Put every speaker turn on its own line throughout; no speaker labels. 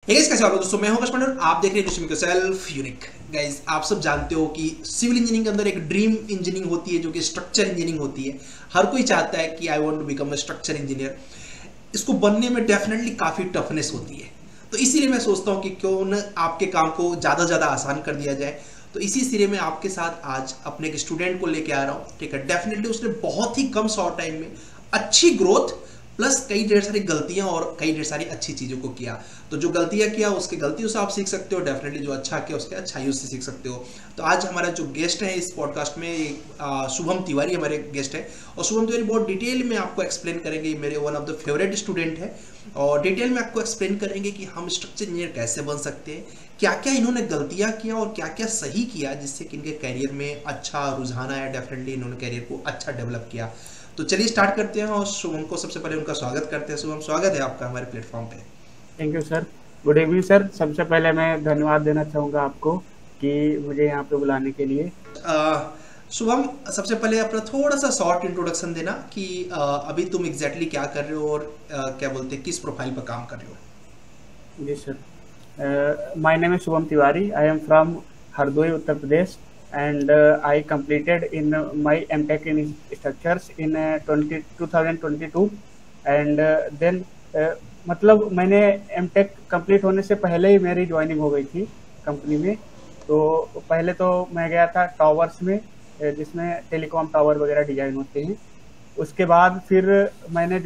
Hey guys, कैसे हो आप लोग? दोस्तों मैं हूं आकाश पांडे और आप देख रहे हैं सेल्फ यूनिक। गाइस, आप सब जानते हो कि सिविल इंजीनियरिंग के अंदर एक ड्रीम इंजीनियरिंग होती है जो कि स्ट्रक्चर इंजीनियरिंग होती है। हर कोई चाहता है कि I want to become a structure engineer. इसको बनने में डेफिनेटली काफ़ी टफनेस होती है। तो इसीलिए मैं सोचता हूँ कि क्यों न आपके काम को ज़्यादा से ज़्यादा आसान कर दिया जाए। तो इसी सिरे में आपके साथ आज अपने एक स्टूडेंट को लेके आ रहा हूँ। ठीक है, डेफिनेटली उसने बहुत ही कम शॉर्ट टाइम में अच्छी ग्रोथ प्लस कई ढेर सारी गलतियां और कई ढेर सारी अच्छी चीज़ों को किया। तो जो गलतियां किया उसके गलतियों से आप सीख सकते हो, डेफिनेटली जो अच्छा किया उसके अच्छाइयों से सीख सकते हो। तो आज हमारा जो गेस्ट है इस पॉडकास्ट में शुभम तिवारी हमारे गेस्ट है। और शुभम तिवारी बहुत डिटेल में आपको एक्सप्लेन करेंगे, मेरे one of the favourite student है। और डिटेल में आपको एक्सप्लेन करेंगे कि हम स्ट्रक्चर इंजीनियर कैसे बन सकते हैं, क्या क्या इन्होंने गलतियां किया और क्या क्या सही किया जिससे कि इनके करियर में अच्छा रुझान आया। डेफिनेटली इन्होंने करियर को अच्छा डेवलप किया। तो चलिए स्टार्ट करते हैं और शुभम को सबसे पहले उनका स्वागत करते हैं। शुभम, स्वागत है आपका हमारे प्लेटफॉर्म पे।
Thank you sir. Good evening sir. सबसे पहले मैं धन्यवाद देना चाहूँगा आपको कि मुझे यहाँ पे बुलाने के लिए।
शुभम, सबसे पहले अपना थोड़ा सा शॉर्ट इंट्रोडक्शन देना कि अभी तुम एग्जैक्टली क्या कर रहे हो और क्या बोलते हैं किस प्रोफाइल पर काम कर रहे हो।
जी sir, my name is Shubham Tiwari. I am from Hardoi, Uttar Pradesh, and I completed in my MTech in structures in 2022, and then मतलब मैंने MTech कंप्लीट होने से पहले ही मेरी ज्वाइनिंग हो गई थी कंपनी में। तो पहले तो मैं गया था टावर्स में, जिसमें टेलीकॉम टावर वगैरह डिजाइन होते हैं। उसके बाद फिर मैंने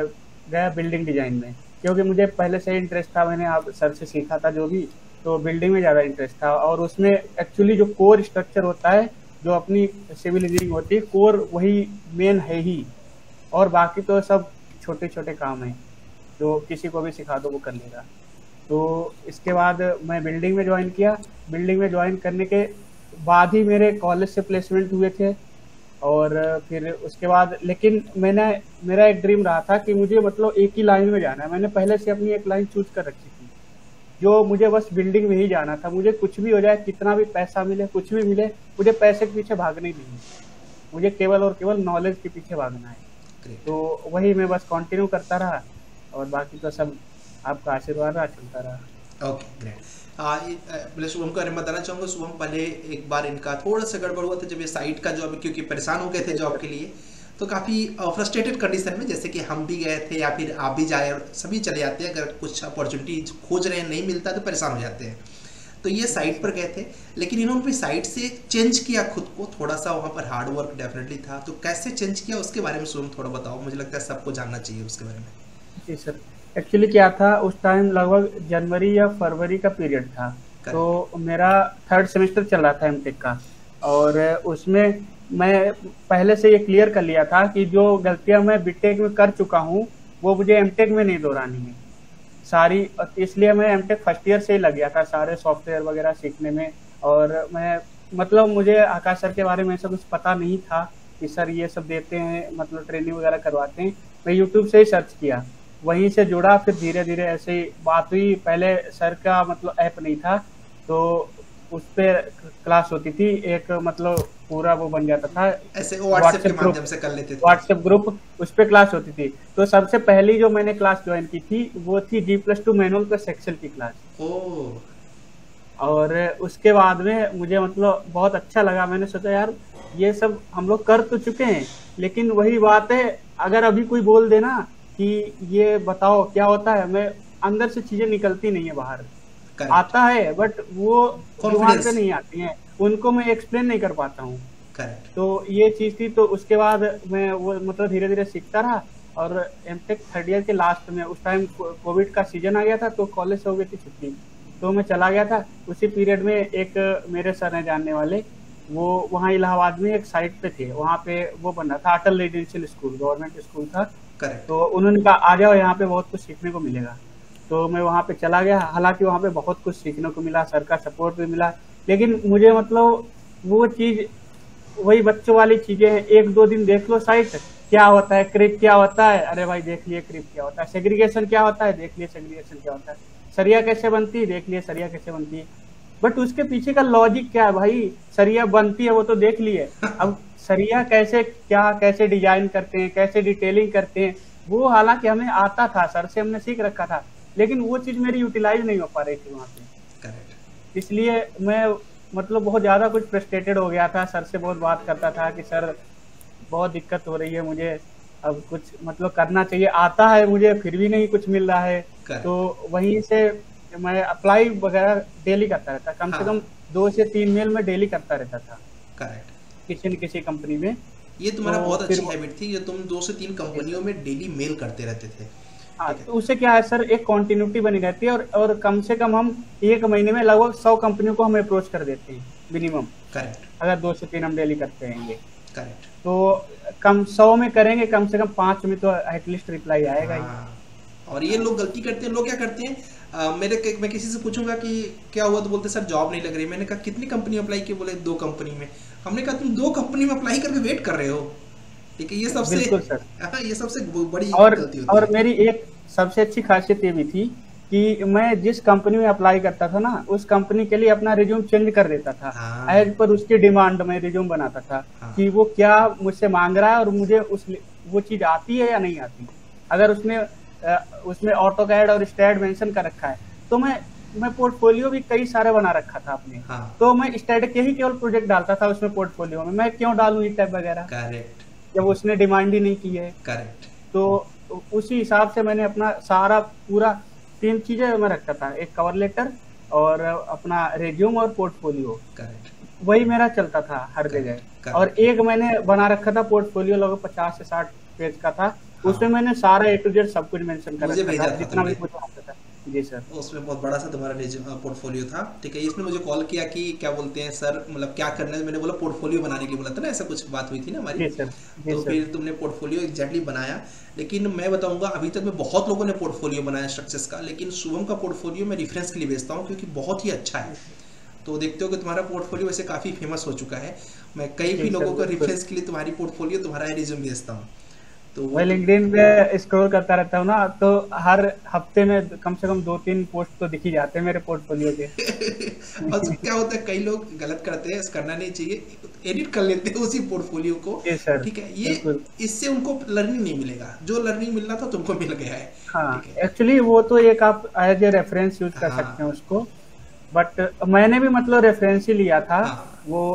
गया बिल्डिंग डिजाइन में, क्योंकि मुझे पहले से ही इंटरेस्ट था। मैंने आप सर से सीखा था जो भी, तो बिल्डिंग में ज़्यादा इंटरेस्ट था। और उसमें एक्चुअली जो कोर स्ट्रक्चर होता है, जो अपनी सिविल इंजीनियरिंग होती है, कोर वही मेन है ही, और बाकी तो सब छोटे छोटे काम हैं जो किसी को भी सिखा दो वो कर लेगा। तो इसके बाद मैं बिल्डिंग में ज्वाइन किया। बिल्डिंग में ज्वाइन करने के बाद ही मेरे कॉलेज से प्लेसमेंट हुए थे। और फिर उसके बाद लेकिन मेरा एक ड्रीम रहा था कि मुझे मतलब एक ही लाइन में जाना है। मैंने पहले से अपनी एक लाइन चूज कर रखी थी, जो मुझे बस बिल्डिंग में ही जाना था। मुझे कुछ भी हो जाए, कितना भी पैसा मिले, कुछ भी मिले, मुझे पैसे के पीछे भागना ही नहीं, मुझे केवल और केवल नॉलेज के पीछे भागना है। तो वही मैं बस कंटिन्यू करता रहा, और बाकी तो सब आपका आशीर्वाद रहा, चलता रहा।
Okay, great. पहले शुभम को बताना चाहूँगा। शुभम, पहले एक बार इनका थोड़ा सा गड़बड़ हुआ था जब ये साइट का जॉब, क्योंकि परेशान हो गए थे जॉब के लिए। तो काफ़ी फ्रस्ट्रेटेड कंडीशन में, जैसे कि हम भी गए थे या फिर आप भी जाए, और सभी चले जाते हैं। अगर कुछ अपॉर्चुनिटी खोज रहे हैं, नहीं मिलता तो परेशान हो जाते हैं। तो ये साइट पर गए थे, लेकिन इन्होंने अपनी साइट से चेंज किया खुद को थोड़ा सा। वहाँ पर हार्ड वर्क डेफिनेटली था। तो कैसे चेंज किया उसके बारे में शुभम थोड़ा बताओ। मुझे लगता है सबको जानना चाहिए उसके बारे में।
जी सर, एक्चुअली क्या था, उस टाइम लगभग जनवरी या फरवरी का पीरियड था। तो मेरा 3rd सेमेस्टर चल रहा था एमटेक का, और उसमें मैं पहले से ये क्लियर कर लिया था कि जो गलतियां मैं बीटेक में कर चुका हूँ वो मुझे एमटेक में नहीं दोहरानी है सारी। इसलिए मैं एमटेक फर्स्ट ईयर से ही लग गया था सारे सॉफ्टवेयर वगैरह सीखने में। और मैं मतलब मुझे आकाश सर के बारे में ऐसा कुछ पता नहीं था कि सर ये सब देते हैं, मतलब ट्रेनिंग वगैरह करवाते हैं। मैं यूट्यूब से ही सर्च किया, वहीं से जुड़ा, फिर धीरे धीरे ऐसे ही बात हुई। पहले सर का मतलब ऐप नहीं था, तो उस पर क्लास होती थी एक, मतलब पूरा वो बन जाता था,
ऐसे व्हाट्सएप के माध्यम से कर लेते थे,
व्हाट्सएप ग्रुप, उस पर क्लास होती थी। तो सबसे पहली जो मैंने क्लास ज्वाइन की थी वो थी G+2 मैनुअल प्लस एक्सेल की क्लास। और उसके बाद में मुझे मतलब बहुत अच्छा लगा। मैंने सोचा यार ये सब हम लोग कर तो चुके हैं, लेकिन वही बात है, अगर अभी कोई बोल देना कि ये बताओ क्या होता है, मैं अंदर से चीजें निकलती नहीं है बाहर। Correct. आता है बट वो दिमाग पे नहीं आती हैं, उनको मैं एक्सप्लेन नहीं कर पाता हूँ। तो ये चीज थी। तो उसके बाद मैं वो मतलब धीरे धीरे सीखता रहा। और एमटेक 3rd ईयर के लास्ट में, उस टाइम कोविड का सीजन आ गया था, तो कॉलेज से हो गई थी छुट्टी, तो मैं चला गया था। उसी पीरियड में एक मेरे सर हैं जानने वाले, वो वहाँ इलाहाबाद में एक साइट पे थे, वहाँ पे वो बन रहा था Atal residential school, government school था। तो उन्होंने कहा आ जाओ, यहाँ पे बहुत कुछ सीखने को मिलेगा। तो मैं वहाँ पे चला गया। हालांकि वहाँ पे बहुत कुछ सीखने को मिला, सर का सपोर्ट भी मिला, लेकिन मुझे मतलब वो चीज, वही बच्चों वाली चीजें हैं। 1-2 दिन देख लो साइट, क्या होता है क्रिप, क्या होता है, अरे भाई देख लिए क्रिप क्या होता है, सेग्रीगेशन क्या होता है, देख लिए सेग्रीगेशन क्या होता है, सरिया कैसे बनती है, देख लिए सरिया कैसे बनती है। बट उसके पीछे का लॉजिक क्या है भाई, सरिया बनती है वो तो देख लिए, अब सरिया कैसे, क्या कैसे डिजाइन करते हैं, कैसे डिटेलिंग करते हैं, वो हालांकि हमें आता था, सर से हमने सीख रखा था, लेकिन वो चीज़ मेरी यूटिलाइज नहीं हो पा रही थी वहाँ पे।
करेक्ट।
इसलिए मैं मतलब बहुत ज़्यादा कुछ फ्रस्ट्रेटेड हो गया था, सर से बहुत बात करता था कि सर बहुत दिक्कत हो रही है मुझे, अब कुछ मतलब करना चाहिए, आता है मुझे फिर भी नहीं कुछ मिल रहा है। तो वहीं से मैं अप्लाई वगैरह डेली करता रहता, कम से कम 2 से 3 मेल में डेली करता रहता था।
करेक्ट।
किसी न किसी कंपनी में।
ये तुम्हारा बहुत अच्छी हैबिट थी, जो तुम 2 से 3 कंपनियों में डेली मेल करते रहते थे।
हाँ, तो उससे क्या है सर, एक कॉन्टिन्यूटी बनी रहती है, और कम से कम हम 1 महीने में लगभग 100 कंपनियों को हम अप्रोच कर देते हैं मिनिमम।
करेक्ट।
अगर 2 से 3 हम डेली करते रहेंगे।
करेक्ट।
तो कम 100 में करेंगे, कम से कम 5 में तो एटलीस्ट रिप्लाई आएगा ही।
और ये लोग गलती करते हैं, लोग क्या करते हैं, मैं किसी से पूछूंगा कि क्या हुआ, तो बोलते सर जॉब नहीं लग रही। मैंने कहा कितनी कंपनी अप्लाई की, बोले 2 कंपनी में। हमने कहा तुम 2 कंपनी में अप्लाई करके वेट कर रहे हो, ठीक है, ये सबसे ये सबसे बड़ी गलती होती है।
और मेरी एक सबसे अच्छी खासियत ये भी थी कि मैं जिस कंपनी में अप्लाई करता था ना, उस कंपनी के लिए अपना रिज्यूम चेंज कर देता था, एज पर उसकी डिमांड में रिज्यूम बनाता था कि वो क्या मुझसे मांग रहा है और मुझे वो चीज आती है या नहीं आती। अगर उसमें ऑटोकैड और स्टैड मेंशन कर रखा है, तो मैं पोर्टफोलियो भी कई सारे बना रखा था अपने। तो मैं स्टैड के ही केवल प्रोजेक्ट डालता था उसमें पोर्टफोलियो में, मैं क्यों डालूं ई टैब वगैरह।
करेक्ट।
जब उसने डिमांड ही नहीं की है।
करेक्ट।
तो उसी हिसाब से मैंने अपना सारा पूरा 3 चीजें मैं रखता था, एक कवर लेटर और अपना रिज्यूम और पोर्टफोलियो।
करेक्ट।
वही मेरा चलता था हर जगह। और एक मैंने बना रखा था पोर्टफोलियो, लगभग 50 से 60 पेज का था। उसमें मैंने सारा A to Z सब कुछ मेंशन कर रखा था, जितना भी कुछ आता था। जी सर।
उसमें बहुत बड़ा सा तुम्हारा पोर्टफोलियो था, ठीक है। इसने मुझे कॉल किया कि क्या बोलते हैं सर, मतलब क्या करना है। मैंने बोला पोर्टफोलियो बनाने की बोला था ना, ऐसा कुछ बात हुई थी ना हमारी।
जी सर।
तो फिर तुमने पोर्टफोलियो एग्जैक्टली बनाया। लेकिन मैं बताऊंगा, अभी तक में बहुत लोगों ने पोर्टफोलियो बनाया स्ट्रक्चर्स का, लेकिन शुभम का पोर्टफोलियो मैं रेफरेंस के लिए भेजता हूँ क्योंकि बहुत ही अच्छा है। तो देखते हो कि तुम्हारा पोर्टफोलियो वैसे काफ़ी फेमस हो चुका है। मैं कई भी लोगों को रेफरेंस के लिए तुम्हारी पोर्टफोलियो, तुम्हारा रिज्यूम भेजता हूँ। तो
मैं लिंक्डइन पे स्क्रॉल करता रहता हूँ ना, तो हर हफ्ते में कम से कम 2-3 पोस्ट तो दिख ही जाते हैं मेरे पोर्टफोलियो के।
और क्या होता है, कई लोग गलत करते हैं, करना नहीं चाहिए, एडिट कर लेते हैं उसी पोर्टफोलियो को, ठीक है। ये इससे उनको लर्निंग नहीं मिलेगा, जो लर्निंग मिलना था तुमको मिल गया है।
हाँ, एक्चुअली वो तो एक आप एज ए रेफरेंस यूज कर सकते हैं उसको, बट मैंने भी मतलब रेफरेंस ही लिया था। वो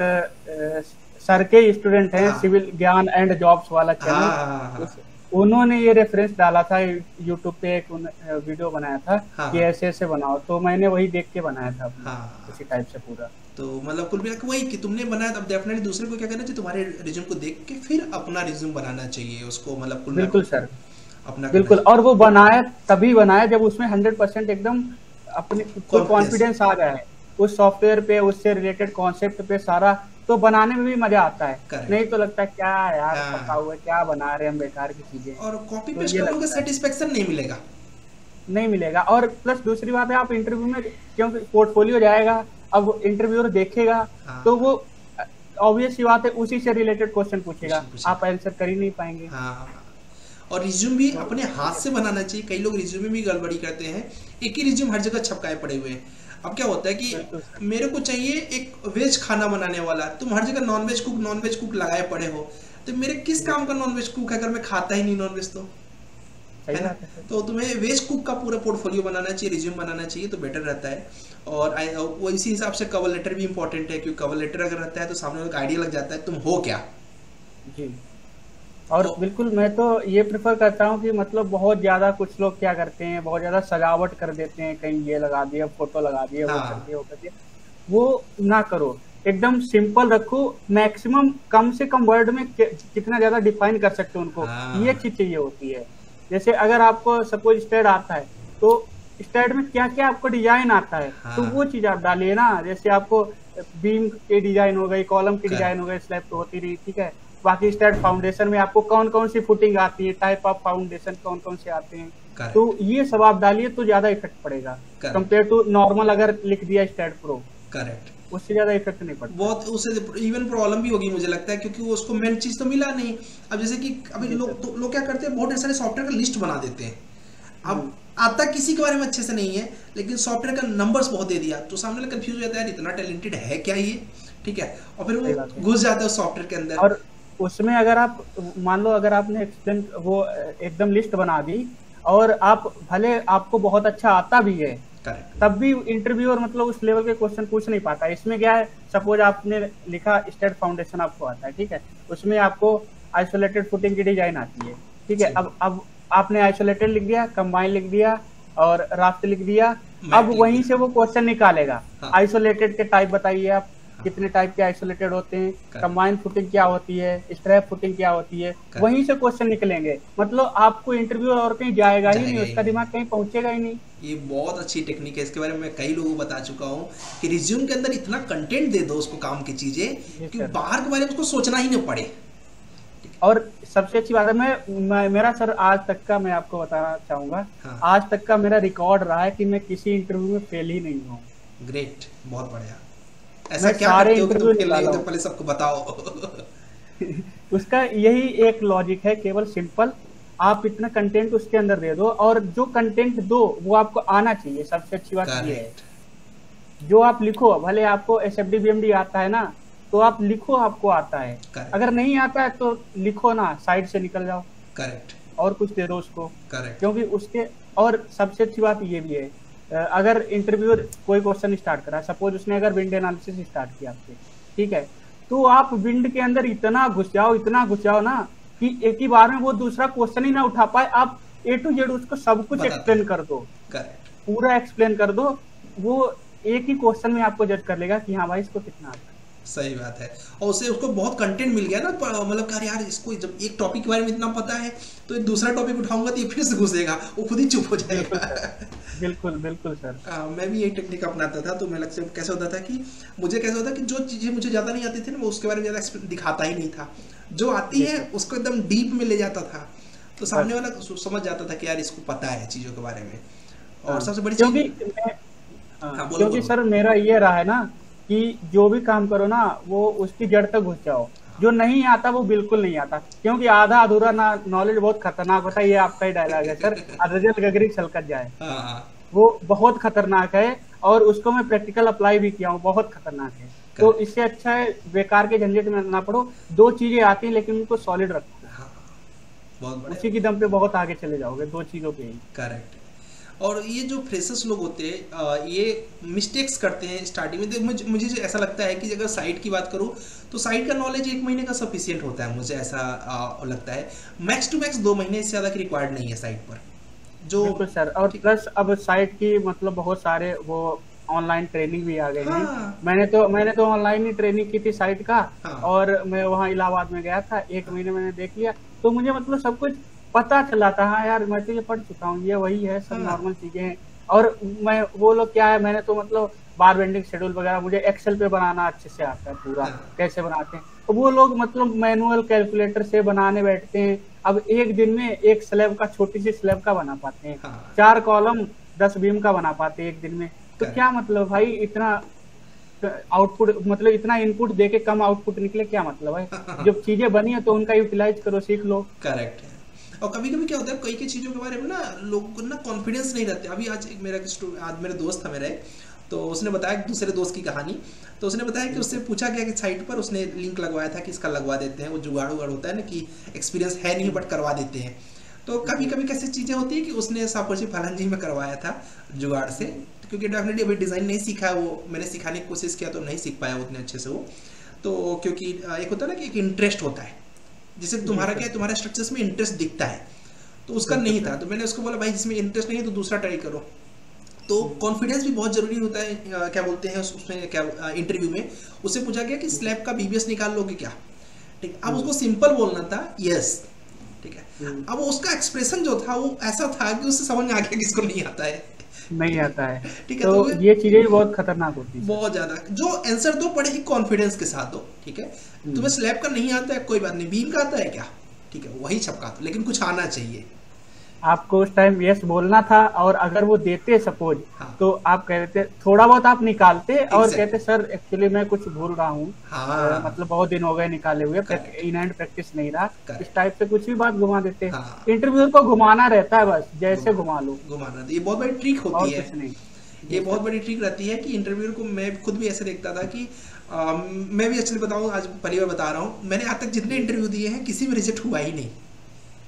एक सर के स्टूडेंट हैं, सिविल ज्ञान एंड जॉब्स वाला चैनल, उन्होंने ये रेफरेंस डाला था यूट्यूब पे, एक वीडियो बनाया था कि ऐसे ऐसे बनाओ, तो मैंने वही देख के बनाया था उसी टाइप से पूरा।
तो मतलब कुल मिलाकर वही कि तुमने बनाया, अब डेफिनेटली दूसरे को क्या करना चाहिए, तुम्हारे रिज्यूम को देख के फिर अपना रिज्यूम बनाना चाहिए उसको, मतलब कुल
बिल्कुल सर,
अपना
बिल्कुल। और वो बनाया तभी बनाया जब उसमें 100% एकदम अपने कॉन्फिडेंस आ गया है उस सॉफ्टवेयर पे, उससे रिलेटेड कॉन्सेप्ट पे सारा, तो बनाने में भी मजा आता है। नहीं तो लगता है क्या यार पता हुआ क्या बना रहे हैं हम, बेकार की चीजें,
और कॉपी पेस्ट करोगे सेटिस्फेक्शन नहीं मिलेगा,
नहीं मिलेगा। और प्लस दूसरी बात है, आप इंटरव्यू में क्योंकि पोर्टफोलियो जाएगा, अब इंटरव्यूअर देखेगा तो वो ऑब्वियस सी बात है उसी से रिलेटेड क्वेश्चन पूछेगा, आप आंसर कर ही नहीं पाएंगे।
और रिज्यूम भी अपने हाथ से बनाना चाहिए। कई लोग रिज्यूम में भी गड़बड़ी करते हैं, एक ही रिज्यूम हर जगह छपकाए पड़े हुए हैं। अब क्या होता है कि मेरे को चाहिए एक वेज खाना बनाने वाला, तुम हर जगह नॉन वेज कुक लगाए पड़े हो, तो मेरे किस काम का नॉन वेज कुक है अगर मैं खाता ही नहीं नॉन वेज, तो है ना। तो तुम्हें वेज कुक का पूरा पोर्टफोलियो बनाना चाहिए, रिज्यूम बनाना चाहिए, तो बेटर रहता है। और वो इसी हिसाब से कवर लेटर भी इंपॉर्टेंट है, क्योंकि कवर लेटर अगर रहता है तो सामने वाले को आइडिया लग जाता है तुम हो क्या।
जी। और बिल्कुल मैं तो ये प्रेफर करता हूँ कि मतलब बहुत ज्यादा कुछ लोग क्या करते हैं, बहुत ज्यादा सजावट कर देते हैं, कहीं ये लगा दिया, फोटो लगा दिया, वो कर दिया, वो कर दिया, वो ना करो। एकदम सिंपल रखो, मैक्सिमम कम से कम वर्ड में कितना ज्यादा डिफाइन कर सकते हो उनको, ये चीज चाहिए होती है। जैसे अगर आपको सपोज स्टैड आता है, तो स्टैड में क्या क्या आपको डिजाइन आता है, तो वो चीज आप डालिए ना। जैसे आपको बीम के डिजाइन हो गई, कॉलम की डिजाइन हो गई, स्लैब तो होती रही, ठीक है। बाकी स्टैड फाउंडेशन में आपको कौन कौन सी फुटिंग आती है, टाइप ऑफ फाउंडेशन कौन कौन से आते हैं, तो ये सब आप डालिए तो ज्यादा इफेक्ट पड़ेगा कंपेयर टू नॉर्मल अगर लिख दिया स्टैड प्रो।
करेक्ट,
उससे ज्यादा इफेक्ट नहीं पड़ता।
बहुत उससे इवन प्रॉब्लम भी होगी मुझे लगता है, क्योंकि वो उसको मेन चीज तो मिला नहीं। अब जैसे कि अभी लोग क्या करते हैं, बहुत सारे सॉफ्टवेयर का लिस्ट बना देते हैं। अब आता किसी के बारे में अच्छे से नहीं है, लेकिन सॉफ्टवेयर का नंबर्स बहुत दे दिया, तो सामने वाला कंफ्यूज हो जाता है, इतना टैलेंटेड है क्या ये, ठीक है, और फिर वो घुस जाता है सॉफ्टवेयर के अंदर।
और उसमें अगर आप मान लो, अगर आपने वो एकदम लिस्ट बना दी, और आप भले आपको बहुत अच्छा आता भी है,
करेक्ट।
तब भी इंटरव्यूअर मतलब उस लेवल के क्वेश्चन पूछ नहीं पाता है। इसमें क्या है, सपोज आपने लिखा स्टेट फाउंडेशन आपको आता है, ठीक है, उसमें आपको आइसोलेटेड फुटिंग की डिजाइन आती है, ठीक है,
जी।
अब आपने आइसोलेटेड लिख दिया, कंबाइन लिख दिया और राफ्ट लिख दिया।
मैट
अब
लिख
वहीं
दिया।
से वो क्वेश्चन निकालेगा,
हाँ।
आइसोलेटेड के टाइप बताइए आप,
हाँ।
कितने टाइप के आइसोलेटेड होते हैं,
Correct.
कंबाइन फुटिंग क्या होती है, स्ट्रैप फुटिंग क्या होती है,
Correct.
वहीं से क्वेश्चन निकलेंगे। मतलब आपको इंटरव्यू और कहीं जाएगा ही नहीं,
जाएगा ही
उसका
नहीं।
दिमाग कहीं पहुंचेगा ही नहीं।
ये बहुत अच्छी टेक्निक है, इसके बारे में मैं कई लोगों को बता चुका हूँ कि रिज्यूम के अंदर इतना कंटेंट दे दो उसको, काम की चीजें,
जी
कि
सर।
बाहर के बारे में उसको सोचना ही ना पड़े।
और सबसे अच्छी बात है, मेरा सर आज तक का मैं आपको बताना चाहूंगा,
हाँ।
आज तक का मेरा रिकॉर्ड रहा है कि मैं किसी इंटरव्यू में फेल ही नहीं हूँ।
ग्रेट, बहुत बढ़िया। ऐसा
मैं
क्या
सारे
करते हो कि तुम
इंटरव्यू
फेल नहीं
निकाला
होते,
हूँ।
पहले सबको बताओ।
उसका यही एक लॉजिक है, केवल सिंपल, आप इतना कंटेंट उसके अंदर दे दो, और जो कंटेंट दो वो आपको आना चाहिए। सबसे अच्छी बात ये है,
करेक्ट।
जो आप लिखो, भले आपको एसएफडी बीएमडी आता है ना, तो आप लिखो, आपको आता है।
Correct.
अगर नहीं आता है तो लिखो ना, साइड से निकल जाओ
करेक्ट।
और कुछ दे दो उसको।
करेक्ट।
क्योंकि उसके, और सबसे अच्छी बात ये भी है, अगर इंटरव्यूअर कोई क्वेश्चन स्टार्ट करा, सपोज उसने अगर विंड एनालिसिस स्टार्ट किया आपसे, ठीक है, तो आप विंड के अंदर इतना घुस जाओ, इतना घुस जाओ ना, कि एक ही बार में वो दूसरा क्वेश्चन ही ना उठा पाए। आप ए टू जेड उसको सब कुछ एक्सप्लेन कर दो,
करेक्ट।
पूरा एक्सप्लेन कर दो, वो एक ही क्वेश्चन में आपको जज कर लेगा कि हाँ भाई इसको कितना आता है।
सही बात है। और उससे उसको बहुत कंटेंट मिल गया ना, मतलब कि यार इसको जब एक टॉपिक के बारे में इतना पता है, तो एक दूसरा टॉपिक उठाऊंगा तो ये फिर से घुसेगा, वो खुद ही चुप हो
बिल्कुल
जाएगा।
सर, बिल्कुल बिल्कुल सर।
मैं भी यही टेक्निक अपनाता था। तो मैं लगता कैसे होता था कि मुझे कैसे होता कि जो चीज़ें मुझे ज़्यादा नहीं आती थी ना, मैं उसके बारे में ज़्यादा दिखाता ही नहीं था। जो आती है उसको एकदम डीप में ले जाता था, तो सामने वाला समझ जाता था कि यार इसको पता है चीज़ों के बारे में। और
हाँ,
सबसे बड़ी
क्योंकि
चीज़,
मैं, हाँ,
हाँ बोलो
क्योंकि
बोलो।
सर मेरा ये रहा है ना कि जो भी काम करो ना, वो उसकी जड़ तक घुस जाओ। जो नहीं आता वो बिल्कुल नहीं आता, क्योंकि आधा अधूरा ना नॉलेज बहुत खतरनाक होता है। ये आपका ही डायलॉग है सर, अधजल गगरी छलकत जाए,
हाँ।
वो बहुत खतरनाक है। और उसको मैं प्रैक्टिकल अप्लाई भी किया हूँ, बहुत खतरनाक है। तो इससे अच्छा है बेकार के झंझट में ना पड़ो, दो चीजें आती हैं लेकिन उनको सॉलिड रखो,
हाँ, बहुत बढ़िया।
उसी की दम पे बहुत आगे चले जाओगे, दो चीजों पे ही।
करेक्ट। और ये जो फ्रेशर्स लोग होते हैं, ये मिस्टेक्स करते हैं स्टार्टिंग में। तो मुझे जो ऐसा लगता है कि अगर साइट की बात करूँ तो साइट का नॉलेज 1 महीने का सफिशियंट होता है, मुझे ऐसा लगता है। मैक्स टू मैक्स 2 महीने से ज़्यादा की रिक्वायर्ड नहीं है साइट पर जो।
बिल्कुल सर। और प्लस अब साइट की मतलब बहुत सारे वो ऑनलाइन ट्रेनिंग भी आ गए हैं।
हाँ।
मैंने तो ऑनलाइन ही ट्रेनिंग की थी साइट का।
हाँ।
और मैं वहाँ इलाहाबाद में गया था, 1 महीने मैंने देख लिया, तो मुझे मतलब सब कुछ पता चला था। हाँ यार, मैं तो ये पढ़ चुका हूँ, ये वही है, सब
हाँ।
नॉर्मल चीजें हैं। और मैं, वो लोग क्या है, मैंने तो मतलब बार बेंडिंग शेड्यूल वगैरह मुझे एक्सेल पे बनाना अच्छे से आता है पूरा,
हाँ।
कैसे बनाते हैं। तो वो लोग मतलब मैनुअल कैलकुलेटर से बनाने बैठते हैं। अब एक दिन में एक स्लैब का, छोटी सी स्लैब का बना पाते हैं,
हाँ।
4 कॉलम 10 बीम का बना पाते हैं एक दिन में। तो
Correct.
क्या मतलब भाई, इतना आउटपुट, मतलब इतना इनपुट देके कम आउटपुट निकले, क्या मतलब है। जब चीजें बनी है तो उनका यूटिलाइज करो, सीख लो।
करेक्ट है। और कभी कभी क्या होता है, कई चीज़ों के बारे में ना लोगों को ना कॉन्फिडेंस नहीं रहते। अभी आज मेरा दोस्त था मेरा एक, तो उसने बताया दूसरे दोस्त की कहानी। तो उसने बताया कि उससे पूछा गया कि साइट पर उसने लिंक लगवाया था कि इसका लगवा देते हैं, वो जुगाड़ उगाड़ होता है ना कि एक्सपीरियंस है नहीं बट करवा देते हैं। तो कभी कभी कैसी चीज़ें होती है कि उसने सापोजी फलांजी में करवाया था जुगाड़ से, क्योंकि डेफिनेटली अभी डिज़ाइन नहीं सीखा है वो, मैंने सिखाने की कोशिश किया तो नहीं सीख पाया उतने अच्छे से वो। तो क्योंकि एक होता है ना कि एक इंटरेस्ट होता है, जैसे तुम्हारा क्या है, तुम्हारे स्ट्रक्चर्स में इंटरेस्ट दिखता है, तो उसका नहीं था। तो मैंने उसको बोला भाई जिसमें इंटरेस्ट नहीं है तो दूसरा ट्राई करो। तो कॉन्फिडेंस भी बहुत जरूरी होता है। क्या बोलते हैं उसमें, क्या इंटरव्यू में उससे पूछा गया कि स्लैब का बीबीएस निकाल लोगे क्या, ठीक। अब उसको सिंपल बोलना था यस, ठीक है। अब उसका एक्सप्रेशन जो था वो ऐसा था कि उससे समझ में आ गया कि इसको नहीं आता है,
नहीं आता है।
ठीक है।
तो ये चीजें भी बहुत खतरनाक होती है,
बहुत ज्यादा। जो आंसर दो बड़े ही कॉन्फिडेंस के साथ दो, ठीक है। तुम्हें स्लैब का नहीं आता है कोई बात नहीं, बीम का आता है क्या, ठीक है, वही छपका दो, लेकिन कुछ आना चाहिए।
आपको उस टाइम यस बोलना था। और अगर वो देते सपोज,
हाँ।
तो आप कहते थोड़ा बहुत आप निकालते और
Exactly.
कहते सर एक्चुअली मैं कुछ भूल रहा हूँ,
हाँ।
मतलब बहुत दिन हो गए निकाले हुए,
Correct.
इन हैंड प्रैक्टिस नहीं रहा,
Correct.
इस टाइप से कुछ भी बात घुमा देते।
हाँ।
इंटरव्यूअर को घुमाना रहता है बस, जैसे घुमा लो,
घुमाना, ये बहुत बड़ी ट्रिक
और
होती है।
कुछ नहीं।
ये बहुत बड़ी ट्रिक रहती है कि इंटरव्यूअर को, मैं खुद भी ऐसे देखता था कि मैं भी एक्चुअली बताऊं, आज पहली बार बता रहा हूँ, मैंने आज तक जितने इंटरव्यू दिए हैं किसी में रिजेक्ट हुआ ही नहीं।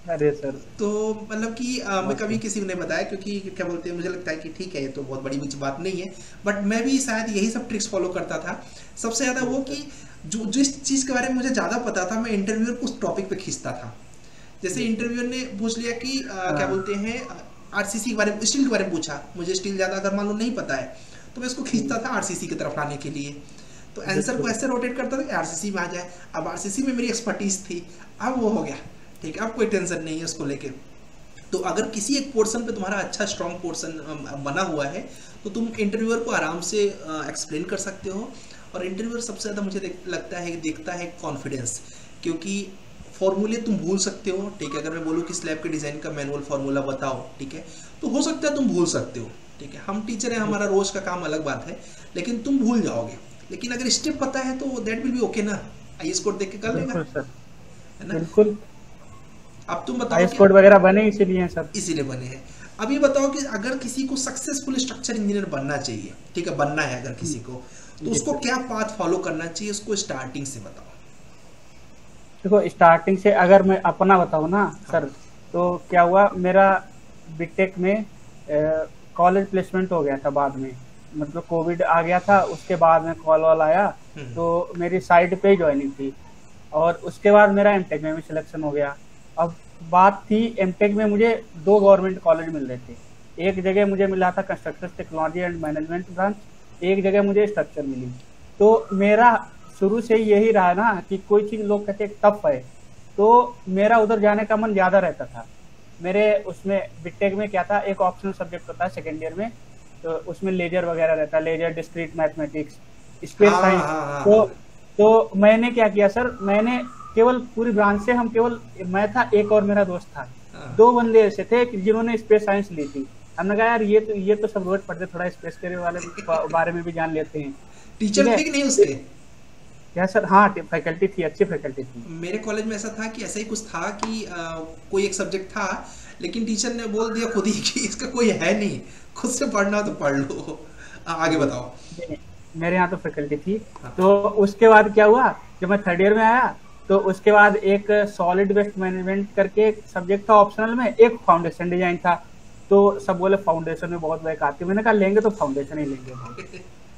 अरे सर।
तो मतलब कि मैं कभी किसी को नहीं बताया, क्योंकि क्या बोलते हैं, मुझे लगता है कि ठीक है ये तो बहुत बड़ी कुछ बात नहीं है। बट मैं भी शायद यही सब ट्रिक्स फॉलो करता था। सबसे ज़्यादा वो कि जो जिस चीज़ के बारे में मुझे ज़्यादा पता था, मैं इंटरव्यूअर को उस टॉपिक पे खींचता था। जैसे इंटरव्यूअर ने पूछ लिया कि क्या
हाँ।
बोलते हैं, आरसीसी के बारे में, स्टील के बारे में पूछा, मुझे स्टील ज़्यादा अगर मान लो नहीं पता है, तो मैं इसको खींचता था आरसीसी की तरफ लाने के लिए। तो आंसर को
बिल्कुल।
ऐसे रोटेट करता था कि आरसीसी में आ जाए। अब आरसीसी में मेरी एक्सपर्टीज थी, अब वो हो गया ठीक है, अब कोई टेंशन नहीं है उसको लेके। तो अगर किसी एक पोर्शन पे तुम्हारा अच्छा स्ट्रॉन्ग पोर्शन बना हुआ है, तो तुम इंटरव्यूअर को आराम से एक्सप्लेन कर सकते हो। और इंटरव्यूअर सबसे ज़्यादा मुझे लगता है देखता है कॉन्फिडेंस, क्योंकि फॉर्मूले तुम भूल सकते हो, ठीक है। अगर मैं बोलूँ कि स्लैब के डिज़ाइन का मैनुअल फार्मूला बताओ, ठीक है, तो हो सकता है तुम भूल सकते हो, ठीक है। हम टीचर हैं, हमारा रोज का काम अलग बात है, लेकिन तुम भूल जाओगे। लेकिन अगर स्टेप पता है तो दैट विल बी ओके ना, आई स्कोर देख के कर लेगा,
बिल्कुल सर।
है ना।
बिल्कुल।
अब तुम बताओ
हाई
कि
स्कोर वगैरह बने इसीलिए हैं सर।
इसीलिए बने हैं। अब ये बताओ कि अगर किसी को सक्सेसफुल स्ट्रक्चर इंजीनियर बनना चाहिए, ठीक है, बनना है अगर किसी को, तो
जी
उसको
सर।
क्या पाथ फॉलो करना चाहिए, उसको स्टार्टिंग से बताओ।
देखो स्टार्टिंग से अगर मैं अपना बताऊँ ना
हाँ।
सर, तो क्या हुआ मेरा बीटेक में कॉलेज प्लेसमेंट हो गया था बाद में। मतलब कोविड आ गया था, उसके बाद में कॉल वॉल आया,
हम्म।
तो मेरी साइड पे ही ज्वाइनिंग थी। और उसके बाद मेरा एमटेक में भी सिलेक्शन हो गया। अब बात थी एमटेक में मुझे दो गवर्नमेंट कॉलेज मिल रहे थे। एक जगह मुझे मिला था construction technology and management branch, एक जगह मुझे स्ट्रक्चर मिली। तो मेरा शुरू से यही रहा ना कि कोई चीज लोग कहते हैं टफ है, तो मेरा उधर जाने का मन ज्यादा रहता था। मेरे उसमें बीटेक में क्या था, एक ऑप्शनल सब्जेक्ट होता है सेकेंड ईयर में, तो उसमें लेजर वगैरह रहता है, लेजर डिस्क्रीट मैथमेटिक्स, स्पेस
हाँ
साइंस।
हाँ हाँ
तो
हाँ।
तो मैंने क्या किया सर, मैंने केवल पूरी ब्रांच से हम केवल, मैं था एक और मेरा दोस्त था,
हाँ।
दो बंदे ऐसे थे कि जिन्होंने स्पेस साइंस ली थी। हमने कहा यार ये तो सब रोज पढ़ते, थोड़ा स्पेस के वाले बारे में भी जान लेते हैं। ठीक
टीचर
है।
थे कि नहीं उसके?
क्या सर, हाँ फैकल्टी थी, अच्छी फैकल्टी थी।
मेरे कॉलेज में ऐसा था कि ऐसा ही कुछ था कि कोई एक सब्जेक्ट था, लेकिन टीचर ने बोल दिया खुद ही कि इसका कोई है नहीं, खुद से पढ़ना हो तो पढ़ लो। आगे
जी।
बताओ।
नहीं, मेरे यहाँ तो फैकल्टी थी।
हाँ।
तो उसके बाद क्या हुआ, जब मैं थर्ड ईयर में आया, तो उसके बाद एक सॉलिड वेस्ट मैनेजमेंट करके एक सब्जेक्ट था ऑप्शनल में, एक फाउंडेशन डिजाइन था। तो सब बोले फाउंडेशन में बहुत बैक आती है, मैंने कहा लेंगे तो फाउंडेशन ही लेंगे भाई।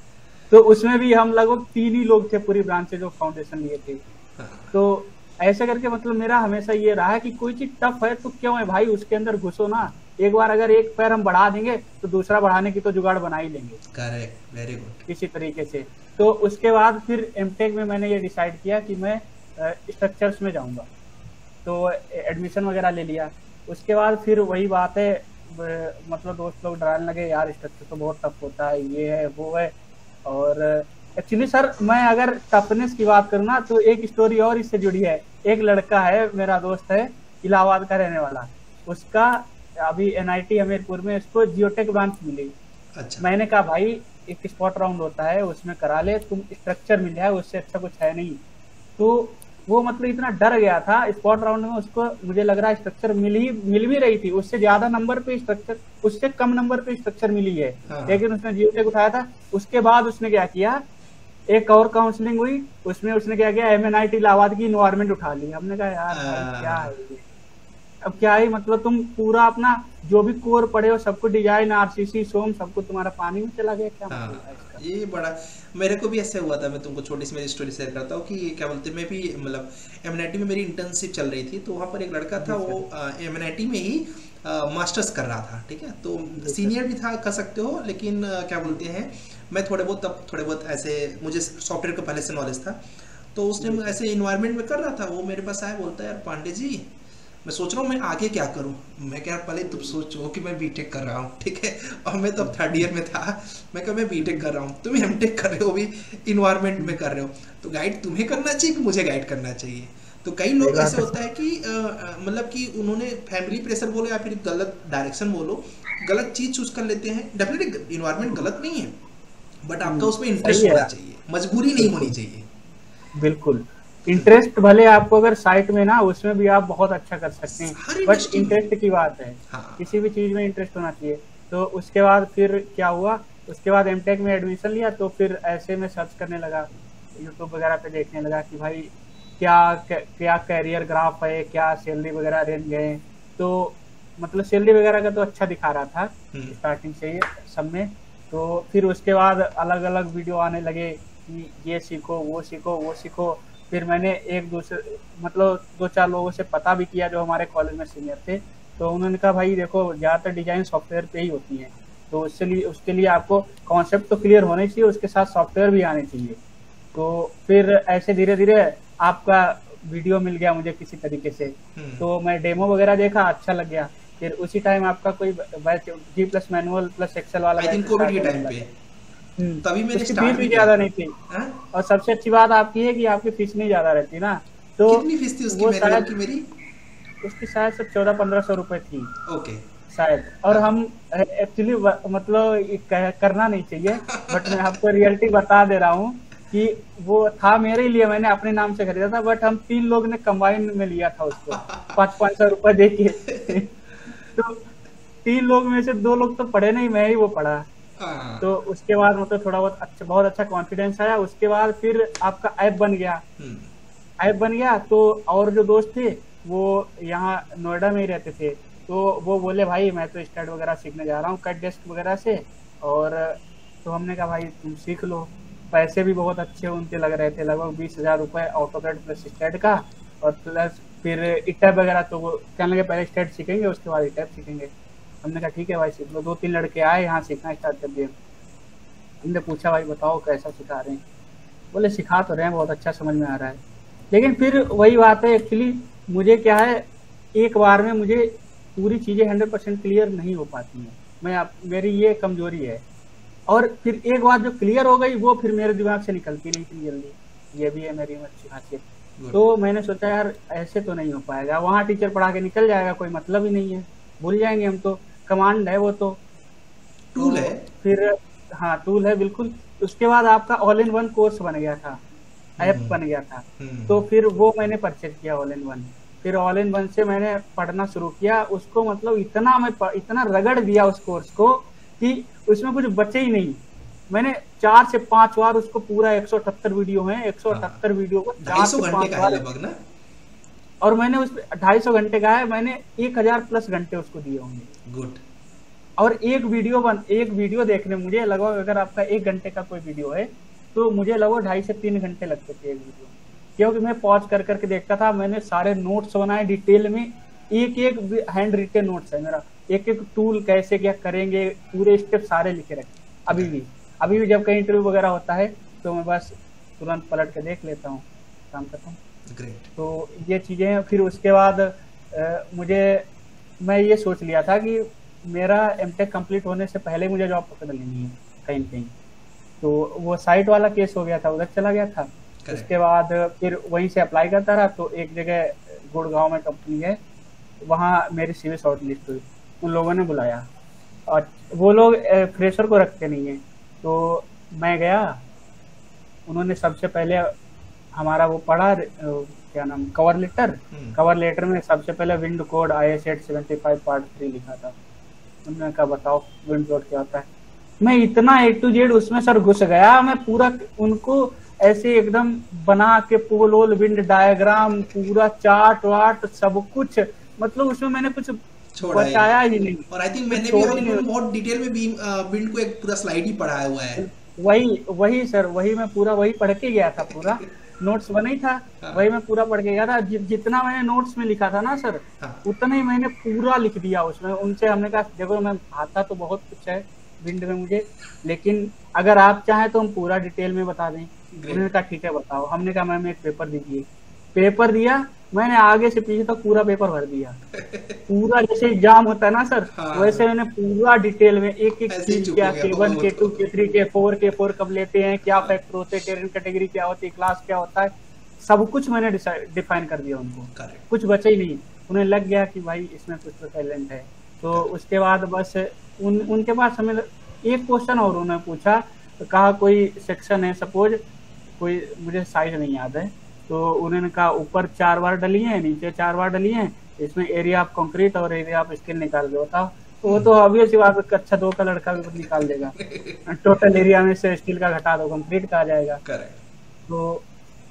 तो उसमें भी हम लगभग तीन ही लोग थे पूरी ब्रांच से जो फाउंडेशन लिए थे।
हाँ।
तो ऐसे करके मतलब मेरा हमेशा ये रहा है कि कोई चीज टफ है तो क्यों है भाई, उसके अंदर घुसो ना। एक बार अगर एक पैर हम बढ़ा देंगे तो दूसरा बढ़ाने की तो जुगाड़ बना ही लेंगे
करेक्ट, वेरी गुड।
किसी तरीके से। तो उसके बाद फिर एमटेक में मैंने ये डिसाइड किया कि मैं स्ट्रक्चर्स में जाऊंगा, तो एडमिशन वगैरह ले लिया। उसके बाद फिर वही बात है, मतलब दोस्त लोग डराने लगे यार स्ट्रक्चर तो बहुत टफ होता है, ये है वो है। और एक्चुअली सर मैं अगर टफनेस की बात करूँ ना, तो एक स्टोरी और इससे जुड़ी है। एक लड़का है, मेरा दोस्त है, इलाहाबाद का रहने वाला, उसका अभी एनआईटी हमीरपुर में उसको जियोटेक ब्रांच मिली।
अच्छा।
मैंने कहा भाई एक स्पॉट राउंड होता है उसमें करा ले, तुम स्ट्रक्चर मिल जाए, उससे अच्छा कुछ है नहीं। तो वो मतलब इतना डर गया था स्पॉट राउंड में, उसको मुझे लग रहा है स्ट्रक्चर मिल भी रही थी, उससे ज्यादा नंबर पे स्ट्रक्चर, उससे कम नंबर पे स्ट्रक्चर मिली है,
हाँ।
लेकिन उसने जियोटेक उठाया था। उसके बाद उसने क्या किया, एक और काउंसलिंग हुई, उसमें उसने क्या किया, एमएनआईटी इलाहाबाद की इन्वायरमेंट उठा ली। हमने कहा यार भाई क्या है ये, अब क्या ही मतलब तुम पूरा अपना जो भी कोर पढ़े हो सबको, डिजाइन आरसीसी सोम सबको तुम्हारा पानी में चला गया, क्या मतलब है
हाँ,
इसका।
ये बड़ा, मेरे को भी ऐसे हुआ था। मैं तुमको छोटी सी मेरी स्टोरी शेयर करता हूँ कि क्या बोलते, मैं भी मतलब एमएनआईटी में मेरी इंटर्नशिप चल रही थी, तो वहाँ पर एक लड़का था,
जी
वो
सर।
एमएनआईटी में ही मास्टर्स कर रहा था, ठीक है। तो
जी सर।
सीनियर भी था, कर सकते हो, लेकिन क्या बोलते हैं, मैं थोड़े बहुत तब थोड़े बहुत ऐसे, मुझे सॉफ्टवेयर का पहले से नॉलेज था। तो उसने
जी सर।
ऐसे इन्वायरमेंट में कर रहा था, वो मेरे पास आया, बोलता है यार पांडे जी, मैं सोच रहा हूँ मैं आगे क्या करूँ। मैं क्या, पहले तुम सोचो कि मैं बीटेक कर रहा हूँ, ठीक है, और मैं तब थर्ड ईयर में था। मैं क्या, मैं बीटेक कर रहा हूँ, तुम एमटेक कर रहे हो, भी इन्वायरमेंट में कर रहे हो, तो गाइड तुम्हें करना चाहिए कि मुझे गाइड करना चाहिए। तो कई
सही
लोग
बात
ऐसे
है
होता
सर।
है कि मतलब कि उन्होंने फैमिली प्रेशर बोलो या फिर गलत डायरेक्शन बोलो, गलत चीज चूज कर लेते हैं। डेफिनेटली इन्वायरमेंट गलत नहीं है, बट आपका उसमें
सही
इंटरेस्ट
है
होना
यार।
चाहिए, मजबूरी नहीं होनी
बिल्कुल।
चाहिए।
बिल्कुल। इंटरेस्ट भले आपको अगर साइट में ना, उसमें भी आप बहुत अच्छा कर सकते हैं,
हर
बट
इंडस्ट्री में।
इंटरेस्ट की बात है,
हाँ।
किसी भी चीज में इंटरेस्ट होना चाहिए। तो उसके बाद फिर क्या हुआ, उसके बाद एमटेक में एडमिशन लिया, तो फिर ऐसे में सर्च करने लगा, यूट्यूब वगैरह पे देखने लगा कि भाई क्या कैरियर ग्राफ है, क्या सैलरी वगैरह रेंज है। तो मतलब सैलरी वगैरह का तो अच्छा दिखा रहा था स्टार्टिंग से ही सब में। तो फिर उसके बाद अलग अलग वीडियो आने लगे कि ये सीखो वो सीखो वो सीखो। फिर मैंने एक दूसरे मतलब 2-4 लोगों से पता भी किया जो हमारे कॉलेज में सीनियर थे। तो उन्होंने कहा भाई देखो ज़्यादातर डिजाइन सॉफ्टवेयर पे ही होती हैं, तो उसके लिए आपको कॉन्सेप्ट तो क्लियर होने चाहिए, उसके साथ सॉफ्टवेयर भी आने चाहिए। तो फिर ऐसे धीरे धीरे आपका वीडियो मिल गया मुझे किसी तरीके से, तो मैं डेमो वगैरह देखा, अच्छा लग गया। फिर उसी टाइम आपका कोई batch G+ manual plus Excel वाला
आई थिंक कोविड के टाइम पे तभी मैंने स्टार्ट भी
फीस ज्यादा नहीं थी।
हाँ?
और सबसे अच्छी बात आपकी है कि आपकी फीस नहीं ज्यादा रहती ना। तो
कितनी फीस थी उसकी मैनुअल की मेरी?
उसकी शायद से 1400-1500 रुपए थी
ओके
शायद। और हम एक्चुअली मतलब करना नहीं चाहिए, बट मैं आपको रियलिटी बता दे रहा हूँ कि वो था मेरे लिए, मैंने अपने नाम से खरीदा था, बट हम 3 लोग ने कंबाइन में लिया था उसको 500 रुपए देके। तो 3 लोग में से 2 लोग तो पढ़े नहीं, मैं ही वो पढ़ा। तो उसके बाद मतलब थोड़ा बहुत अच्छा कॉन्फिडेंस आया। उसके बाद फिर आपका ऐप बन गया। तो और जो दोस्त थे वो यहाँ नोएडा में ही रहते थे, तो वो बोले भाई मैं तो स्टैट वगैरह सीखने जा रहा हूँ कट डेस्क वगैरह से। और तो हमने कहा भाई तुम सीख लो। पैसे भी बहुत अच्छे उनके लग रहे थे, लगभग 20,000 रुपये ऑटोकैड प्लस स्टैट का, और प्लस फिर इटैप वगैरह। तो वो कहने लगे पहले स्टैट सीखेंगे उसके बाद इटैप सीखेंगे। हमने कहा ठीक है भाई सीख लो। 2-3 लड़के आए यहाँ सीखना स्टार्ट कर दिए। हमने पूछा भाई बताओ कैसा सिखा रहे हैं? बोले सिखा तो रहे हैं, बहुत अच्छा समझ में आ रहा है। लेकिन फिर वही बात है, एक्चुअली मुझे क्या है, एक बार में मुझे पूरी चीज़ें 100% क्लियर नहीं हो पाती हैं। मेरी ये कमजोरी है। और फिर एक बात जो क्लियर हो गई वो फिर मेरे दिमाग से निकलती नहीं इतनी जल्दी, ये भी है मेरी अच्छी खासियत। तो मैंने सोचा यार ऐसे तो नहीं हो पाएगा, वहाँ टीचर पढ़ा के निकल जाएगा, कोई मतलब ही नहीं है, भूल जाएंगे हम तो, कमांड है वो तो
टूल है।
फिर हाँ टूल है बिल्कुल। उसके बाद आपका ऑल इन वन कोर्स बन गया था, ऐप बन गया था। तो फिर वो मैंने परचेज किया ऑल इन वन। फिर ऑल इन वन से मैंने पढ़ना शुरू किया उसको, मतलब इतना रगड़ दिया उस कोर्स को कि उसमें कुछ बचे ही नहीं। मैंने 4 से 5 बार उसको पूरा 178 वीडियो है, 178 वीडियो को 4 से 5 बार
ना।
और मैंने उस 250 घंटे का है, मैंने 1000+ घंटे उसको दिए होंगे।
गुड।
और एक वीडियो देखने मुझे लगभग, अगर आपका 1 घंटे का कोई वीडियो है तो मुझे लगभग 2.5 से 3 घंटे लगते थे एक वीडियो, क्योंकि मैं पॉज कर करके देखता था। मैंने सारे नोट्स बनाए डिटेल में, एक हैंड रिटेन नोट्स है मेरा, एक टूल कैसे क्या करेंगे पूरे स्टेप सारे लिखे रखे। अभी भी जब कहीं इंटरव्यू वगैरह होता है तो मैं बस तुरंत पलट के देख लेता हूँ, काम करता हूँ।
ग्रेट।
तो ये चीजें फिर उसके बाद मैं ये सोच लिया था कि मेरा एमटेक कंप्लीट होने से पहले मुझे जॉब पकड़ लेनी है कहीं कहीं। तो वो साइट वाला केस हो गया था, उधर चला गया था। उसके बाद फिर वहीं से अप्लाई करता रहा। तो एक जगह गुड़गांव में कंपनी है, वहाँ मेरी सीवी शॉर्ट लिस्ट हुई, उन लोगों ने बुलाया और वो लोग फ्रेशर को रखते नहीं है। तो मैं गया, उन्होंने सबसे पहले हमारा वो पढ़ा, क्या नाम, कवर लेटर में सबसे पहले विंड कोड IS 875 पार्ट 3 लिखा था। उन्होंने कहा बताओ विंड कोड क्या होता है। मैं इतना A to Z उसमें सर घुस गया, मैं पूरा उनको ऐसे एकदम बना के पोल विंड डायग्राम पूरा चार्ट वार्ट सब कुछ, मतलब उसमें मैंने कुछ बचाया ही नहीं।
और आई थिंक मैंने भी बहुत डिटेल में विंड को एक पूरा स्लाइड ही पढ़ाया हुआ है।
वही सर, वही मैं पूरा वही पढ़ के गया था, पूरा नोट्स बना ही था। वही मैं पूरा पढ़ के गया था। जितना मैंने नोट्स में लिखा था ना सर, उतना ही मैंने पूरा लिख दिया उसमें। उनसे हमने कहा देखो मैं आता तो बहुत कुछ है विंड में मुझे, लेकिन अगर आप चाहें तो हम पूरा डिटेल में बता दें। उन्होंने कहा ठीक है बताओ। हमने कहा मैम एक पेपर दीजिए। पेपर दिया, मैंने आगे से पीछे तक पूरा पेपर भर दिया। पूरा जैसे एग्जाम होता है ना सर, वैसे मैंने पूरा डिटेल में एक चीज, क्या K1 K2 K3 K4 कब लेते हैं, क्या फैक्टर होते हैं, टेरेन कैटेगरी क्या होती है, क्लास क्या होता है, सब कुछ मैंने डिफाइन कर दिया उनको। कुछ बचा ही नहीं। उन्हें लग गया कि भाई इसमें कुछ तो टैलेंट है। तो उसके बाद बस उनके पास हमें एक क्वेश्चन और उन्होंने पूछा, कहा कोई सेक्शन है, सपोज कोई, मुझे साइज नहीं याद है, तो उन्होंने कहा ऊपर 4 बार डली है, नीचे 4 बार डली है, इसमें एरिया ऑफ कंक्रीट और एरिया ऑफ स्टील निकाल दो। बताओ, तो वो तो ऑब्वियस सी बात है, कक्षा 2 का लड़का भी निकाल देगा। टोटल एरिया में से स्टील का घटा दो, कंक्रीट का आ जाएगा।
करेक्ट।
तो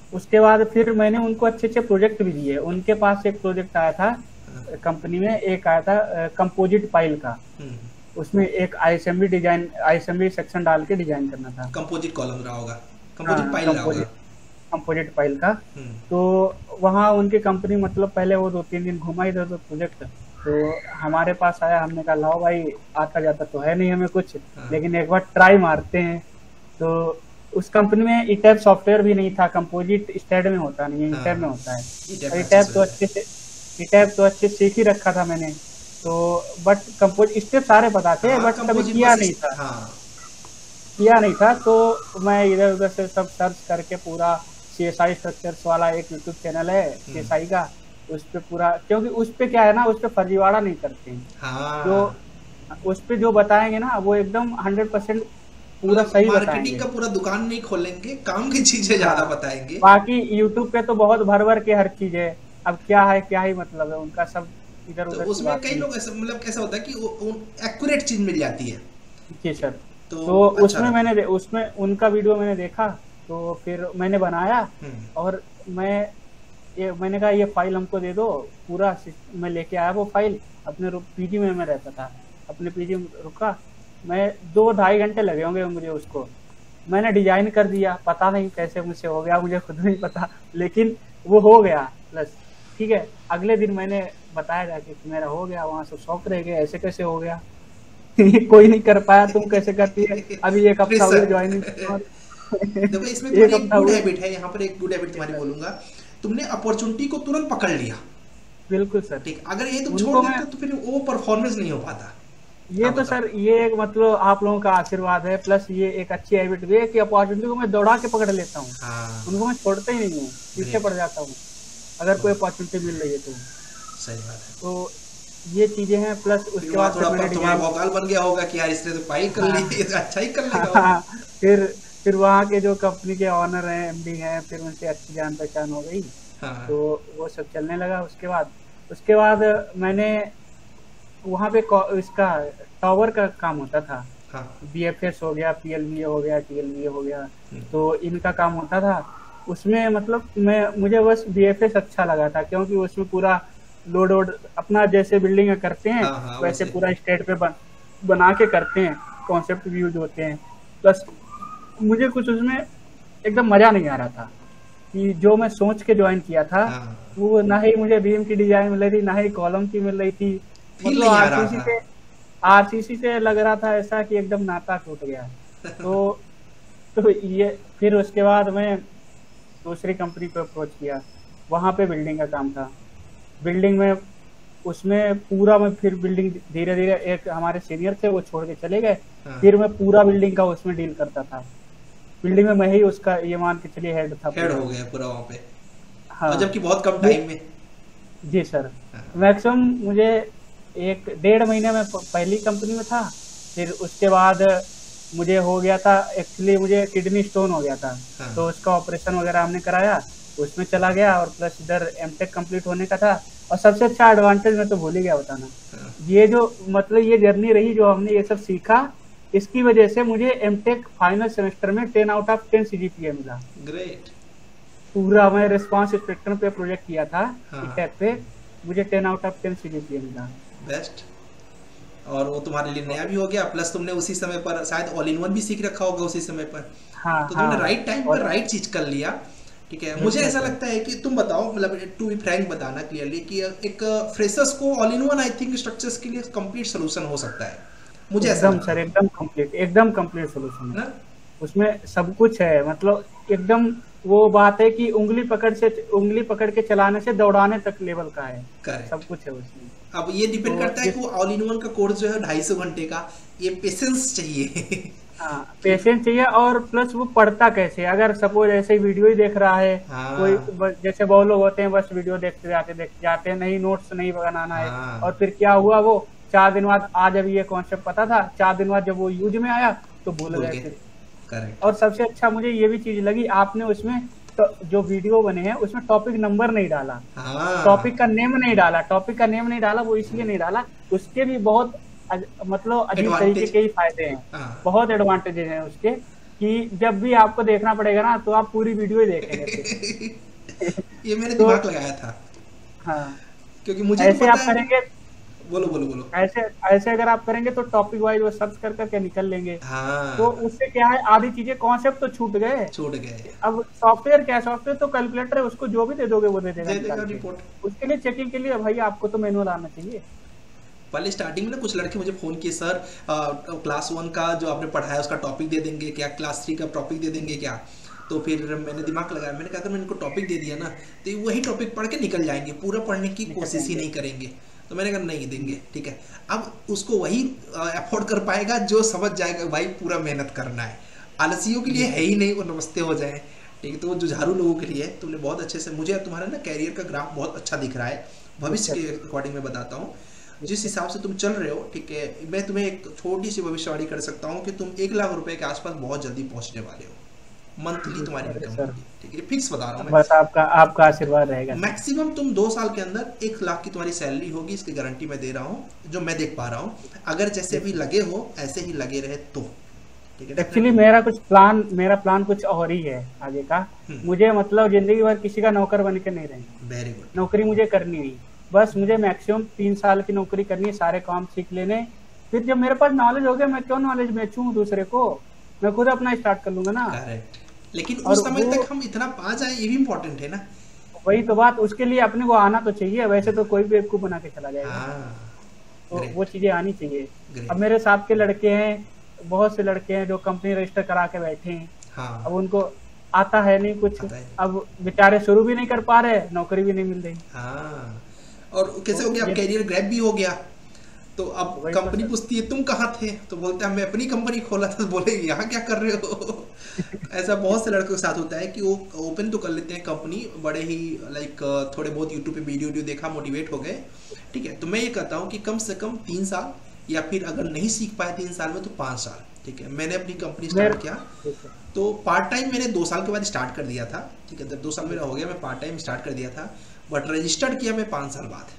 उसके बाद फिर मैंने उनको अच्छे अच्छे प्रोजेक्ट भी दिए। उनके पास एक प्रोजेक्ट आया था कंपनी में, एक आया था कंपोजिट पाइल का। उसमें एक आईएसएमबी डिजाइन, आईएसएमबी सेक्शन डाल के डिजाइन करना था।
कंपोजिट कॉलम रहा होगा, कंपोजिट
हाँ,
पाइल रहा होगा।
कंपोजिट पाइल का। तो वहाँ उनकी कंपनी मतलब पहले वो 2-3 दिन घुमा इधर उधर प्रोजेक्ट, तो हमारे पास आया। हमने कहा लाओ भाई, आता जाता तो है नहीं हमें कुछ, लेकिन एक बार ट्राई मारते हैं। तो उस कंपनी में ईटैब सॉफ्टवेयर भी नहीं था, कंपोजिट स्टैड में होता नहीं है, ईटैब में होता है। ईटैब तो अच्छे सीख ही रखा था मैंने, तो बट कंपोज स्टेप सारे पता थे, बट कभी किया नहीं था। तो मैं इधर उधर से सब सर्च करके पूरा CSI स्ट्रक्चर्स वाला एक यूट्यूब चैनल है CSI का, उस पे पूरा, क्योंकि उस पे क्या है ना, उस पे फर्जीवाड़ा नहीं करते हैं। जो उस पे जो बताएंगे ना वो एकदम 100% पूरा सही बताएंगे।
मार्केटिंग का पूरा दुकान नहीं खोलेंगे, काम की चीजें ज्यादा बताएंगे।
बाकी यूट्यूब पे तो बहुत भर भर के हर चीज है, अब क्या है क्या ही मतलब है उनका, सब इधर उधर।
तो उसमें कई लोग ऐसा मतलब कैसा होता है कि एक्यूरेट चीज मिल जाती है।
जी सर।
तो
उसमें उसमें उनका वीडियो मैंने देखा, तो फिर मैंने बनाया। और मैंने कहा ये फाइल हमको दे दो पूरा। मैं लेके आया वो फाइल, अपने पीजी में मैं रहता था, अपने पीजी में रुका मैं। 2-2.5 घंटे लगे होंगे मुझे उसको। मैंने डिजाइन कर दिया, पता नहीं कैसे मुझसे हो गया, मुझे खुद नहीं पता, लेकिन वो हो गया। प्लस ठीक है, अगले दिन मैंने बताया जाके कि मेरा हो गया। वहां से शौक रह गया, ऐसे कैसे हो गया कोई नहीं कर पाया, तुम कैसे करती है। अभी 1 हफ्ता हुआ ज्वाइनिंग।
देखो इसमें तुम्हारी एक गुड हैबिट है, यहाँ पर एक गुड हैबिट तुम्हारी बोलूंगा, तुमने अपॉर्चुनिटी को तुरंत पकड़ लिया।
बिल्कुल सर।
ठीक, अगर ये तुम छोड़ देते तो फिर वो परफॉर्मेंस नहीं हो पाता।
ये तो सर ये एक मतलब आप लोगों का आशीर्वाद है, प्लस ये एक अच्छी हैबिट भी है कि अपॉर्चुनिटी को मैं दौड़ा के पकड़ लेता हूँ। उनको मैं छोड़ता ही नहीं हूँ, पीछे पड़ जाता हूँ अगर कोई अपॉर्चुनिटी मिल रही है तो।
सही बात है।
तो ये चीजें हैं। प्लस उसके बाद
तुम्हारा वोकल बन गया होगा कि यार इसने तो पाई कर ली, अच्छा ही कर लेगा।
फिर वहाँ के जो कंपनी के ऑनर हैं, MD हैं, फिर उनसे अच्छी जान पहचान हो गई। तो वो सब चलने लगा। उसके बाद मैंने वहाँ पे इसका टावर का काम होता था। BFS हो गया, PLVA हो गया, TLVA हो गया, तो इनका काम होता था उसमें। मतलब मुझे बस BFS अच्छा लगा था, क्योंकि उसमें पूरा लोड अपना जैसे बिल्डिंग करते हैं वैसे पूरा स्टेट पे बना के करते हैं, कॉन्सेप्ट व्यूज होते हैं। प्लस मुझे कुछ उसमें एकदम मजा नहीं आ रहा था कि जो मैं सोच के ज्वाइन किया था वो ना ही मुझे बीम की डिजाइन मिल रही थी, ना ही कॉलम की मिल रही थी। मतलब RCC से लग रहा था ऐसा कि एकदम नाता टूट गया। तो ये फिर उसके बाद मैं दूसरी कंपनी पे अप्रोच किया। वहाँ पे बिल्डिंग का काम था। बिल्डिंग में उसमें पूरा मैं फिर बिल्डिंग धीरे धीरे, एक हमारे सीनियर थे वो छोड़ के चले गए, फिर मैं पूरा बिल्डिंग का उसमें डील करता था। बिल्डिंग में मैं ही उसका ये मान के चलिए हेड था,
हेड हो गया पूरा वहाँ पे। हाँ, जबकि बहुत कम टाइम में।
जी सर। मैक्सिमम मुझे 1-1.5 महीने में पहली कंपनी में था। फिर उसके बाद मुझे हो गया था, एक्चुअली मुझे किडनी स्टोन हो गया था। तो उसका ऑपरेशन वगैरह हमने कराया, उसमें चला गया। और प्लस इधर MTech कंप्लीट होने का था। और सबसे अच्छा एडवांटेज मैं तो भूल ही गया बताना, ये जो मतलब ये जर्नी रही जो हमने ये सब सीखा, इसकी वजह से मुझे MTech फाइनल सेमेस्टर में 10 आउट ऑफ 10 CGPA मिला।
ग्रेट।
पूरा मैं रिस्पांस स्पेक्ट्रम पे प्रोजेक्ट किया था ईटैब पे, मुझे 10 आउट ऑफ 10 CGPA मिला।
बेस्ट। और वो तुम्हारे लिए नया भी हो गया, प्लस तुमने उसी समय पर शायद ऑल इन वन भी सीख रखा होगा उसी समय पर। तो तुमने राइट टाइम पर राइट चीज कर लिया। ठीक है, मुझे ऐसा लगता है कि तुम बताओ, मतलब टू बी फ्रैंक बताना क्लियरली कि एक फ्रेशर्स को all in one I think structures के लिए कंप्लीट सॉल्यूशन हो सकता है। मुझे ऐसा लगता है
एकदम कंप्लीट सॉल्यूशन है। उसमें सब कुछ है, मतलब एकदम वो बात है कि उंगली पकड़ के चलाने से दौड़ाने तक लेवल का है। सब कुछ है उसमें।
अब ये डिपेंड करता है कि ऑल इन वन का कोर्स जो है 250 घंटे का, ये पेशेंस चाहिए।
हाँ, पेशेंस चाहिए। और प्लस वो पढ़ता कैसे, अगर सपोज ऐसे वीडियो ही देख रहा है, कोई जैसे बहुत लोग होते हैं बस वीडियो देखते जाते हैं, नहीं नोट्स नहीं बनाना है। और फिर क्या हुआ, वो 4 दिन बाद, आज अभी ये कॉन्सेप्ट पता था, 4 दिन बाद जब वो यूज में आया तो भूल गए फिर। और सबसे अच्छा मुझे ये भी चीज लगी, आपने उसमें तो जो वीडियो बने हैं उसमें टॉपिक नंबर नहीं डाला, टॉपिक का नेम नहीं डाला। वो इसलिए नहीं डाला, उसके भी बहुत मतलब अजीब तरीके के ही फायदे हैं, बहुत एडवांटेजेस हैं उसके। कि जब भी आपको देखना पड़ेगा ना तो आप पूरी वीडियो ही देखेंगे फिर।
ये मैंने
तो
दिमाग लगाया था,
हाँ,
क्योंकि मुझे तो
ऐसे
पता
आप
है।
करेंगे,
बोलो बोलो बोलो।
ऐसे ऐसे अगर आप करेंगे तो टॉपिक वाइज वो सर्च कर करके निकल लेंगे। तो
हाँ,
उससे क्या है, आधी चीजें कॉन्सेप्ट तो छूट गए।
छूट गए।
अब सॉफ्टवेयर क्या है, सॉफ्टवेयर तो कैलकुलेटर है, उसको जो भी दे दोगे वो दे देगा
दे
निकाल
देगा
के।
रिपोर्ट।
उसके लिए चेकिंग के लिए भाई आपको तो मैनुअल आना चाहिए।
पहले स्टार्टिंग में ना कुछ लड़के मुझे फोन किए, सर क्लास 1 का जो आपने पढ़ाया उसका टॉपिक दे देंगे क्या, क्लास 3 का टॉपिक दे देंगे क्या। तो फिर मैंने दिमाग लगाया, मैंने कहा अगर मैं इनको टॉपिक दे दिया ना तो ये वही टॉपिक पढ़ के निकल जाएंगे, पूरा पढ़ने की
निकल
कोशिश ही
जाएंगे।
नहीं करेंगे। तो मैंने कहा नहीं देंगे, ठीक है। अब उसको वही अफोर्ड कर पाएगा जो समझ जाएगा भाई पूरा मेहनत करना है। आलसियों के लिए है
बिल्कुल।
ही नहीं, वो नमस्ते हो जाए, ठीक है। तो वो जुझारू लोगों के लिए तुमने बहुत अच्छे से, मुझे तुम्हारा ना कैरियर का ग्राफ बहुत अच्छा दिख रहा है। भविष्य
अच्छा
के
अच्छा
अकॉर्डिंग मैं बताता हूँ जिस
अच्छा।
हिसाब से तुम चल रहे हो, ठीक है। मैं तुम्हें एक छोटी सी भविष्यवाणी कर सकता हूँ कि तुम 1 लाख रुपए के आसपास बहुत जल्दी पहुंचने वाले हो, मंथली तुम्हारी
अरे
इनकम
सर,
होगी, ठीक है। फिक्स बता रहा हूँ मैं।
बस आपका आपका आशीर्वाद रहेगा सर।
मैक्सिमम तुम 2 साल के अंदर 1 लाख की तुम्हारी सैलरी होगी, इसकी गारंटी मैं दे रहा हूँ, जो मैं देख पा रहा हूँ। अगर जैसे अभी लगे हो ऐसे ही लगे रहे तो, ठीक है,
एक्चुअली
डेफिनेटली।
मेरा प्लान कुछ और ही है आगे का।
हम्म।
मुझे मतलब जिंदगी भर किसी का नौकर बन के नहीं रहना।
Very good.
नौकरी मुझे करनी नहीं, बस मुझे मैक्सिमम 3 साल की नौकरी करनी है, सारे काम सीख लेने। फिर जब मेरे पास नॉलेज हो गया, मैं क्यों नॉलेज बेचूं दूसरे को, मैं खुद अपना स्टार्ट कर लूंगा ना।
करेक्ट। लेकिन
और
उस समय
वो
तक हम इतना पा जाए ये भी इम्पोर्टेंट है ना।
वही तो बात, उसके लिए अपने को आना तो चाहिए, वैसे तो कोई भी बेवकूफ बना के चला जाएगा।
हाँ।
तो वो
ग्रेट।
चीजें आनी चाहिए। अब
ग्रेट।
मेरे साथ के लड़के हैं, बहुत से लड़के हैं जो कंपनी रजिस्टर करा के बैठे हैं। अब
हाँ,
उनको आता है नहीं कुछ,
आता है।
अब बेचारे शुरू भी नहीं कर पा रहे, नौकरी भी नहीं मिल रही।
हाँ, और कैसे हो
तो
गया, अब
ये
कैरियर ग्रैब भी हो गया। तो अब
वही तो
कंपनी
सर।
पूछती है तुम कहाँ थे, तो बोलते हैं मैं अपनी कंपनी खोला था, तो बोले यहाँ क्या कर रहे हो। ऐसा बहुत से लड़कों के साथ होता है कि वो ओपन तो कर लेते हैं कंपनी, बड़े ही लाइक थोड़े बहुत यूट्यूब पे वीडियो वीडियो देखा, मोटिवेट हो गए, ठीक है। तो मैं ये कहता हूँ कि कम से कम 3 साल, या फिर अगर नहीं सीख पाए 3 साल में तो 5 साल, ठीक है। मैंने अपनी कंपनी
मेरे
स्टार्ट किया,
ठीक है।
तो पार्ट टाइम मैंने 2 साल के बाद स्टार्ट कर दिया था, ठीक है। जब 2 साल मेरा हो गया मैं पार्ट टाइम स्टार्ट कर दिया था, बट रजिस्टर्ड किया मैं 5 साल बाद।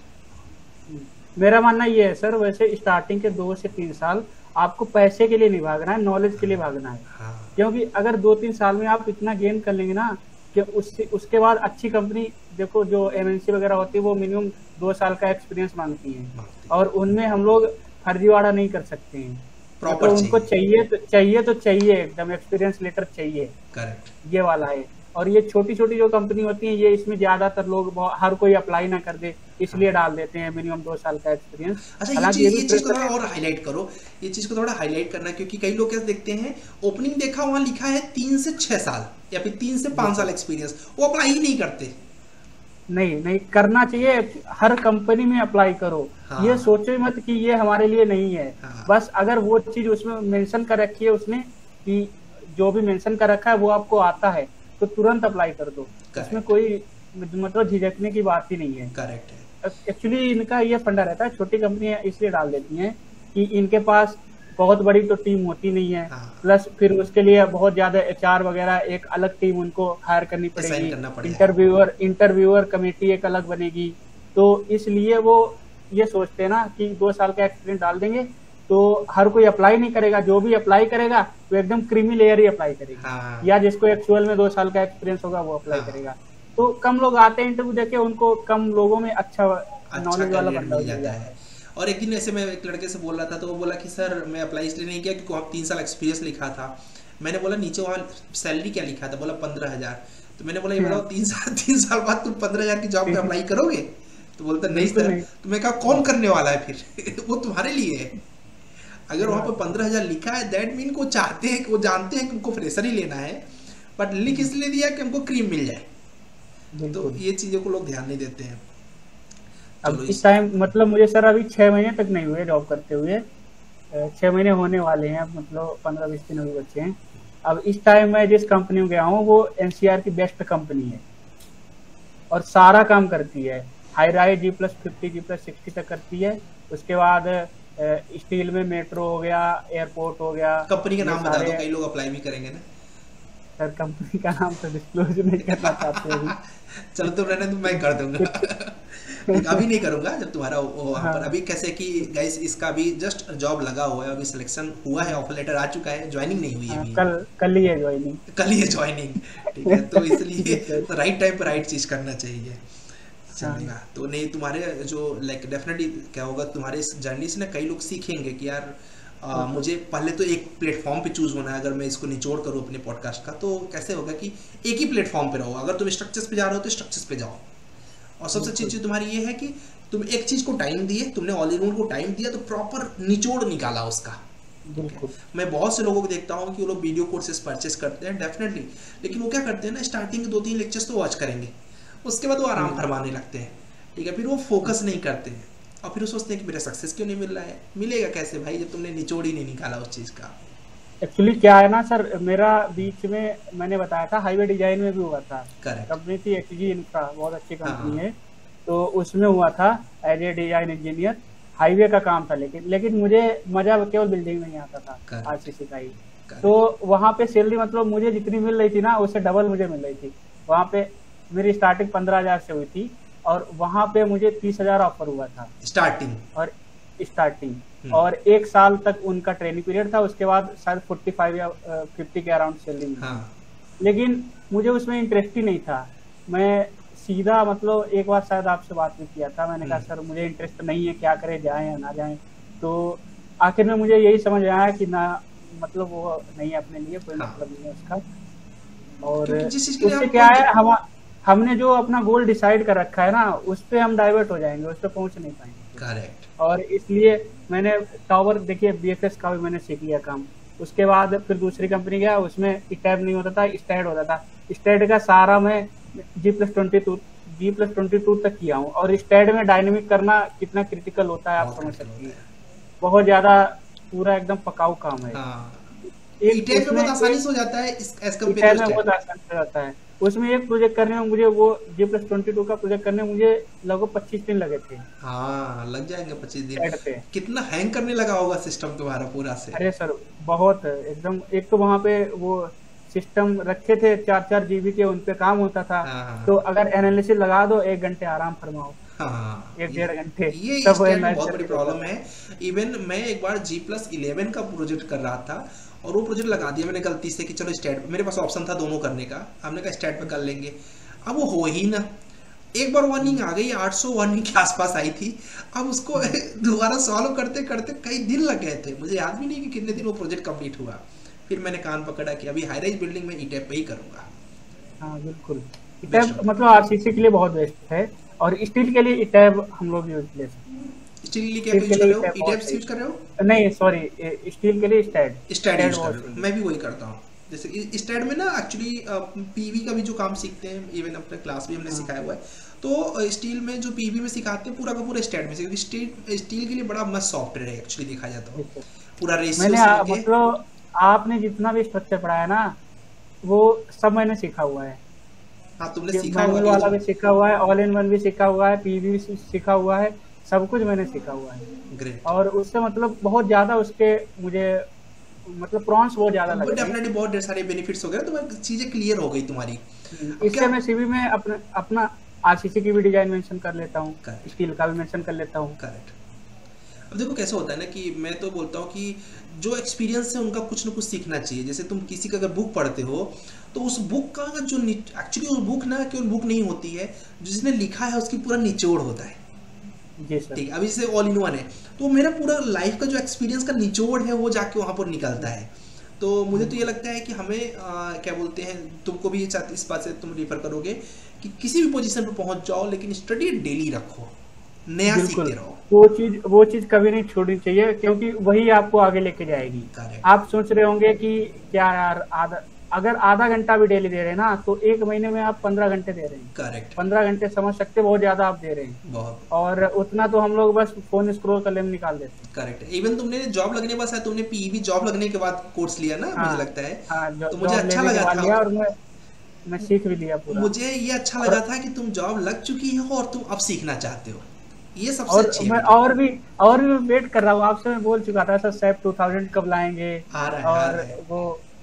मेरा मानना ये है सर, वैसे स्टार्टिंग के 2 से 3 साल आपको पैसे के लिए नहीं भागना है, नॉलेज के लिए भागना है।
हाँ।
क्योंकि अगर 2-3 साल में आप इतना गेन कर लेंगे ना कि उससे उसके बाद अच्छी कंपनी, देखो जो एमएनसी वगैरह होती है वो मिनिमम 2 साल का एक्सपीरियंस मांगती है,
मांगती
और उनमें हम लोग फर्जीवाड़ा नहीं कर सकते हैं।
प्रॉपर
मतलब उनको
चाहिए।
चाहिए एकदम एक्सपीरियंस लेटर चाहिए,
करेक्ट।
ये वाला है। और ये छोटी छोटी जो कंपनी होती है, ये इसमें ज्यादातर लोग हर कोई अप्लाई ना कर दे, इसलिए डाल देते हैं मिनिमम 2 साल का एक्सपीरियंस।
अच्छा,
हालांकि ये भी
ये चीज को
प्रेशर
थोड़ा
है।
और हाईलाइट करो, ये चीज को थोड़ा हाईलाइट करना, क्योंकि कई लोग कैसे देखते हैं, ओपनिंग देखा वहां लिखा है 3 से 6 साल या फिर 3 से 5 साल
बिल्कुल।
एक्सपीरियंस, वो अप्लाई ही नहीं करते।
नहीं नहीं करना चाहिए, हर कंपनी में अप्लाई करो। ये
हाँ।
सोचो मत कि ये हमारे लिए नहीं है।
हाँ।
बस अगर वो चीज उसमें मेंशन कर रखी है उसने, कि जो भी मेंशन कर रखा है वो आपको आता है, तो तुरंत अप्लाई कर दो। इसमें
करेक्ट।
कोई मतलब झिझकने की बात ही नहीं है।
करेक्ट है।
एक्चुअली इनका ये फंडा रहता है, छोटी कंपनियां इसलिए डाल देती हैं कि इनके पास बहुत बड़ी तो टीम होती नहीं है,
हाँ।
प्लस फिर उसके लिए बहुत ज्यादा एचआर वगैरह एक अलग टीम उनको हायर करनी
असाइन
पड़ेगी,
करना पड़ेगा।
इंटरव्यूअर कमेटी एक अलग बनेगी। तो इसलिए वो ये सोचते हैं ना कि 2 साल का एक्सपीरियंस डाल देंगे तो हर कोई अप्लाई नहीं करेगा, जो भी अप्लाई करेगा वो एकदम क्रीमी लेयर ही अप्लाई करेगा।
हाँ।
या जिसको एक्चुअल में 2 साल का एक्सपीरियंस होगा वो अप्लाई
हाँ।
करेगा। तो कम लोग आते हैं इंटरव्यू देके, उनको कम लोगों में अच्छा
अच्छा
नॉलेज वाला
कैंडिडेट
बंदा
मिल
मिल
जाता
जाता
है।
है।
और एक दिन ऐसे मैं एक लड़के से बोल रहा था, तो वो बोला कि सर मैं अप्लाई इसलिए नहीं किया क्योंकि वहाँ 3 साल एक्सपीरियंस लिखा था। मैंने बोला नीचे वहाँ सैलरी क्या लिखा था, बोला 15,000। तो मैंने बोला ये बताओ 3 साल बाद तुम 15,000 की जॉब में अप्लाई करोगे, तो बोलता नहीं
बिल्कुल
सर।
नहीं।
तो मैं कहा कौन करने वाला है फिर। वो तुम्हारे लिए है। अगर वहाँ पर 15,000 लिखा है दैट मीन को चाहते हैं, वो जानते हैं कि उनको फ्रेशर ही लेना है, बट लिख इसलिए दिया कि हमको क्रीम मिल जाए। तो
बिल्कुल।
ये चीज़ों को लोग ध्यान नहीं देते हैं।
अब
चलो
इस टाइम मतलब मुझे सर अभी 6 महीने तक नहीं हुए जॉब करते हुए, 6 महीने होने वाले हैं, मतलब 15-20 दिन अभी बचे हैं। अब इस टाइम मैं जिस कंपनी में गया हूँ वो एनसीआर की बेस्ट कंपनी है और सारा काम करती है। हाई राइज G+50 G+60 तक करती है। उसके बाद स्टील में मेट्रो हो गया, एयरपोर्ट हो गया।
कंपनी का
ये
नाम बता दो,
सारे
कई लोग अप्लाई भी करेंगे ना।
सर कंपनी का नाम तो डिस्क्लोज नहीं करना चाहते अभी।
चलो तुम रहने, तो मैं कर दूंगा। ठीक, अभी नहीं करूंगा जब तुम्हारा वहाँ पर।
हाँ
अभी कैसे कि गाइस इसका अभी जस्ट जॉब लगा हुआ है, अभी सिलेक्शन हुआ है, ऑफर लेटर आ चुका है, ज्वाइनिंग नहीं हुई है
हाँ,
अभी,
कल कल ही है ज्वाइनिंग।
कल ही है ज्वाइनिंग। ठीक है, तो
जी
इसलिए
सर।
राइट टाइम पर राइट चीज करना चाहिए,
हाँ
चलेगा। तो नहीं तुम्हारे जो लाइक डेफिनेटली क्या होगा, तुम्हारे इस जर्नी से ना कई लोग सीखेंगे कि यार
बिल्कुल।
मुझे पहले तो एक प्लेटफॉर्म पे चूज होना है। अगर मैं इसको निचोड़ करूँ अपने पॉडकास्ट का, तो कैसे होगा कि एक ही प्लेटफॉर्म पे रहो। अगर तुम स्ट्रक्चर्स पे जा रहे हो तो स्ट्रक्चर्स पे जाओ। और सबसे अच्छी
बिल्कुल
चीज तुम्हारी ये है कि तुम एक चीज को टाइम दिए, तुमने ऑल इन वन को टाइम दिया, तो प्रॉपर निचोड़ निकाला उसका। ठीक है,
बिल्कुल।
मैं बहुत से लोगों को देखता हूँ कि वो लोग वीडियो कोर्सेज परचेस करते हैं डेफिनेटली, लेकिन वो क्या करते हैं ना, स्टार्टिंग के 2-3 लेक्चर्स तो वॉच करेंगे, उसके बाद वो आराम
हम्म।
फरमाने लगते हैं। ठीक है, फिर वो फोकस नहीं करते हैं, और फिर वो सोचते हैं कि मेरा सक्सेस क्यों नहीं मिल रहा है। मिलेगा कैसे भाई जब तुमने निचोड़ ही नहीं निकाला उस चीज़ का।
एक्चुअली क्या है ना सर, मेरा बीच में मैंने बताया था हाईवे डिजाइन में भी हुआ था।
करेक्ट।
कंपनी थी एक्सजी इंफ्रा, बहुत अच्छी
हाँ
कंपनी
हाँ।
है। तो उसमें हुआ था as a design engineer. Highway का काम था, लेकिन मुझे मजा केवल बिल्डिंग में ही आता था,
करेक्ट।
आरसीसी का ही। तो
करेक्ट।
वहाँ पे सैलरी मतलब मुझे जितनी मिल रही थी ना, उससे डबल मुझे मिल रही थी। वहाँ पे मेरी स्टार्टिंग 15,000 से हुई थी, और वहाँ पे मुझे 30,000 ऑफर हुआ था।
स्टार्टिंग।
और स्टार्टिंग, और 1 साल तक उनका ट्रेनिंग पीरियड था, उसके बाद शायद 45 या 50 के अराउंड सैलरी मिली थी।
हाँ।
लेकिन मुझे उसमें इंटरेस्ट ही नहीं था। मैं सीधा मतलब एक बार शायद आपसे बात भी किया था, मैंने कहा सर मुझे इंटरेस्ट नहीं है, क्या करें, जाएं या ना जाएं। तो आखिर में मुझे यही समझ आया कि ना, मतलब वो नहीं है अपने लिए, कोई
हाँ,
मतलब नहीं है उसका। और
क्योंकि जिस चीज़ के लिए
उससे
आपको
क्या है, हमने जो अपना गोल डिसाइड कर रखा है ना, उस पे हम डाइवर्ट हो जाएंगे, उस पे पहुंच नहीं पाएंगे।
करेक्ट।
और इसलिए मैंने टावर देखिए, बीएफएस का भी मैंने सीख लिया काम। उसके बाद फिर दूसरी कंपनी गया, उसमें इटैब नहीं होता था, स्टैड होता था। स्टैड का सारा मैं G+22 तक किया हूँ। और स्टैड में डायनेमिक करना कितना क्रिटिकल होता है आप
बहुत
समझ
क्रिटिकल
सकती
होता
हैं।
है।
बहुत ज्यादा, पूरा एकदम पकाऊ काम है।
हाँ,
एक
ईटेल में
उसमें
बहुत आसानी
एक
से हो जाता है एज कम्पेयर
इटैब
टू
में
स्टैट।
बहुत आसान से जाता है। उसमें एक प्रोजेक्ट करने में मुझे, वो G+22 का प्रोजेक्ट करने में मुझे लगभग 25 दिन लगे थे
हाँ, लग जाएंगे 25 दिन।
स्टैड पे।
कितना हैंग करने लगा होगा सिस्टम तुम्हारा पूरा से।
अरे सर, बहुत एकदम। एक तो वहां पे वो सिस्टम रखे थे 4-4 GB के, उन पे काम होता था।
हाँ हाँ
तो अगर एनालिसिस लगा दो, 1 घंटे आराम फरमाओ,
हाँ।
एक डेढ़ घंटे
ये
तब वो
स्टैट में
मैच
बहुत बड़ी
जनरेट होता
प्रॉब्लम
था।
है। इवन मैं एक बार G+11 का प्रोजेक्ट कर रहा था, और वो प्रोजेक्ट लगा दिया मैंने गलती से कि चलो स्टैट, मेरे पास ऑप्शन था दोनों करने का, हमने कहा स्टैट पे कर लेंगे। अब वो हो ही ना, एक बार वार्निंग आ गई, 800 वार्निंग के आसपास आई थी। अब उसको दोबारा सॉल्व करते करते कई दिन लग गए थे, मुझे याद भी नहीं कि कितने दिन वो प्रोजेक्ट कंप्लीट हुआ। फिर मैंने कान पकड़ा कि अभी हाई राइज बिल्डिंग में ईटेप पे ही करूंगा।
हाँ बिल्कुल।
बेस्ट
इटैब
होता
मतलब आरसीसी के लिए बहुत बेस्ट है। और स्टील के लिए इटैब हम लोग यूज ले सकते हैं।
है। स्टील के लिए क्या
स्टील के
यूज कर
लिए
रहे हो,
इटैब बहुत
ईटेप्स
सही
यूज कर रहे हो?
है। नहीं सॉरी, स्टील के लिए स्टैड।
स्टैड
स्टैड
यूज कर
बहुत
रहे
सही
हो,
है।
मैं भी वही करता हूँ। जैसे स्टैड में ना एक्चुअली पीवी का भी जो काम सीखते हैं, इवन अपने क्लास भी हमने
हाँ
सिखाया हुआ है। तो स्टील में जो पीवी में सिखाते हैं पूरा का पूरा स्टैड में क्योंकि स्टील के लिए बड़ा मस्त सॉफ्टवेयर है एक्चुअली देखा जाए तो।
जी सर।
पूरा रेशियो
मैंने
से लेके।
मतलब आपने जितना भी स्ट्रक्चर पढ़ाया ना, वो सब मैंने सीखा हुआ है।
हाँ, तुमने
ये
सीखा होगा
मैनुअल
कि ये
वाला
जो।
भी सीखा हुआ है, ऑल इन वन भी सीखा हुआ है, पीवी भी सीखा हुआ है। सब कुछ मैंने सीखा हुआ है।
ग्रेट।
और उससे मतलब बहुत ज्यादा उसके मुझे मतलब प्रॉन्स बहुत ज्यादा लग रहे हैं।
डेफिनेटली बहुत ढेर सारे बेनिफिट्स हो गए, तो चीजें क्लियर हो गई तुम्हारी। अब क्या।
इससे मैं सीवी में अपना अपना आरसीसी की भी डिजाइन मेंशन कर लेता हूँ,
करेक्ट।
स्टील का भी मेंशन कर लेता हूँ।
करेक्ट। अब देखो कैसे होता है ना कि मैं तो बोलता हूँ कि जो एक्सपीरियंस है उनका कुछ ना कुछ सीखना चाहिए। जैसे तुम किसी का अगर बुक पढ़ते हो, तो उस बुक का जो एक्चुअली उस बुक ना केवल बुक नहीं होती है, जिसने लिखा है उसकी पूरा निचोड़ होता है।
जी सर।
ठीक है, अभी जैसे ऑल इन वन है, तो मेरा पूरा लाइफ का जो एक्सपीरियंस का निचोड़ है वो जाके वहाँ पर निकलता है। तो मुझे तो ये
बिल्कुल
लगता है कि हमें क्या बोलते हैं, तुमको भी इस बात से तुम रेफर करोगे कि किसी भी पोजीशन पर पहुंच जाओ, लेकिन स्टडी डेली रखो, नया सीखते
बिल्कुल।
रहो।
वो चीज कभी नहीं छोड़नी चाहिए, क्योंकि वही आपको आगे लेके जाएगी।
करेक्ट।
आप सोच रहे होंगे कि क्या यार, अगर आधा घंटा भी डेली दे रहे हैं ना, तो एक महीने में आप 15 घंटे दे रहे हैं।
करेक्ट।
15 घंटे समझ सकते, बहुत ज्यादा आप दे रहे हैं।
बहुत।
और उतना तो हम लोग बस फोन स्क्रॉल करने में निकाल देते हैं।
करेक्ट। इवन तुमने जॉब लगने के बाद शायद तुमने पीईबी जॉब लगने के बाद कोर्स लिया ना, मुझे
हाँ
लगता है।
हाँ,
तो मुझे
जॉब
अच्छा
लेने के
लगा
बाद
था।
लिया, और मैं सीख भी लिया पूरा।
मुझे ये अच्छा
और
लगा था कि तुम जॉब लग चुकी हो और तुम अब सीखना चाहते हो, ये सबसे
और
अच्छी है
मैं
मीटिंग।
और भी वेट कर रहा हूँ आपसे। मैं बोल चुका था सर, सैप 2000 कब लाएंगे।
आ रहा है, आ
और
रहा है।
वो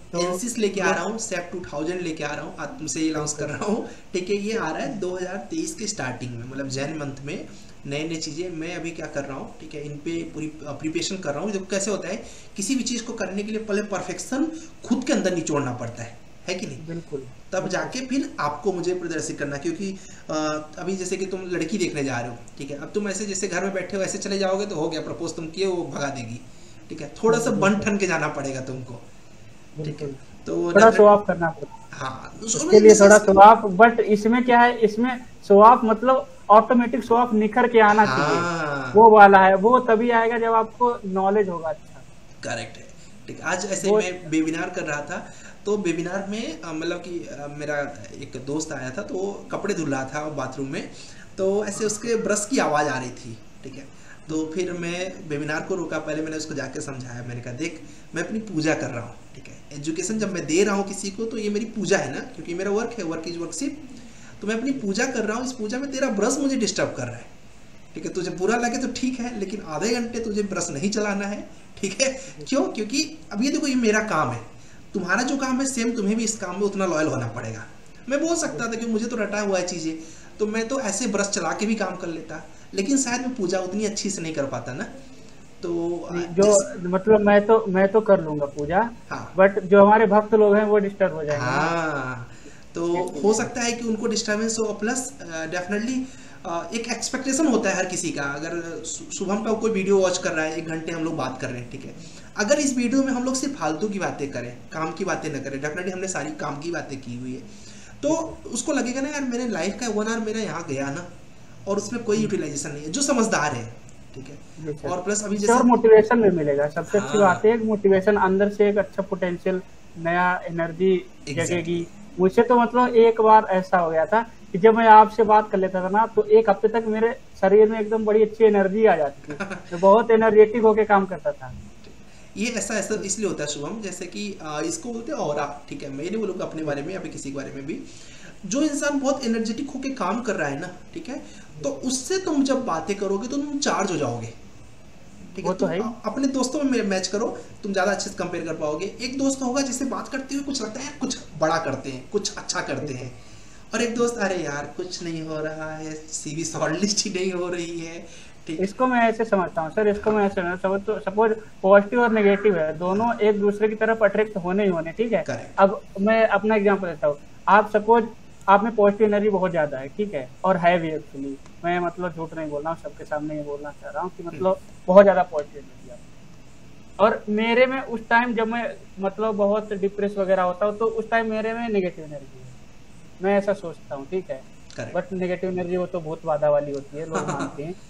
तो
एनसिस लेके आ रहा हूँ, सेफ 2000 लेके आ रहा हूँ, आज तुमसे ये लॉन्च कर रहा हूँ, ठीक है। ये आ रहा है 2023 के स्टार्टिंग में, मतलब जैन मंथ में नए नए चीज़ें मैं अभी क्या कर रहा हूँ, ठीक है, इन पे पूरी प्रिपरेशन कर रहा हूँ। देखो कैसे होता है, किसी भी चीज़ को करने के लिए पहले परफेक्शन खुद के अंदर निचोड़ना पड़ता है कि नहीं?
बिल्कुल
तब जाके फिर आपको मुझे प्रदर्शित करना, क्योंकि अभी जैसे कि तुम लड़की देखने जा रहे हो, ठीक है, अब तुम ऐसे जैसे घर में बैठे हो ऐसे चले जाओगे तो हो गया, प्रपोज तुम किए, वो भगा देगी, ठीक है। थोड़ा सा बन ठन के जाना पड़ेगा तुमको, ठीक है।
बिल्कुल
तो
थोड़ा शो ऑफ करना पड़ता है
हाँ,
उसके लिए, थोड़ा शो ऑफ। बट इसमें क्या है, इसमें शो ऑफ मतलब ऑटोमेटिक शो ऑफ निखर के आना चाहिए,
हाँ
वो वाला है। वो तभी आएगा जब आपको नॉलेज होगा अच्छा।
करेक्ट है, ठीक। आज ऐसे ही
वो
मैं वेबिनार कर रहा था, तो वेबिनार में मतलब कि मेरा एक दोस्त आया था, तो वो कपड़े धुल रहा था बाथरूम में, तो ऐसे उसके ब्रश की आवाज़ आ रही थी, ठीक है। तो फिर मैं वेबिनार को रोका, पहले मैंने उसको जाके समझाया, मैंने कहा देख मैं अपनी पूजा कर रहा हूँ, ठीक है। एजुकेशन जब मैं दे रहा हूँ किसी को तो ये मेरी पूजा है ना, क्योंकि मेरा वर्क है, वर्क इज वर्कशिप। तो मैं अपनी पूजा कर रहा हूँ, इस पूजा में तेरा ब्रश मुझे डिस्टर्ब कर रहा है, ठीक है। तुझे बुरा लगे तो ठीक है, लेकिन आधे घंटे तुझे ब्रश नहीं चलाना है, ठीक है। क्यों? क्योंकि अब ये देखो, ये मेरा काम है, तुम्हारा जो काम है सेम तुम्हें भी इस काम में उतना लॉयल होना पड़ेगा। मैं बोल सकता था कि मुझे तो रटा हुआ है चीज़ें, तो मैं तो ऐसे ब्रश चला के भी काम कर लेता, लेकिन शायद मैं पूजा उतनी अच्छी से नहीं कर पाता ना। तो
जो मतलब मैं तो कर लूंगा पूजा,
हाँ
बट जो हमारे भक्त लोग हैं वो डिस्टर्ब हो जाएंगे ना।
हाँ, तो हो सकता है कि उनको डिस्टर्बेंस हो, प्लस डेफिनेटली एक एक्सपेक्टेशन होता है हर किसी का। अगर शुभम का कोई वीडियो वॉच कर रहा है, 1 घंटे हम लोग बात कर रहे हैं, ठीक है, अगर इस वीडियो में हम लोग सिर्फ फालतू की बातें करें, काम की बातें न करें, डेफिनेटली हमने सारी काम की बातें की हुई है, तो उसको लगेगा ना यार मेरे लाइफ का 1 आवर मेरा यहाँ गया ना, और उसमें कोई यूटिलाइजेशन नहीं है। जो समझदार है, ठीक है। और प्लस अभी जैसे
और मोटिवेशन भी मिलेगा, सबसे अच्छी
हाँ
बात है एक मोटिवेशन, अंदर से एक अच्छा पोटेंशियल, नया एनर्जी जगेगी। मुझे तो मतलब एक बार ऐसा हो गया था कि जब मैं आपसे बात कर लेता था ना, तो 1 हफ्ते तक मेरे शरीर में एकदम बड़ी अच्छी एनर्जी आ जाती थी, मैं बहुत एनर्जेटिक होके काम करता था।
ये ऐसा ऐसा इसलिए होता है शुभम, जैसे कि इसको बोलते हैं ऑरा, ठीक है। मैं नहीं बोलूँगा अपने बारे में या फिर किसी के बारे में भी, जो इंसान बहुत एनर्जेटिक होकर काम कर रहा है ना, ठीक है, तो उससे तुम जब बातें करोगे तो तुम चार्ज हो जाओगे, ठीक है।
वो तो है।
अपने दोस्तों में मैच करो, तुम ज़्यादा अच्छे से कंपेयर कर पाओगे। एक दोस्त होगा जिससे बात करते हुए कुछ लगता है कुछ बड़ा करते हैं, कुछ अच्छा करते हैं, और एक दोस्त अरे यार कुछ नहीं हो रहा है, सीवी शॉर्टलिस्ट ही नहीं हो रही है, ठीक।
इसको मैं ऐसे समझता हूँ सर, इसको मैं ऐसे समझ, तो सपोज पॉजिटिव और नेगेटिव है, दोनों एक दूसरे की तरफ अट्रैक्ट होने ही होने, ठीक है।
करेक्ट।
अब मैं अपना एग्जांपल देता हूँ, आप सपोज आप में पॉजिटिव एनर्जी बहुत ज्यादा है, ठीक है, और है भी एक्चुअली, मैं मतलब झूठ नहीं बोल रहा हूँ, सबके सामने ये बोलना चाह रहा हूँ कि मतलब बहुत ज्यादा पॉजिटिव एनर्जी है। और मेरे में उस टाइम जब मैं मतलब बहुत डिप्रेस वगैरह होता हूँ, तो उस टाइम मेरे में नेगेटिव एनर्जी है, मैं ऐसा सोचता हूँ, ठीक है। बट नेगेटिव एनर्जी वो तो बहुत बाधा वाली होती है, लोग मानते हैं।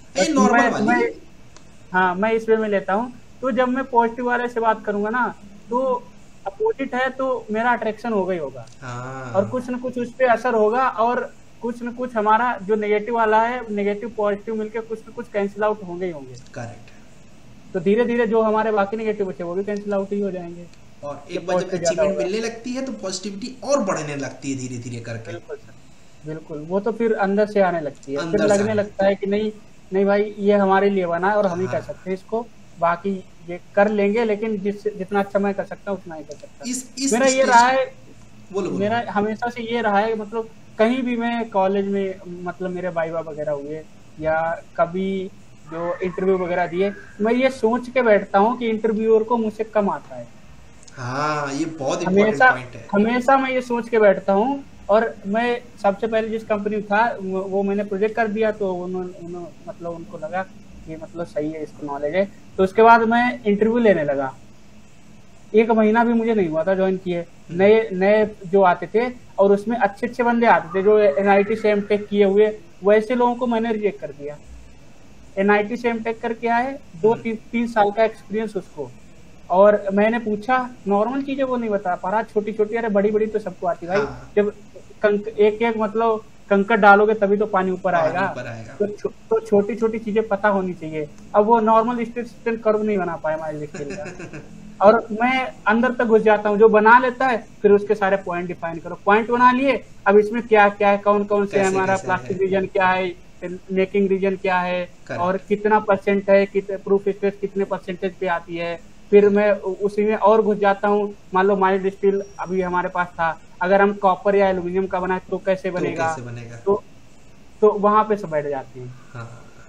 हाँ, मैं इस वे में लेता हूँ। तो जब मैं पॉजिटिव वाले से बात करूंगा ना, तो अपोजिट है तो मेरा अट्रैक्शन होगा ही होगा, और कुछ न कुछ उस पर असर होगा, और कुछ न कुछ हमारा जो नेगेटिव वाला है, नेगेटिव पॉजिटिव मिलके कुछ न कुछ कैंसिल आउट होंगे ही होंगे।
करेक्ट।
तो धीरे धीरे जो हमारे बाकी नेगेटिव बचे वो भी कैंसिल आउट ही हो जाएंगे,
और एक बार जब अचीवमेंट मिलने लगती है तो पॉजिटिविटी और बढ़ने लगती है धीरे धीरे करके।
बिल्कुल, वो तो फिर अंदर से आने लगती है, फिर लगने लगता है कि नहीं नहीं भाई ये हमारे लिए बना है और हम ही कर सकते हैं इसको, बाकी ये कर लेंगे, लेकिन जितना अच्छा मैं कर सकता हूँ उतना ही कर सकता। मेरा ये रहा है, मेरा हमेशा से ये रहा है, मतलब कहीं भी मैं कॉलेज में मतलब मेरे वाइवा वगैरह हुए या कभी जो इंटरव्यू वगैरह दिए, मैं ये सोच के बैठता हूँ कि इंटरव्यूअर को मुझसे कम आता है।
हाँ, ये बहुत इम्पोर्टेंट पॉइंट है।
हमेशा मैं ये सोच के बैठता हूँ, और मैं सबसे पहले जिस कंपनी में था वो मैंने प्रोजेक्ट कर दिया, तो उन्होंने मतलब उनको लगा कि मतलब सही है, इसको नॉलेज है, तो उसके बाद मैं इंटरव्यू लेने लगा। 1 महीना भी मुझे नहीं हुआ था ज्वाइन किए, नए जो आते थे, और उसमें अच्छे अच्छे बंदे आते थे जो NIT से एमटेक किए हुए, वैसे लोगों को मैंने रिजेक्ट कर दिया। NIT से एमटेक करके आए, 2-3 साल का एक्सपीरियंस उसको, और मैंने पूछा नॉर्मल चीजें वो नहीं बता पा रहा, छोटी छोटी, अरे बड़ी बड़ी तो सबको आती भाई। जब एक एक मतलब कंकड़ डालोगे तभी तो पानी ऊपर आएगा, तो छोटी छोटी चीजें पता होनी चाहिए। अब वो नॉर्मल स्ट्रेट कर्व नहीं बना पाया हमारे लिए, और मैं अंदर तक घुस जाता हूँ, जो बना लेता है फिर उसके सारे पॉइंट डिफाइन करो, पॉइंट बना लिए, अब इसमें क्या क्या है, कौन कौन से हमारा प्लास्टिक रीजन क्या है, मेकिंग रीजन क्या है, और कितना परसेंट है, प्रूफ स्पेस कितने परसेंटेज पे आती है, फिर मैं उसी में और घुस जाता हूँ। मान लो माइल्ड स्टील अभी हमारे पास था, अगर हम कॉपर या एल्यूमिनियम का बनाए तो कैसे
तो
बनेगा,
कैसे बनेगा।
तो वहां पे सब बैठ जाते हैं
हाँ,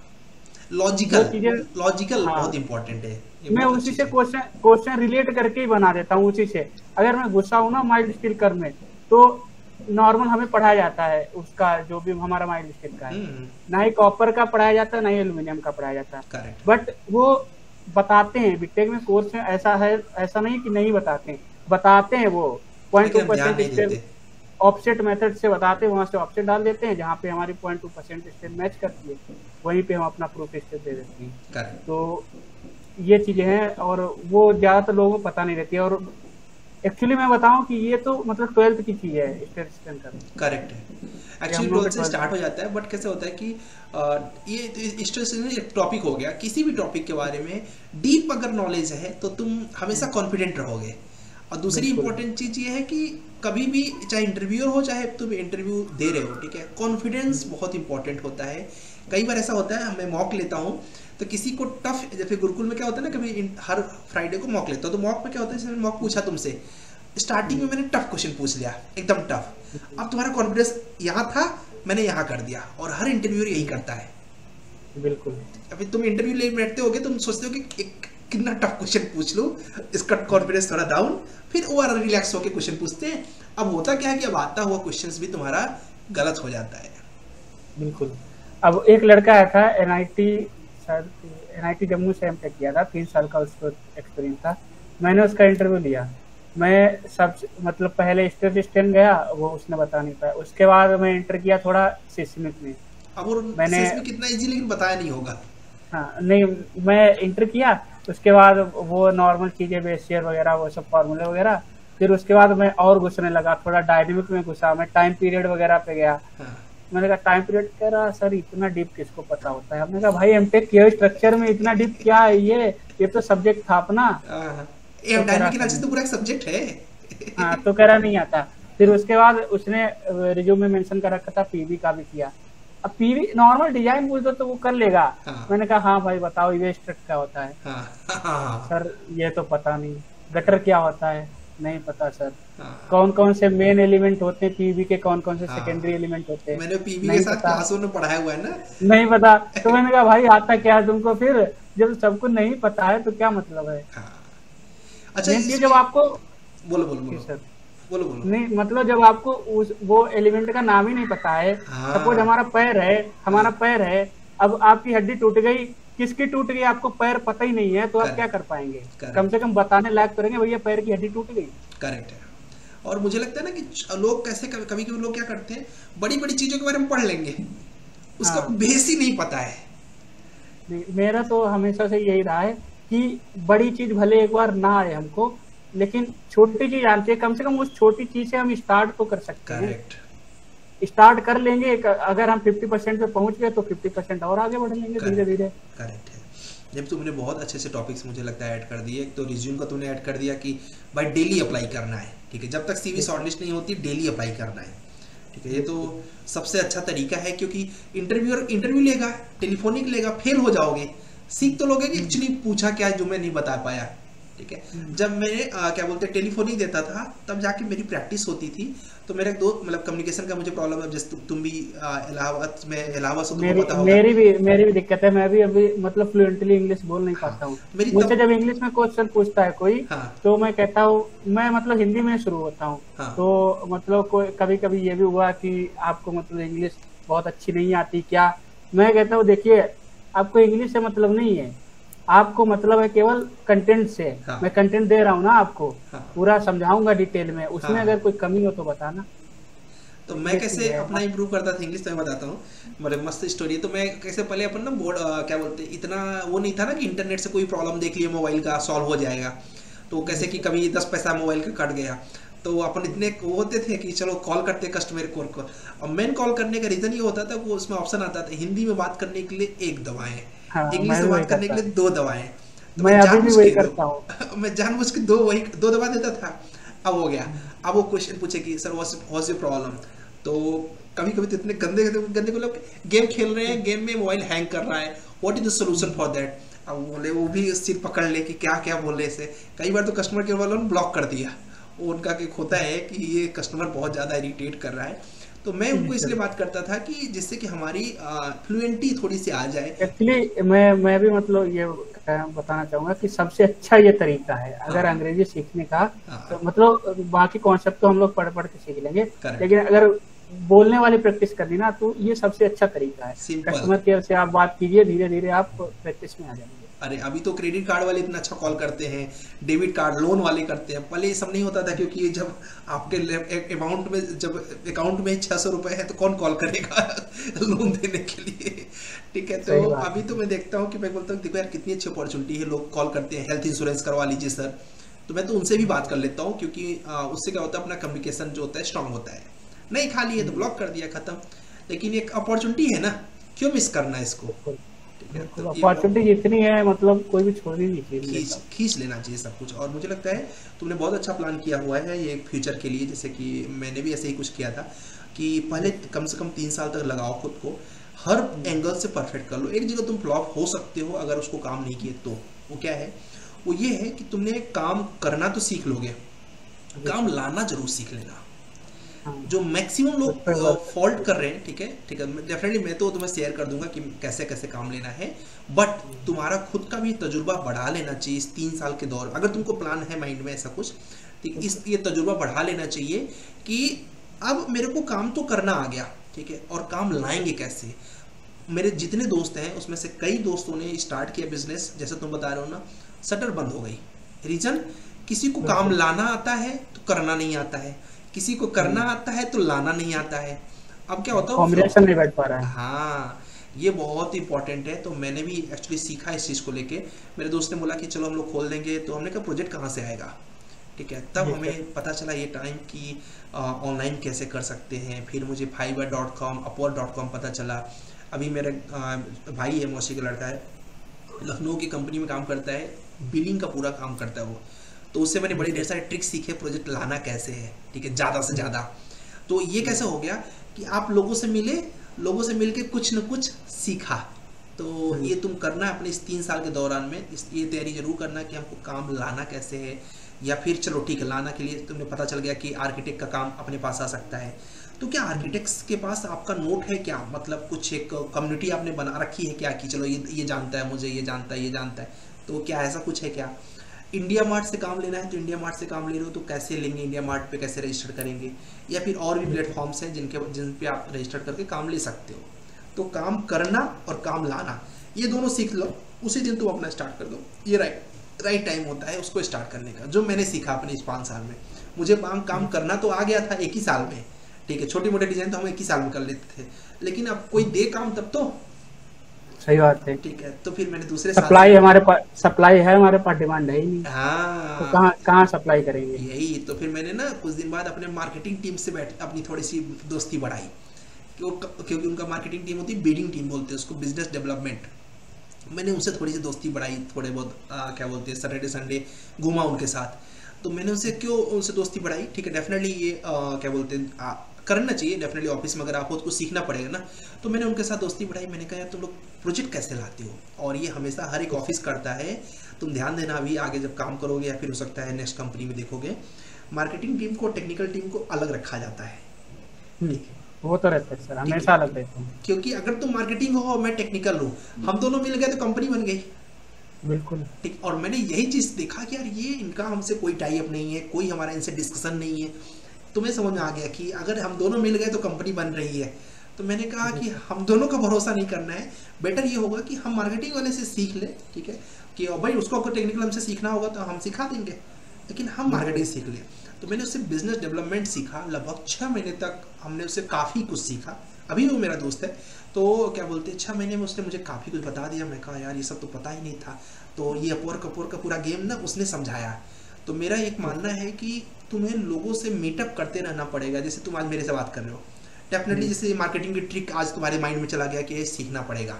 वो
लॉजिकल,
चीजें।
लॉजिकल
हाँ,
बहुत इंपॉर्टेंट है, ये
मैं
बहुत
उसी
अच्छी
से
चीज।
क्वेश्चन क्वेश्चन रिलेट करके ही बना देता हूँ उसी से। अगर मैं गुस्सा हूँ ना माइल्ड स्टील कर में, तो नॉर्मल हमें पढ़ाया जाता है उसका जो भी हमारा माइल्ड स्टील का है, ना ही कॉपर का पढ़ाया जाता है ना ही एल्यूमिनियम का पढ़ाया जाता है।
करेक्ट।
बट वो बताते हैं बीटेक में कोर्स में, ऐसा है, ऐसा नहीं कि नहीं बताते हैं, बताते हैं वो पॉइंट
लेकिन
टू
हम ध्यान
परसेंट
नहीं
स्टेप
देते।
ऑफसेट मेथड से बताते हैं, वहां से ऑफसेट डाल देते हैं जहाँ पे हमारी 0.2% स्टेप मैच करती है, वहीं पे हम अपना प्रूफ स्टेप दे देते हैं।
करेक्ट।
तो ये चीजें हैं और वो ज्यादातर लोगों को पता नहीं रहती है। और एक्चुअली मैं बताऊं कि ये तो मतलब 12th की चीज है स्टेटिस्टिक्स का,
करेक्ट है,
ये हम
एक्चुअली
लोग
12
के
से
12th
स्टार्ट हो
में।
जाता है, बट कैसे होता है कि ये स्ट्रेस एक टॉपिक हो गया, किसी भी टॉपिक के बारे में डीप अगर नॉलेज है तो तुम हमेशा कॉन्फिडेंट रहोगे। और दूसरी
बिल्कुल।
इंपॉर्टेंट चीज ये है कि कभी भी चाहे इंटरव्यूअर हो चाहे तुम इंटरव्यू दे रहे हो, ठीक है, कॉन्फिडेंस बहुत इंपॉर्टेंट होता है। कई बार ऐसा होता है, मैं मॉक लेता हूँ तो किसी को टफ, जैसे गुरुकुल में क्या होता है ना, कभी हर फ्राइडे को मॉक लेता हूँ, तो मॉक में क्या होता है, जैसे मैंने मॉक पूछा तुमसे, स्टार्टिंग में मैंने टफ क्वेश्चन पूछ लिया, एकदम टफ, अब तुम्हारा कॉन्फिडेंस यहाँ था, मैंने यहाँ कर दिया, और हर इंटरव्यूअर यही करता है।
बिल्कुल।
अभी तुम इंटरव्यू ले बैठते होगे, तुम सोचते हो कि एक कितना टफ क्वेश्चन पूछ लूँ, इसका कॉन्फिडेंस थोड़ा डाउन, फिर वो रिलैक्स होकर क्वेश्चन पूछते हैं। अब होता क्या है कि अब आता हुआ क्वेश्चंस भी तुम्हारा गलत हो जाता है।
बिल्कुल। अब एक लड़का आया था एनआईटी, शायद एनआईटी जम्मू से एमटेक किया था, 3 साल का उसको एक्सपीरियंस था। मैंने उसका इंटरव्यू लिया, मैं सब मतलब पहले स्टेटिस्टिशियन गया, वो उसने बता नहीं पाया। उसके बाद मैं इंटर किया थोड़ा सिस्मिक में।
अब वो
मैंने
सेस में कितना इजी, लेकिन बताया नहीं होगा।
हाँ नहीं, मैं इंटर किया, उसके बाद वो नॉर्मल चीजें बेसियर वगैरह वो सब फार्मूले वगैरह, फिर उसके बाद मैं और घुसने लगा, थोड़ा डायनेमिक में घुसा, मैं टाइम पीरियड वगैरह पे गया।
हाँ।
मैंने कहा टाइम पीरियड, कह रहा सर इतना डीप किसको पता होता है। हमने कहा भाई एमटेक किया स्ट्रक्चर में, इतना डीप क्या है ये तो सब्जेक्ट था अपना। तो कह रहा
डायनेमिक एनालिसिस तो पूरा एक सब्जेक्ट है।
हाँ, तो कह रहा नहीं आता। फिर उसके बाद उसने रिज्यूम में मेंशन कर रखा था पीवी का भी किया। अब पीवी नॉर्मल डिजाइन पूछ दो तो वो कर लेगा।
हाँ।
मैंने कहा हाँ भाई बताओ ये स्ट्रक्चर क्या होता है।
हाँ, हाँ,
सर ये तो पता नहीं। गटर क्या होता है, नहीं पता सर।
हाँ,
कौन कौन से मेन एलिमेंट होते हैं पीवी के, कौन कौन से
हाँ।
सेकेंडरी एलिमेंट होते हैं,
मैंने पीवी के
नहीं
साथ
पता,
क्लासों में पढ़ाया हुआ है ना।
नहीं पता। तो मैंने कहा भाई आता क्या है तुमको, फिर जब सबको नहीं पता है तो क्या मतलब है।
हाँ। अच्छा,
मेन चीज
इसमें
जब आपको,
बोलो बोलो
जी
बोलो
सर,
बोलो बोलो।
नहीं मतलब जब आपको उस वो एलिमेंट का नाम ही नहीं पता है, सपोज
हाँ,
हमारा पैर है, हमारा
हाँ,
पैर है, अब आपकी हड्डी टूट गई, किसकी टूट गई आपको पैर पता ही नहीं है, तो आप क्या
करेक्ट,
कर पाएंगे। कम
करेक्ट,
से कम बताने लायक करेंगे भैया पैर की हड्डी टूट गई।
करेक्ट है। और मुझे लगता है ना कि लोग कैसे, कभी कभी लोग क्या करते हैं, बड़ी बड़ी चीजों के बारे में पढ़ लेंगे, उसका
हाँ,
बेस ही नहीं पता है।
मेरा तो हमेशा से यही रहा है कि बड़ी चीज भले एक बार ना आए हमको, लेकिन छोटी चीज आनी चाहिए, कम से कम उस छोटी चीज से हम स्टार्ट तो कर सकते हैं।
करेक्ट,
स्टार्ट कर लेंगे, अगर हम 50% पे पहुंच गए तो 50% और आगे बढ़ लेंगे धीरे
करेक्ट,
धीरे।
करेक्ट है। जब तुमने बहुत अच्छे से टॉपिक्स मुझे लगता है ऐड कर दिए। एक तो रिज्यूम का तुमने ऐड कर दिया कि भाई डेली अप्लाई करना है, ठीक है, जब तक सीवी शॉर्टलिस्ट नहीं होती डेली अप्लाई करना है, ठीक है, ये तो सबसे अच्छा तरीका है। क्योंकि इंटरव्यूअर इंटरव्यू लेगा, टेलीफोनिक लेगा, फेल हो जाओगे, सीख तो लोगे कि एक्चुअली पूछा क्या है जो मैं नहीं बता पाया, ठीक है। जब मैंने क्या बोलते हैं टेलीफोनिक देता था, तब जाके मेरी प्रैक्टिस होती थी। तो मेरा एक दो मतलब कम्युनिकेशन का मुझे प्रॉब्लम है, जैसे तुम भी इलाहाबाद में, इलाहाबाद से तुमको पता होगा।
मेरी भी दिक्कत है, मैं भी अभी मतलब फ्लुएंटली इंग्लिश बोल नहीं
हाँ,
पाता हूँ।
मेरी
मुझसे
तब,
जब इंग्लिश में क्वेश्चन पूछता है कोई,
हाँ,
तो मैं कहता हूँ, मैं मतलब हिंदी में शुरू होता हूँ।
हाँ,
तो मतलब कोई कभी कभी ये भी हुआ कि आपको मतलब इंग्लिश बहुत अच्छी नहीं आती क्या। मैं कहता हूँ देखिए, आपको इंग्लिश से मतलब नहीं है, आपको मतलब है केवल कंटेंट से।
हाँ,
मैं कंटेंट दे रहा हूँ ना आपको,
हाँ,
पूरा समझाऊंगा डिटेल में, उसमें
हाँ।
अगर कोई कमी हो तो बताना।
तो मैं
ये चीज
कैसे
है।
अपना इंप्रूव करता था इंग्लिश, तो मैं बताता हूँ, मतलब मस्त स्टोरी है। तो मैं कैसे पहले अपन ना बोर्ड क्या बोलते हैं, इतना वो नहीं था ना कि इंटरनेट से कोई प्रॉब्लम देख लिया मोबाइल का सॉल्व हो जाएगा। तो कैसे कि कभी 10 पैसा मोबाइल का कट गया, तो अपन इतने वो होते थे कि चलो कॉल करते कस्टमर केयर को। और मेन कॉल करने का रीज़न ये होता था, वो उसमें ऑप्शन आता था हिंदी में बात करने के लिए 1 दवाएं,
हाँ,
इंग्लिश
मैं
में
भी वही
बात करने के
करता
लिए 2 दवाएं। तो
मैं अभी भी
जानबूझ
वही
के
करता हूँ।
मैं जानबूझ के 2 दवा देता था। अब हो गया, अब वो क्वेश्चन पूछे कि सर व्हाट्स योर प्रॉब्लम। तो कभी कभी तो इतने गंदे गंदे गंदे को लोग गेम खेल रहे हैं, गेम में मोबाइल हैंग कर रहा है, what is the solution for that. अब बोले वो भी सिर पकड़ ले कि क्या क्या बोलने से, कई बार तो कस्टमर केयर वालों ने ब्लॉक कर दिया। वो उनका एक होता है कि ये कस्टमर बहुत ज़्यादा इरिटेट कर रहा है, तो मैं उनको इसलिए बात करता था कि जिससे कि हमारी फ्लुएंटी थोड़ी सी आ जाए।
एक्चुअली मैं भी मतलब ये बताना चाहूंगा कि सबसे अच्छा ये तरीका है अगर
हाँ
अंग्रेजी सीखने का।
हाँ
तो मतलब बाकी कॉन्सेप्ट तो हम लोग पढ़ पढ़ के सीख लेंगे,
करेक्ट,
लेकिन अगर बोलने वाली प्रैक्टिस करनी ना तो ये सबसे अच्छा तरीका है।
सिंपल।
कस्टमर केयर से आप बात कीजिए, धीरे धीरे आप प्रैक्टिस में आ जाएंगे।
अरे अभी तो क्रेडिट कार्ड वाले इतना अच्छा कॉल करते हैं, डेबिट कार्ड लोन वाले करते हैं, पहले ये सब नहीं होता था, क्योंकि जब आपके अकाउंट में जब अकाउंट में 600 रुपए है तो कौन कॉल करेगा लोन देने के लिए, ठीक है। तो अभी तो मैं देखता हूँ कि मैं बोलता हूँ देखो यार कितनी अच्छी अपॉर्चुनिटी है, लोग कॉल करते हैं हेल्थ इंश्योरेंस करवा लीजिए सर, तो मैं तो उनसे भी बात कर लेता हूँ, क्योंकि उससे क्या होता है अपना कम्युनिकेशन जो होता है स्ट्रांग होता है। नहीं खाली है तो ब्लॉक कर दिया, खत्म। लेकिन एक अपॉर्चुनिटी है ना, क्यों मिस करना है इसको, ठीक है। तो
अपॉर्चुनिटी जितनी है मतलब कोई भी छोड़ ही नहीं चाहिए,
खींच लेना चाहिए सब कुछ। और मुझे लगता है तुमने बहुत अच्छा प्लान किया हुआ है ये फ्यूचर के लिए, जैसे कि मैंने भी ऐसे ही कुछ किया था कि पहले कम से कम 3 साल तक लगाओ खुद को, हर एंगल से परफेक्ट कर लो। एक जगह तुम फ्लॉप हो सकते हो अगर उसको काम नहीं किए, तो वो क्या है, वो ये है कि तुमने काम करना तो सीख लोगे, काम लाना जरूर सीख लेना। जो मैक्सिमम लोग फॉल्ट कर रहे हैं, ठीक है ठीक है, डेफिनेटली मैं तो तुम्हें शेयर कर दूंगा कि कैसे कैसे काम लेना है, बट तुम्हारा खुद का भी तजुर्बा बढ़ा लेना चाहिए इस 3 साल के दौर। अगर तुमको प्लान है माइंड में ऐसा कुछ, ठीक, इस ये तजुर्बा बढ़ा लेना चाहिए कि अब मेरे को काम तो करना आ गया, ठीक है, और काम लाएंगे कैसे। मेरे जितने दोस्त हैं उसमें से कई दोस्तों ने स्टार्ट किया बिजनेस, जैसे तुम बता रहे हो ना, शटर बंद हो गई। रीजन, किसी को काम लाना आता है तो करना नहीं आता है, किसी को करना आता है तो लाना नहीं आता है। अब क्या होता है,
कॉम्बिनेशन नहीं बैठ पा रहा है।
हाँ, ये बहुत इंपॉर्टेंट है। तो मैंने भी एक्चुअली सीखा इस चीज़ को लेके। मेरे दोस्त ने बोला कि चलो हम लोग खोल देंगे, तो हमने कहा प्रोजेक्ट कहाँ से आएगा, ठीक है। तब हमें पता चला ये टाइम कि ऑनलाइन कैसे कर सकते हैं। फिर मुझे fiverr.com upwork.com पता चला। अभी मेरे भाई है, मौसी का लड़का है, लखनऊ की कंपनी में काम करता है, बिलिंग का पूरा काम करता है वो। तो उससे मैंने बड़े ढेर सारे ट्रिक्स सीखे, प्रोजेक्ट लाना कैसे है, ठीक है, ज़्यादा से ज़्यादा। तो ये कैसे हो गया कि आप लोगों से मिले, लोगों से मिलके कुछ न कुछ सीखा। तो ये तुम करना अपने इस 3 साल के दौरान में, ये तैयारी जरूर करना कि हमको काम लाना कैसे है। या फिर चलो ठीक है, लाना के लिए तुमने पता चल गया कि आर्किटेक्ट का काम अपने पास आ सकता है, तो क्या आर्किटेक्ट्स के पास आपका नोट है क्या, मतलब कुछ एक कम्युनिटी आपने बना रखी है क्या कि चलो ये जानता है मुझे, ये जानता है, ये जानता है, तो क्या ऐसा कुछ है क्या। इंडिया मार्ट से काम लेना है तो इंडिया मार्ट से काम ले रहे हो तो कैसे लेंगे, इंडिया मार्ट पे कैसे रजिस्टर करेंगे, या फिर और भी प्लेटफॉर्म्स हैं जिन पे आप रजिस्टर करके काम ले सकते हो। तो काम करना और काम लाना, ये दोनों सीख लो, उसी दिन तुम अपना स्टार्ट कर दो। ये राइट टाइम होता है उसको स्टार्ट करने का, जो मैंने सीखा अपने इस 5 साल में। मुझे काम करना तो आ गया था 1 ही साल में, ठीक है, छोटे मोटे डिजाइन तो हम 1 ही साल में कर लेते थे, लेकिन अब कोई दे काम तब तो।
सही बात है,
ठीक है। तो फिर मैंने दूसरे
सप्लाई हमारे पास, सप्लाई है हमारे पास, डिमांड है ही नहीं।
हाँ,
तो कहाँ सप्लाई करेंगे।
यही तो फिर मैंने ना कुछ दिन बाद अपने मार्केटिंग टीम से अपनी थोड़ी सी दोस्ती बढ़ाई, क्योंकि उनका मार्केटिंग टीम होती है, बिडिंग टीम बोलते हैं उसको, बिजनेस डेवलपमेंट। मैंने उनसे थोड़ी सी दोस्ती बढ़ाई, थोड़े बहुत क्या बोलते हैं, सैटरडे संडे घूमा उनके साथ। तो मैंने उनसे दोस्ती बढ़ाई, ठीक है। डेफिनेटली ये क्या बोलते हैं, करना चाहिए डेफिनेटली, ऑफिस में अगर आप हो तो कुछ सीखना पड़ेगा ना। तो मैंने उनके साथ दोस्ती बढ़ाई, मैंने कहा यार तुम लोग प्रोजेक्ट कैसे लाते हो, और ये हमेशा हर एक ऑफिस करता है, तुम ध्यान देना अभी आगे जब काम करोगे, या फिर हो सकता है नेक्स्ट कंपनी में देखोगे, मार्केटिंग टीम को टेक्निकल टीम को अलग रखा जाता है।
वो तो रहता है सर, हमेशा अलग रहता है,
क्योंकि अगर तुम मार्केटिंग हो मैं टेक्निकल हूँ, हम दोनों मिल गए तो कंपनी बन गई।
बिल्कुल
ठीक। और मैंने यही चीज देखा कि यार ये इनका हमसे कोई टाई अप नहीं है, कोई हमारा इनसे डिस्कशन नहीं है। तुम्हें समझ में आ गया कि अगर हम दोनों मिल गए तो कंपनी बन रही है। तो मैंने कहा कि हम दोनों का भरोसा नहीं करना है, बेटर ये होगा कि हम मार्केटिंग वाले से सीख ले, ठीक है, कि भाई उसको अगर टेक्निकल हमसे सीखना होगा तो हम सिखा देंगे, लेकिन हम मार्केटिंग सीख ले। तो मैंने उससे बिजनेस डेवलपमेंट सीखा, लगभग 6 महीने तक हमने उससे काफ़ी कुछ सीखा। अभी वो मेरा दोस्त है, तो क्या बोलते हैं 6 महीने में उसने मुझे काफ़ी कुछ बता दिया। मैं कहा यार ये सब तो पता ही नहीं था। तो ये अपवर्क का पूरा गेम ना उसने समझाया। तो मेरा एक मानना है कि तुम्हें लोगों से मीटअप करते रहना पड़ेगा। जैसे तुम आज मेरे से बात कर रहे हो, डेफिनेटली जैसे मार्केटिंग की ट्रिक आज तुम्हारे माइंड में चला गया कि ये सीखना पड़ेगा,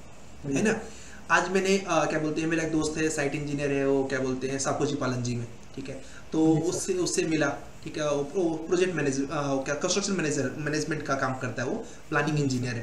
है ना। आज मैंने क्या बोलते हैं, मेरा एक दोस्त है साइट इंजीनियर है, वो क्या बोलते हैं साकोजी पालन जी में, ठीक है। तो उससे मिला, ठीक है, वो प्रोजेक्ट मैनेजर क्या कंस्ट्रक्शन मैनेजमेंट का काम करता है, वो प्लानिंग इंजीनियर है।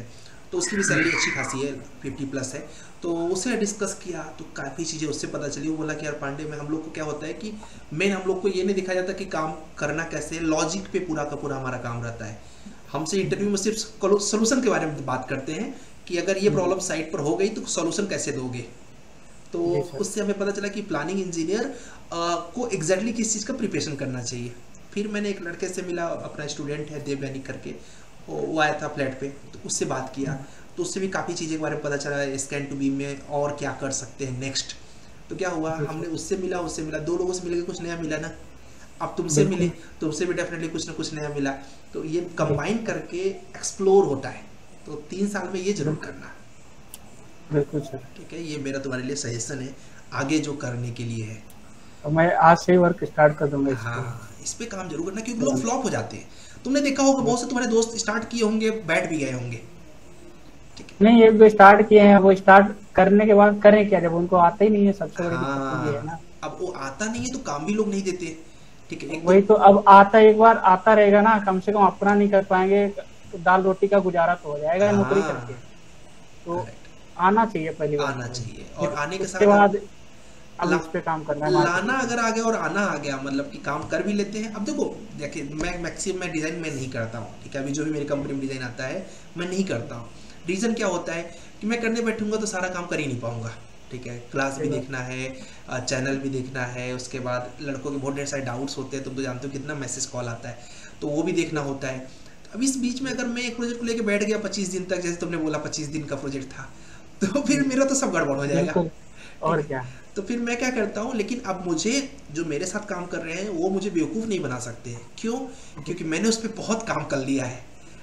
तो उसकी भी सैलरी अच्छी खासी है, 50+ है। तो उससे डिस्कस किया तो काफ़ी चीज़ें उससे पता चली। वो बोला कि यार पांडे में हम लोग को क्या होता है कि मेन हम लोग को ये नहीं दिखाया जाता कि काम करना कैसे है, लॉजिक पे पूरा का पूरा हमारा काम रहता है। हमसे इंटरव्यू में सिर्फ सोल्यूशन के बारे में बात करते हैं कि अगर ये प्रॉब्लम साइट पर हो गई तो सोल्यूशन कैसे दोगे। तो उससे हमें पता चला कि प्लानिंग इंजीनियर को एग्जैक्टली किस चीज़ का प्रिपरेशन करना चाहिए। फिर मैंने एक लड़के से मिला, अपना स्टूडेंट है देवयानी करके, वो आया था फ्लैट पे, तो उससे बात किया तो उससे भी काफ़ी चीज़ें के बारे में पता चला स्कैन टू बी में और क्या कर सकते हैं नेक्स्ट। तो क्या हुआ, हमने उससे मिला 2 लोगों से मिलकर कुछ नया मिला ना। अब तुमसे मिले, तुमसे भी डेफिनेटली कुछ ना कुछ नया मिला। तो ये कंबाइन करके एक्सप्लोर होता है। तो 3 साल में ये जरूर करना।
बिल्कुल सर।
ठीक है, ये मेरा तुम्हारे लिए सजेशन है आगे जो करने के लिए है।
तो मैं आज से वर्क स्टार्ट कर दूंगा।
हाँ, इस पे काम जरूर करना, क्योंकि लोग फ्लॉप हो जाते हैं। तुमने देखा होगा बहुत से तुम्हारे दोस्त स्टार्ट किए होंगे, बैठ भी गए होंगे।
नहीं, एक दो स्टार्ट किए हैं, वो स्टार्ट करने के बाद करें क्या जब उनको आता ही नहीं है। सबसे बड़ी दिक्कत ये है ना,
अब वो आता नहीं है तो काम भी लोग नहीं देते। ठीक है,
वही तो। अब आता एक बार आता रहेगा ना, कम से कम अपना नहीं कर पाएंगे तो दाल रोटी का गुजारा तो हो जाएगा नौकरी करके। तो आना चाहिए, पहली बार
आना चाहिए, और आने के
साथ बाद अब इस पे काम करना है।
लाना अगर आ गया और आना आ गया, मतलब कि काम कर भी लेते हैं। अब देखिए मैं मैक्सिमम मैं डिज़ाइन में नहीं करता हूँ। ठीक है, अभी जो भी मेरी कंपनी में डिज़ाइन आता है मैं नहीं करता हूँ। रीज़न क्या होता है कि मैं करने बैठूंगा तो सारा काम कर ही नहीं पाऊंगा। ठीक है, क्लास भी देखना है, चैनल भी देखना है, उसके बाद लड़कों के बहुत ढेर सारे डाउट्स होते हैं, तुम तो जानते हो कितना मैसेज कॉल आता है, तो वो भी देखना होता है। अब इस बीच में अगर मैं एक प्रोजेक्ट को लेकर बैठ गया 25 दिन तक, जैसे तुमने बोला 25 दिन का प्रोजेक्ट था, तो फिर मेरा तो सब गड़बड़ हो जाएगा।
और क्या।
तो फिर मैं क्या करता हूँ, लेकिन अब मुझे जो मेरे साथ काम कर रहे हैं वो मुझे बेवकूफ़ नहीं बना सकते हैं। क्यों? क्योंकि मैंने उस पर बहुत काम कर लिया है।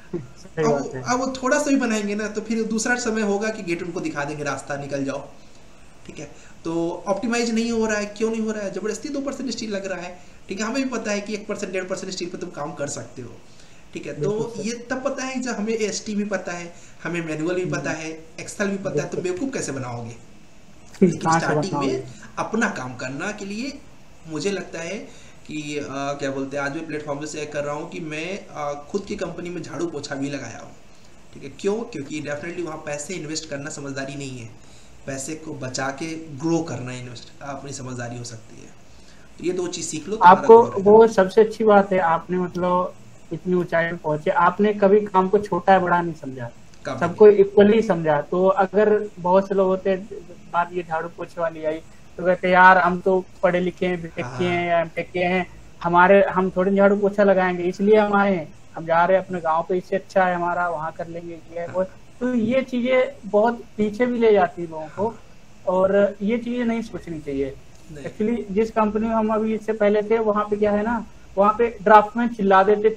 अब वो थोड़ा सा भी बनाएंगे ना तो फिर दूसरा समय होगा कि गेट उनको दिखा देंगे, रास्ता निकल जाओ। ठीक है, तो ऑप्टिमाइज नहीं हो रहा है। क्यों नहीं हो रहा है? जबरदस्ती 2% स्टील लग रहा है। ठीक है, हमें भी पता है कि 1% 1.5% स्टील पर तुम काम कर सकते हो। ठीक है, तो ये तब पता है जब हमें एसटी भी पता है, हमें मैनुअल भी पता है, एक्सेल भी पता है, तो बेवकूफ़ कैसे बनाओगे। लेकिन स्टार्टिंग में अपना काम करना के लिए मुझे लगता है कि क्या बोलते हैं, आज मैं प्लेटफॉर्म पे शेयर कर रहा हूँ कि मैं खुद की कंपनी में झाड़ू पोछा भी लगाया हूँ। ठीक है, क्यों? क्योंकि डेफिनेटली वहाँ पैसे इन्वेस्ट करना समझदारी नहीं है, पैसे को बचा के ग्रो करना इन्वेस्ट अपनी समझदारी हो सकती है। तो ये 2 चीज़ सीख लो।
आपको वो सबसे अच्छी बात है, आपने मतलब इतनी ऊंचाई में पहुंचे, आपने कभी काम को छोटा बड़ा नहीं समझा, सबको इक्वली समझा। तो अगर बहुत से लोग होते बात ये झाड़ू पोछे वाली आई तो कहते यार हम तो पढ़े लिखे हैं, बीटेक किए हैं या एमटेक किए हैं, हम थोड़ी झाड़ू पोछा लगाएंगे इसलिए हम आए हैं, हम जा रहे हैं अपने गांव पे, इससे अच्छा है हमारा वहाँ कर लेंगे ये वो। तो ये चीजें बहुत पीछे भी ले जाती है लोगों को, और ये चीजें नहीं सोचनी चाहिए। एक्चुअली जिस कंपनी में हम अभी इससे पहले थे, वहाँ पे क्या है ना, वहाँ पे ड्राफ्टमैन चिल्ला देते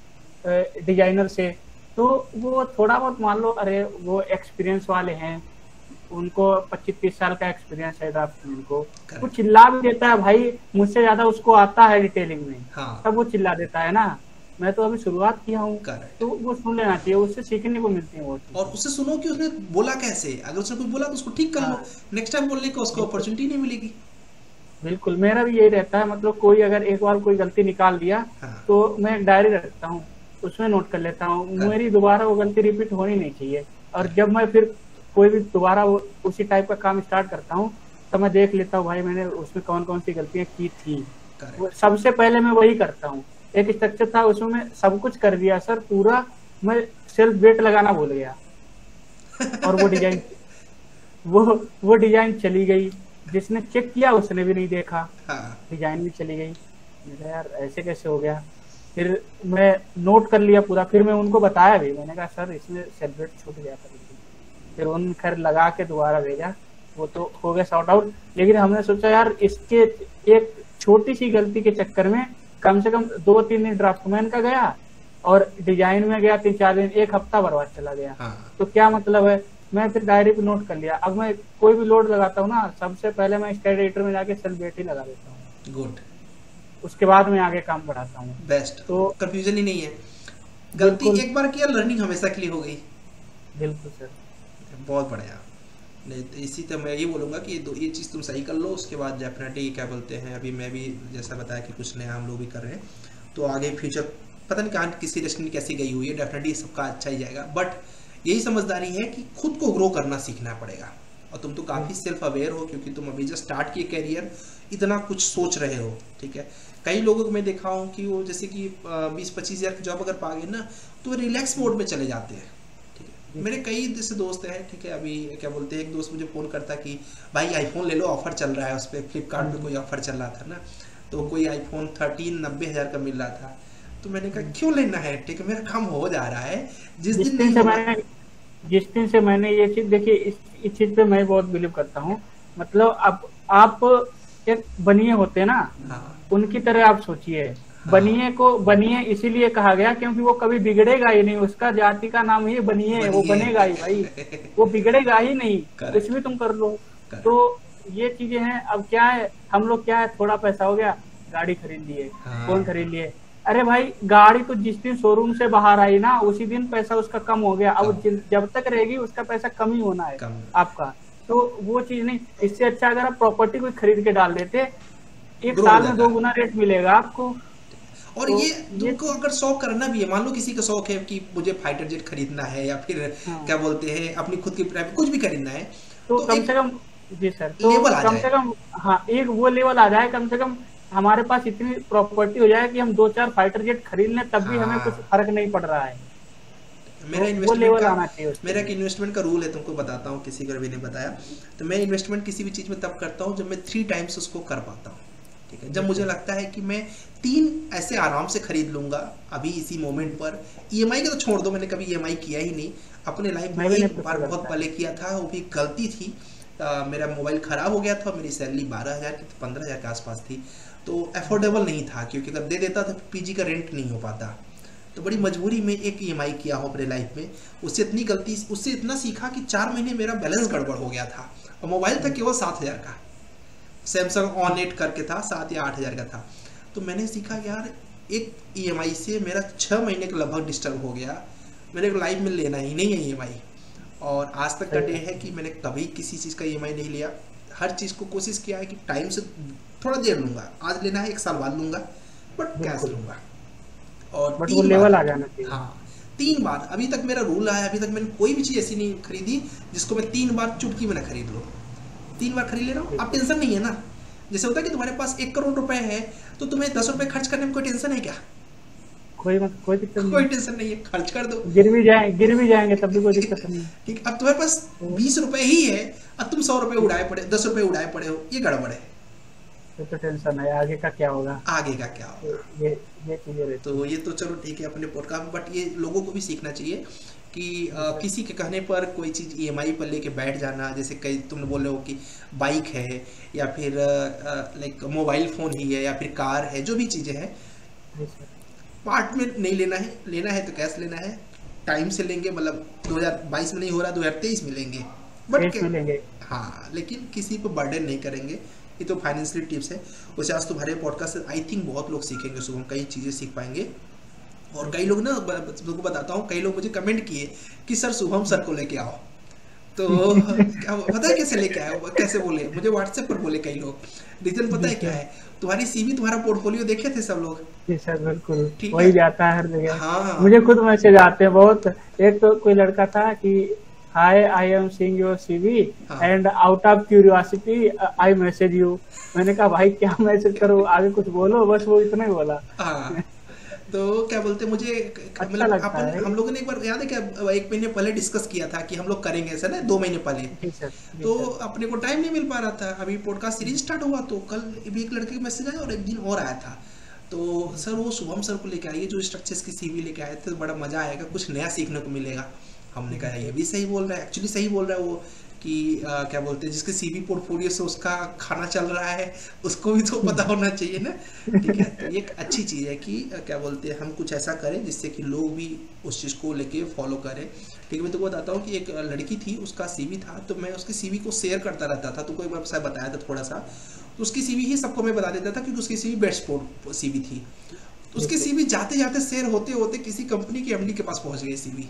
थे डिजाइनर से, तो वो थोड़ा बहुत मान लो, अरे वो एक्सपीरियंस वाले हैं, उनको 25-30 साल का एक्सपीरियंस है ड्राफ्टमैन को, वो चिल्ला भी देता है भाई, मुझसे ज्यादा उसको आता है डिटेलिंग में। हाँ। तब वो चिल्ला देता है ना, मैं तो अभी शुरुआत किया हूँ, तो वो सुन लेना चाहिए, उससे सीखने को मिलती है वो।
और उससे सुनो कि उसने बोला कैसे, अगर उसने कुछ बोला तो उसको ठीक कर लो, नेक्स्ट टाइम बोलने को उसको अपॉर्चुनिटी नहीं मिलेगी।
बिल्कुल, मेरा भी यही रहता है। मतलब कोई अगर एक बार कोई गलती निकाल दिया तो मैं डायरी रखता हूँ, उसमें नोट कर लेता हूँ, मेरी दोबारा वो गलती रिपीट होनी नहीं चाहिए। और जब मैं फिर कोई भी दोबारा उसी टाइप का काम स्टार्ट करता हूँ तो मैं देख लेता हूँ भाई मैंने उसमें कौन कौन सी गलतियां की थी। सबसे पहले मैं वही करता हूँ। एक स्ट्रक्चर था उसमें मैं सब कुछ कर दिया सर पूरा, मैं सेल्फ वेट लगाना भूल गया और वो डिजाइन चली गई, जिसने चेक किया उसने भी नहीं देखा, डिजाइन भी चली गई। मेरा यार ऐसे कैसे हो गया। फिर मैं नोट कर लिया पूरा, फिर मैं उनको बताया भी, मैंने कहा सर इसमें सेल्फ वेट छूट गया था। फिर उन खैर लगा के दोबारा भेजा, वो तो हो गया सॉर्ट आउट। लेकिन हमने सोचा यार इसके एक छोटी सी गलती के चक्कर में कम से कम 2-3 दिन ड्राफ्टमैन का गया और डिजाइन में गया 3-4 दिन, 1 हफ्ता बर्बाद चला गया। तो क्या मतलब है, मैं फिर डायरी पे नोट कर लिया। अब मैं कोई भी लोड लगाता हूँ ना, सबसे पहले मैं स्टैंड एडिटर में जाके सेल्फ वेट ही लगा देता हूँ।
गुड,
उसके बाद मैं आगे काम बढ़ाता हूँ।
बेस्ट, तो कंफ्यूजन ही नहीं है। गलती एक बार किया, लर्निंग हमेशा के लिए हो गई।
बिल्कुल सर,
बहुत बढ़िया। नहीं तो इसी तरह मैं ये बोलूँगा कि ये चीज़ तुम सही कर लो, उसके बाद डेफिनेटली क्या बोलते हैं, अभी मैं भी जैसा बताया कि कुछ नया हम लोग भी कर रहे हैं, तो आगे फ्यूचर पता नहीं कहाँ किसी डेस्टिनी कैसी गई हुई है, डेफिनेटली सबका अच्छा ही जाएगा। बट यही समझदारी है कि खुद को ग्रो करना सीखना पड़ेगा। और तुम तो काफ़ी सेल्फ अवेयर हो, क्योंकि तुम अभी जस्ट स्टार्ट किए कैरियर, इतना कुछ सोच रहे हो, ठीक है। कई लोगों को मैं देखा हूँ कि वो जैसे कि 20-25 हज़ार की जॉब अगर पा गए ना, तो वो रिलैक्स मोड में चले जाते हैं, ठीक है। मेरे कई जैसे दोस्त हैं, ठीक है, अभी क्या बोलते हैं, एक दोस्त मुझे फ़ोन करता कि भाई आईफोन ले लो, ऑफर चल रहा है उस पर, फ्लिपकार्ट पे कोई ऑफर चल रहा था ना, तो कोई आईफोन 13 90,000 का मिल रहा था। तो मैंने कहा क्यों लेना है, ठीक है, मेरा काम हो जा रहा है, जिस दिन नहीं होगा।
जिस दिन से मैंने ये चीज देखी, इस चीज पे मैं बहुत बिलीव करता हूँ। मतलब अब आप एक बनिए होते हैं ना,
हाँ,
उनकी तरह आप सोचिए।
हाँ,
बनिए को बनिए इसीलिए कहा गया क्योंकि वो कभी बिगड़ेगा ही नहीं, उसका जाति का नाम ही बनिए है, वो
बनिए
बनेगा ही भाई, वो बिगड़ेगा ही नहीं, कुछ
करेक्ट,
भी तुम कर लो।
करेक्ट,
तो ये चीजें हैं। अब क्या है, हम लोग क्या है, थोड़ा पैसा हो गया, गाड़ी खरीद लिए, फोन
हाँ,
खरीद लिए। अरे भाई गाड़ी तो जिस दिन शोरूम से बाहर आई ना, उसी दिन पैसा उसका कम हो गया।
कम,
अब जब तक रहेगी उसका पैसा कम ही होना है
कम,
आपका। तो वो चीज नहीं, इससे अच्छा अगर आप प्रॉपर्टी को खरीद के डाल देते, एक
ग्रो हो
साल में
जाता।
2 गुना रेट मिलेगा आपको।
और
तो
ये
ये
तुमको अगर शौक करना भी है, मान लो किसी का शौक है कि मुझे फाइटर जेट खरीदना है, या फिर
हाँ,
क्या बोलते हैं अपनी खुद की प्राइवेट कुछ भी खरीदना है,
तो
तो
कम
एक
से कम, जी सर, तो
लेवल आ
कम
जाए।
से कम, हाँ, एक वो लेवल आ जाए, कम से कम हमारे पास इतनी प्रॉपर्टी हो जाए कि हम 2-4 फाइटर जेट खरीद लें, तब भी हमें कुछ
हाँ,
फर्क नहीं पड़ रहा है।
मेरा
तो वो
इन्वेस्टमेंट
लेवल
का
आना चाहिए उसके
मेरा एक
लिए।
इन्वेस्टमेंट का रूल है, तुमको बताता हूँ, किसी को भी नहीं बताया। तो मैं इन्वेस्टमेंट किसी भी चीज़ में तब करता हूँ जब मैं 3 टाइम्स उसको कर पाता हूँ, ठीक है। जब
जी
मुझे
सर।
लगता है कि मैं 3 ऐसे आराम से खरीद लूंगा अभी इसी मोमेंट पर। ईएमआई का तो छोड़ दो, मैंने कभी ईएमआई किया ही नहीं अपने लाइफ में।
मैं भी नहीं
एक बार
प्रेफर
बहुत
करता
पहले
है।
किया था, वो भी गलती थी। मेरा मोबाइल ख़राब हो गया था, मेरी सैलरी 12,000 की 15,000 के आसपास थी, तो अफोर्डेबल नहीं था, क्योंकि अगर दे देता तो पीजी का रेंट नहीं हो पाता। तो बड़ी मजबूरी में एक ईएमआई किया हो अपने लाइफ में। उससे इतना सीखा कि 4 महीने मेरा बैलेंस गड़बड़ हो गया था, और मोबाइल था केवल 7,000 का, सैमसंग ऑन 8 करके था, 7 या 8 हज़ार का था। तो मैंने सीखा यार, एक ईएमआई से मेरा 6 महीने का लगभग डिस्टर्ब हो गया। मेरे को लाइफ में लेना ही नहीं है ईएमआई। और आज तक का डे है कि मैंने कभी किसी चीज़ का ईएमआई नहीं लिया। हर चीज़ को कोशिश किया है कि टाइम से थोड़ा देर लूँगा, आज लेना है 1 साल बाद लूँगा, बट कैश
बिल्कुल,
लूँगा। और
बट वो
3 बार,
लेवल आ जाना चाहिए।
हाँ, 3 बार अभी तक मेरा रूल है। अभी तक मैंने कोई भी चीज़ ऐसी नहीं खरीदी जिसको मैं 3 बार चुटकी में ना खरीद लूँ। 3 बार खरीद ले रहा हूँ,
ठीक
अब
है।
टेंशन नहीं है ना। जैसे होता है कि तुम्हारे पास 1 करोड़ रुपए है, तो तुम्हें 10 रुपए खर्च करने में कोई टेंशन है क्या?
कोई दिक्कत नहीं
कोई
है।
टेंशन नहीं है, खर्च कर दो।
गिर भी जाएंगे तब भी कोई दिक्कत नहीं है।
ठीक, अब तुम्हारे पास
तो
20 रुपए ही है, अब तुम 100 रुपए उड़ाए पड़े, 10 रुपए उड़ाए पड़े हो, ये गड़बड़ है।
फिर तो टेंशन है आगे का क्या होगा।
आगे का क्या
तो
होगा?
ये चीजें रहती
तो
हैं।
ये तो चलो ठीक है अपने पॉडकास्ट में, बट ये लोगों को भी सीखना चाहिए कि
जी सर।
किसी के कहने पर कोई चीज़ ईएमआई पर लेके बैठ जाना। जैसे कई तुमने बोल रहे हो कि बाइक है, या फिर लाइक मोबाइल फ़ोन ही है, या फिर कार है, जो भी चीज़ें हैं,
जी सर।
पार्ट में नहीं लेना है। लेना है तो कैश लेना है, टाइम से लेंगे, मतलब 2022 में नहीं हो रहा, 2023 में लेंगे, बट
पेस मिलेंगे।
हाँ, लेकिन किसी पर बर्डन नहीं करेंगे। ये तो फाइनेंशियल टिप्स है। वैसे आज तुम्हारे पॉडकास्ट से आई थिंक बहुत लोग सीखेंगे, सुबह कई चीज़ें सीख पाएंगे। और कई लोग ना, तुमको बताता हूँ, कई लोग मुझे कमेंट किए कि सर शुभम सर को लेके आओ। तो क्या पता है कैसे लेके आए, कैसे बोले मुझे व्हाट्सएप पर बोले कई लोग। रीजन पता
जी
है क्या
सर।
है? तुम्हारी सीवी, तुम्हारा पोर्टफोलियो देखे थे सब लोग,
जी सर, बिल्कुल
ठीक है।
वही जाता है हर जगह।
हाँ,
मुझे खुद मैसेज आते हैं बहुत। एक तो कोई लड़का था कि hi, I am seeing your CV
हाँ,
and out of curiosity I message you. मैंने कहा भाई क्या मैसेज करो, आगे कुछ बोलो, बस वो इतना ही बोला।
हाँ। तो क्या बोलते मुझे,
अच्छा
मतलब
लगता
अपन
है।
हम लोगों ने एक बार याद है क्या, 1 महीने पहले डिस्कस किया था कि हम लोग करेंगे ऐसा ना, 2 महीने पहले।
जी सर। जी
तो
सर।
अपने को टाइम नहीं मिल पा रहा था। अभी पॉडकास्ट सीरीज स्टार्ट हुआ, तो कल भी एक लड़के का मैसेज आया और एक दिन और आया था। तो सर वो शुभम सर को लेके आइए, जो स्ट्रक्चर्स की सीवी लेके आए थे, तो बड़ा मजा आएगा, कुछ नया सीखने को मिलेगा। हमने कहा ये भी सही बोल रहा है, एक्चुअली सही बोल रहा है वो, कि क्या बोलते हैं, जिसके सीवी पोर्टफोलियो से उसका खाना चल रहा है, उसको भी तो पता होना चाहिए ना। ठीक है, तो ये एक अच्छी चीज़ है कि क्या बोलते हैं, हम कुछ ऐसा करें जिससे कि लोग भी उस चीज़ को लेके फॉलो करें। ठीक है, मैं तुमको बताता हूँ कि एक लड़की थी, उसका सीवी था, तो मैं उसकी सीवी को शेयर करता रहता था। तुमको एक बार शायद बताया था थोड़ा सा। तो उसकी सीवी ही सबको मैं बता देता था, क्योंकि उसकी सीवी बेस्ट सीवी थी। तो उसकी सीवी जाते जाते शेयर होते होते किसी कंपनी के एमडी के पास पहुंच गई सीवी।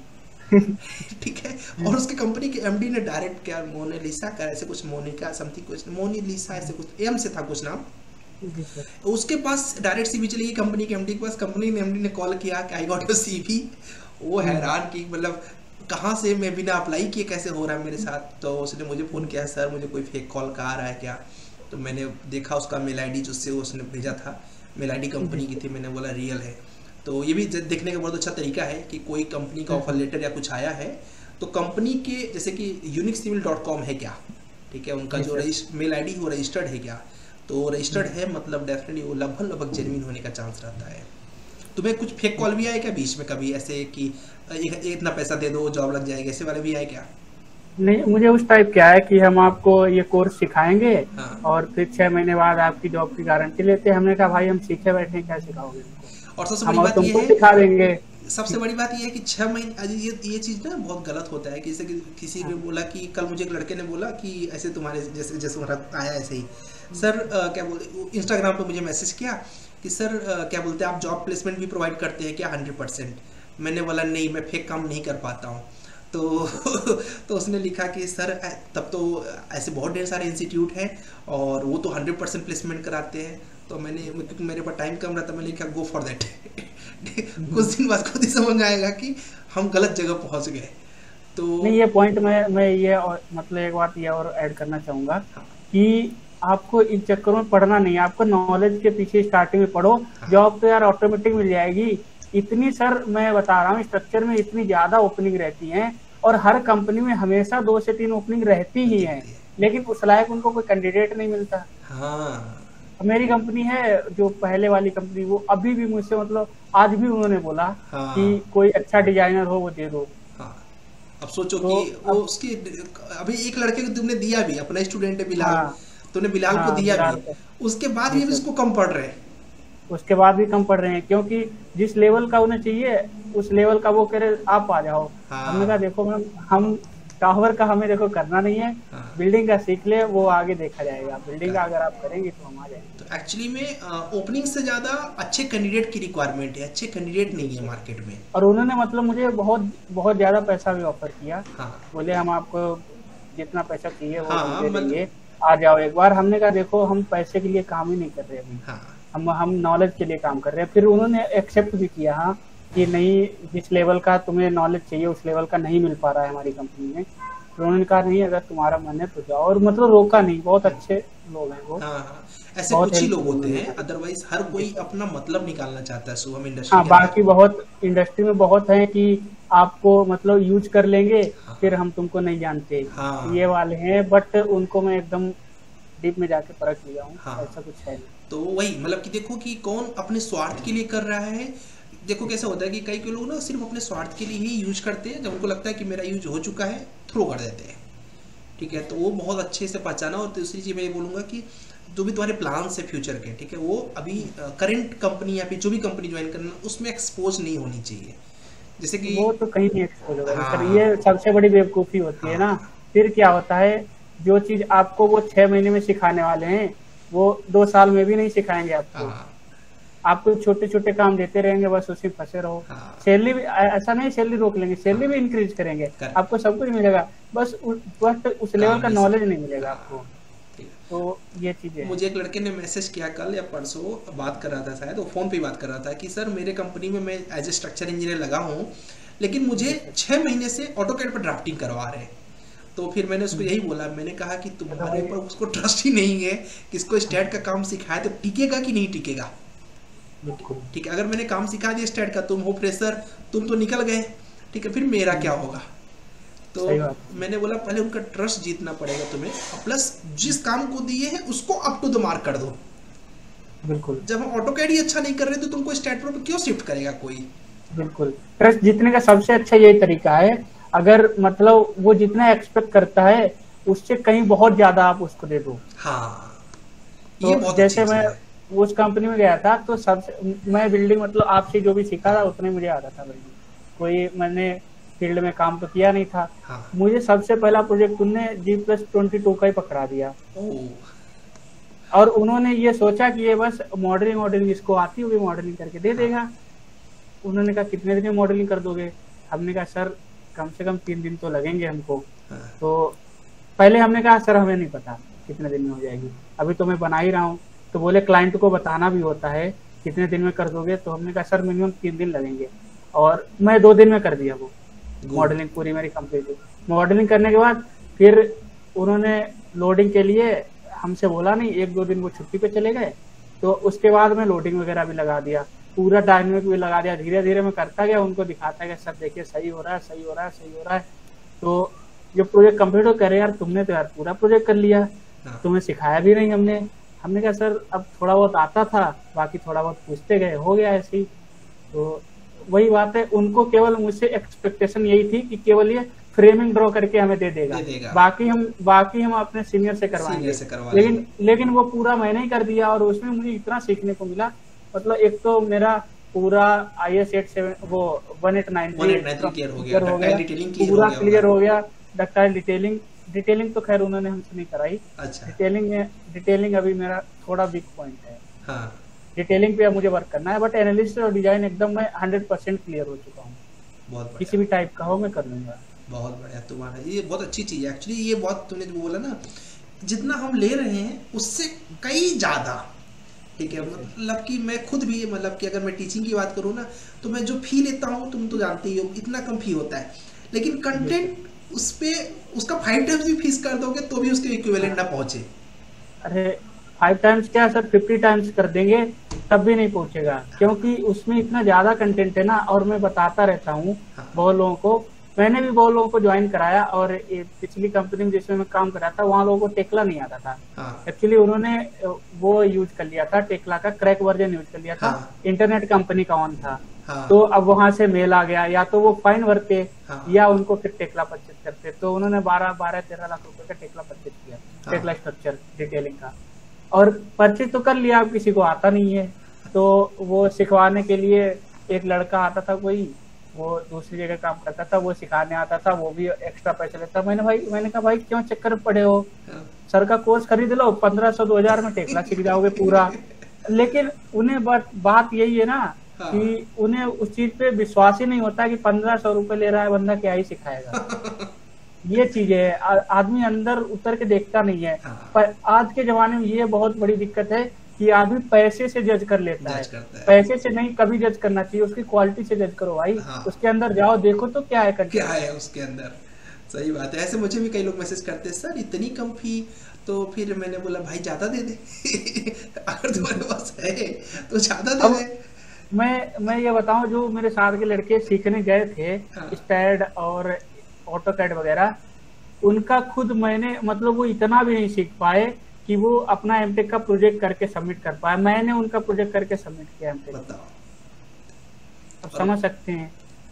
ठीक है, और उसके कंपनी के एमडी ने डायरेक्ट, क्या मोनालिसा का ऐसे कुछ, मोनिका समथिंग कुछ, मोनालिसा ऐसे कुछ एम से था कुछ नाम,
जी सर।
उसके पास डायरेक्ट सीवी चली गई कंपनी के एमडी के पास। कंपनी ने एमडी ने कॉल किया कि आई गॉट योर सीवी। वो हैरान कि मतलब कहाँ से, मैं बिना अप्लाई किए कैसे हो रहा है मेरे साथ। तो उसने मुझे फ़ोन किया, सर मुझे कोई फेक कॉल का आ रहा है क्या। तो मैंने देखा उसका मेल आईडी जिससे उसने भेजा था, मेल आईडी
जी।
कंपनी की थी, मैंने बोला रियल है। तो ये भी देखने का बहुत अच्छा तरीका है कि कोई कंपनी का ऑफर लेटर या कुछ आया है तो कंपनी के जैसे कि unixcivil.com है क्या, ठीक है, उनका
जी
जो
सर।
मेल आईडी वो रजिस्टर्ड है क्या। तो रजिस्टर्ड है मतलब डेफिनेटली वो लगभग जेन्युइन होने का चांस रहता है। तुम्हें कुछ फेक कॉल भी आए क्या बीच में कभी ऐसे कि इतना पैसा दे दो जॉब लग जाएगी, ऐसे वाले भी आए क्या।
नहीं, मुझे उस टाइप क्या है कि हम आपको ये कोर्स सिखाएंगे
हाँ।
और फिर 6 महीने बाद आपकी जॉब की गारंटी लेते हैं। हमने कहा भाई हम सीखे बैठे हैं, क्या सिखाओगे हमको,
और सबसे
हम
बड़ी
और
बात ये
तुमको
है,
सिखा देंगे।
सबसे बड़ी बात ये है कि 6 महीने, अरे ये चीज़ ना बहुत गलत होता है कि जैसे कि किसी ने
हाँ।
बोला कि कल मुझे एक लड़के ने बोला कि ऐसे तुम्हारे जैसे जैसे तुम्हारा आया ऐसे ही सर क्या बोलते, इंस्टाग्राम पे मुझे मैसेज किया कि सर क्या बोलते हैं आप जॉब प्लेसमेंट भी प्रोवाइड करते हैं क्या 100%। मैंने बोला नहीं, मैं फेक काम नहीं कर पाता हूँ। तो तो उसने लिखा कि सर तब तो ऐसे बहुत ढेर सारे इंस्टीट्यूट हैं और वो तो 100% प्लेसमेंट कराते हैं। तो मैंने, क्योंकि मेरे पास टाइम कम रहता, मैंने लिखा गो फॉर दैट। कुछ दिन बाद खुद ही समझ आएगा कि हम गलत जगह पहुंच गए। तो
नहीं, ये पॉइंट मैं ये और मतलब एक बात ये और ऐड करना चाहूंगा
हाँ,
कि आपको इन चक्करों में पढ़ना नहीं है, आपको नॉलेज के पीछे स्टार्टिंग में पढ़ो।
हाँ,
जॉब तो यार ऑटोमेटिक मिल जाएगी। इतनी सर मैं बता रहा हूँ, स्ट्रक्चर में इतनी ज्यादा ओपनिंग रहती है और हर कंपनी में हमेशा 2 से 3 ओपनिंग रहती ही है,
रहती है।
लेकिन उस लायक उनको कोई कैंडिडेट नहीं मिलता।
हाँ,
मेरी कंपनी है जो पहले वाली कंपनी, वो अभी भी मुझसे मतलब आज भी उन्होंने बोला कि
हाँ,
कोई अच्छा डिजाइनर हो वो दे दो।
हाँ। अब सोचो
तो
कि वो
अब
उसकी, अभी एक लड़के को तुमने दिया भी, अपना स्टूडेंट है बिलाल,
हाँ।
तुमने बिलाल को
हाँ,
दिया भी,
बिलाल को।
उसके बाद
जी
भी
सर।
इसको कम पड़ रहे हैं।
उसके बाद भी कम पड़ रहे हैं क्योंकि जिस लेवल का उन्हें चाहिए उस लेवल का वो कह रहे आप आ जाओ। हमने कहा
हाँ,
देखो मैम, हम टावर का हमें देखो करना नहीं है,
हाँ।
बिल्डिंग का सीख ले, वो आगे देखा जाएगा। बिल्डिंग का अगर आप करेंगे तो हम आ जाएंगे।
तो एक्चुअली में ओपनिंग से ज़्यादा अच्छे कैंडिडेट की रिक्वायरमेंट है, अच्छे कैंडिडेट नहीं है मार्केट में।
और उन्होंने मतलब मुझे बहुत बहुत ज्यादा पैसा भी ऑफर किया।
हाँ,
बोले हम आपको जितना पैसा चाहिए वो
हाँ,
दे
मतलब
देंगे, आ जाओ एक बार। हमने कहा देखो हम पैसे के लिए काम ही नहीं कर रहे अभी,
हाँ,
हम नॉलेज के लिए काम कर रहे हैं। फिर उन्होंने एक्सेप्ट भी किया हाँ कि नहीं, जिस लेवल का तुम्हें नॉलेज चाहिए उस लेवल का नहीं मिल पा रहा है हमारी कंपनी में। फिर उन्होंने कहा नहीं, अगर तुम्हारा मन है तो जाओ, और मतलब रोका नहीं। बहुत अच्छे लोग हैं वो,
हाँ, हाँ। ऐसे
बहुत
कुछ ही
हेल्प
लोग
की
होते
उन्होंने
हैं,
हमारी।
अदरवाइज हर
जी
कोई
सर।
अपना मतलब निकालना चाहता है शुभम इंडस्ट्री
हाँ,
के अंदर।
बाकी बहुत इंडस्ट्री में बहुत है कि आपको मतलब यूज कर लेंगे
हाँ,
फिर हम तुमको नहीं जानते,
हाँ,
ये वाले हैं। बट उनको मैं एकदम डीप में जाके परख लिया हूँ,
हाँ।
ऐसा कुछ है नहीं।
तो वही मतलब कि देखो कि कौन अपने स्वार्थ के लिए कर रहा है। देखो कैसा होता है कि कई लोग ना सिर्फ अपने स्वार्थ के लिए ही यूज करते हैं, जब उनको लगता है कि मेरा यूज हो चुका है थ्रो कर देते हैं, ठीक है। तो वो बहुत अच्छे से पहचाना। और दूसरी चीज़ मैं ये बोलूँगा कि जो भी तुम्हारे प्लान्स है फ्यूचर के, ठीक है, वो अभी करंट कंपनी या फिर जो भी कंपनी ज्वाइन करना उसमें एक्सपोज नहीं होनी चाहिए। जैसे कि
वो तो कहीं नहीं एक्सपोज होगा सर,
हाँ,
ये सबसे बड़ी बेवकूफ़ी होती है ना।
हाँ,
फिर क्या होता है, जो चीज़ आपको वो 6 महीने में सिखाने वाले हैं वो 2 साल में भी नहीं सिखाएंगे आपको।
हाँ,
आपको छोटे छोटे काम देते रहेंगे, बस उसी में फंसे रहो।
हाँ,
सैलरी भी ऐसा नहीं सैलरी रोक लेंगे, सैलरी
हाँ,
भी इंक्रीज करेंगे,
कर
आपको सब कुछ मिलेगा, बस उस लेवल
काम
का
नहीं
नॉलेज
सीख।
नहीं मिलेगा
हाँ,
आपको।
ठीक है।
तो ये चीजें हैं।
मुझे एक लड़के ने मैसेज किया कल या परसों, बात कर रहा था शायद, वो फ़ोन पे ही बात कर रहा था कि सर मेरे कंपनी में मैं एज ए स्ट्रक्चर इंजीनियर लगा हूँ, लेकिन मुझे 6 महीने से ऑटोकैड पर ड्राफ्टिंग करवा रहे हैं। तो फिर मैंने उसको यही बोला, मैंने कहा कि तुम्हारे ऊपर उसको ट्रस्ट ही नहीं है कि इसको स्टैट का काम सिखाए तो टिकेगा कि नहीं टिकेगा,
बिल्कुल।
ठीक है। अगर मैंने काम सिखा दिया स्टैट का, तुम हो फ्रेशर, तुम तो निकल गए, ठीक है, फिर मेरा क्या होगा। तो
सही बात।
मैंने बोला पहले उनका ट्रस्ट जीतना पड़ेगा तुम्हें, प्लस जिस काम को दिए हैं उसको अप टू द मार्क कर दो।
बिल्कुल
जब हम ऑटोकैड ही अच्छा नहीं कर रहे तो तुमको स्टैट पर क्यों शिफ्ट करेगा कोई।
बिल्कुल। ट्रस्ट जीतने का सबसे अच्छा यही तरीका है, अगर मतलब वो जितना एक्सपेक्ट करता है उससे कहीं बहुत ज्यादा आप उसको दे दो।
हाँ, ये
तो
बहुत अच्छी
जैसे
चीज
मैं
है।
उस कंपनी में गया था तो सबसे मैं बिल्डिंग मतलब आपसे जो भी सीखा था उतने मुझे आता था बिल्डिंग, कोई मैंने फील्ड में काम तो किया नहीं था।
हाँ,
मुझे सबसे पहला प्रोजेक्ट उनने G+22 का ही पकड़ा दिया,
ओ,
और उन्होंने ये सोचा कि ये बस मॉडलिंग इसको आती होगी, मॉडलिंग करके दे
हाँ,
देगा। उन्होंने कहा कितने दिन में मॉडलिंग कर दोगे। हमने कहा सर कम से कम 3 दिन तो लगेंगे हमको।
हाँ,
तो पहले हमने कहा सर हमें नहीं पता कितने दिन में हो जाएगी, अभी तो मैं बना ही रहा हूँ। तो बोले क्लाइंट को बताना भी होता है कितने दिन में कर दोगे। तो हमने कहा सर मिनिमम 3 दिन लगेंगे, और मैं 2 दिन में कर दिया वो। मॉडलिंग पूरी मेरी कंप्लीट हुई। मॉडलिंग करने के बाद फिर उन्होंने लोडिंग के लिए हमसे बोला नहीं, 1-2 दिन वो छुट्टी पे चले गए, तो उसके बाद मैं लोडिंग वगैरह भी लगा दिया, पूरा डायनेमिक भी लगा दिया। धीरे धीरे मैं करता गया, उनको दिखाता गया, सर देखिए सही हो रहा है, सही हो रहा है, सही हो रहा है। तो जो प्रोजेक्ट कंप्लीट हो, कह रहे यार तुमने तो यार पूरा प्रोजेक्ट कर लिया, तुम्हें सिखाया भी नहीं हमने। हमने कहा सर अब थोड़ा बहुत आता था, बाकी थोड़ा बहुत पूछते गए, हो गया ऐसे ही। तो वही बात है, उनको केवल मुझसे एक्सपेक्टेशन यही थी कि केवल ये फ्रेमिंग ड्रॉ करके हमें दे देगा, बाकी हम अपने सीनियर से करवाएंगे। लेकिन वो पूरा मैंने ही कर दिया, और उसमें मुझे इतना सीखने को मिला। मतलब एक तो मेरा पूरा IS 87 वो 1893
क्लियर हो गया,
पूरा क्लियर हो गया। डक्टाइल डिटेलिंग तो खैर उन्होंने हमसे नहीं कराई।
अच्छा।
डिटेलिंग अभी मेरा थोड़ा वीक पॉइंट है।
हाँ।
डिटेलिंग पे मुझे वर्क करना है, बट एनालिसिस और डिजाइन एकदम मैं 100% क्लियर हो चुका हूँ।
बहुत
किसी भी टाइप का हो मैं कर लूंगा।
बहुत बढ़िया, तुम्हारा ये बहुत अच्छी चीज है एक्चुअली। ये बहुत तुमने जो बोला ना, जितना हम ले रहे हैं उससे कई ज्यादा, ठीक है। मतलब कि मैं खुद भी, मतलब कि अगर मैं टीचिंग की बात करूँ ना, तो मैं जो फी लेता हूँ तुम तो जानते ही हो, इतना कम फी होता है, लेकिन कंटेंट उस पे उसका 5 टाइम्स भी फीस कर दोगे तो भी उसके इक्विवेलेंट ना पहुंचे।
अरे 5 टाइम्स क्या सर, 50 टाइम्स कर देंगे तब भी नहीं पहुंचेगा, क्योंकि उसमें इतना ज्यादा कंटेंट है ना। और मैं बताता रहता हूँ बहुत लोगों को, मैंने भी बहुत लोगों को ज्वाइन कराया, और पिछली कंपनी में जिसमें मैं काम कर रहा था वहाँ लोगों को टेक्ला नहीं आता था। एक्चुअली उन्होंने वो यूज कर लिया था, टेक्ला का क्रैक वर्जन यूज कर लिया था। इंटरनेट कंपनी का ऑन था। तो अब वहां से मेल आ गया, या तो वो फाइन भरते या उनको फिर टेक्ला परचेज करते। तो उन्होंने 12-13 लाख रुपए का टेक्ला परचेज किया, टेक्ला स्ट्रक्चर डिटेलिंग का, और परचेज तो कर लिया। अब किसी को आता नहीं है, तो वो सिखवाने के लिए एक लड़का आता था, कोई वो दूसरी जगह काम करता था, वो सिखाने आता था, वो भी एक्स्ट्रा पैसे लेता। मैंने कहा भाई क्यों चक्कर में पड़े हो, सर का कोर्स खरीद लो, 1500-2000 में टेक्ला सीख जाओगे पूरा। लेकिन उन्हें बात यही है ना कि उन्हें उस चीज पे विश्वास ही नहीं होता कि 1500 रुपए ले रहा है बंदा, क्या ही सिखाएगा। ये चीज है, आदमी अंदर उतर के देखता नहीं है। पर आज के जमाने में ये बहुत बड़ी दिक्कत है कि आदमी पैसे से जज कर लेता है। पैसे से नहीं कभी जज करना चाहिए, उसकी क्वालिटी से जज करो भाई। उसके अंदर जाओ, देखो तो क्या है,
क्या है उसके अंदर। सही बात है। ऐसे मुझे भी कई लोग मैसेज करते हैं, सर इतनी कम फी, तो फिर मैंने बोला भाई ज्यादा दे दे अगर तुम्हारे पास है तो ज्यादा दे दे।
मैं ये बताऊं, जो मेरे साथ के लड़के सीखने गए थे स्टैड और ऑटोकैड वगैरह, उनका खुद मैंने, मतलब वो इतना भी नहीं सीख पाए कि वो अपना एमटेक का प्रोजेक्ट करके सबमिट कर पाए। मैंने उनका प्रोजेक्ट करके सबमिट किया एमटेक।
बताओ,
अब समझ सकते हैं।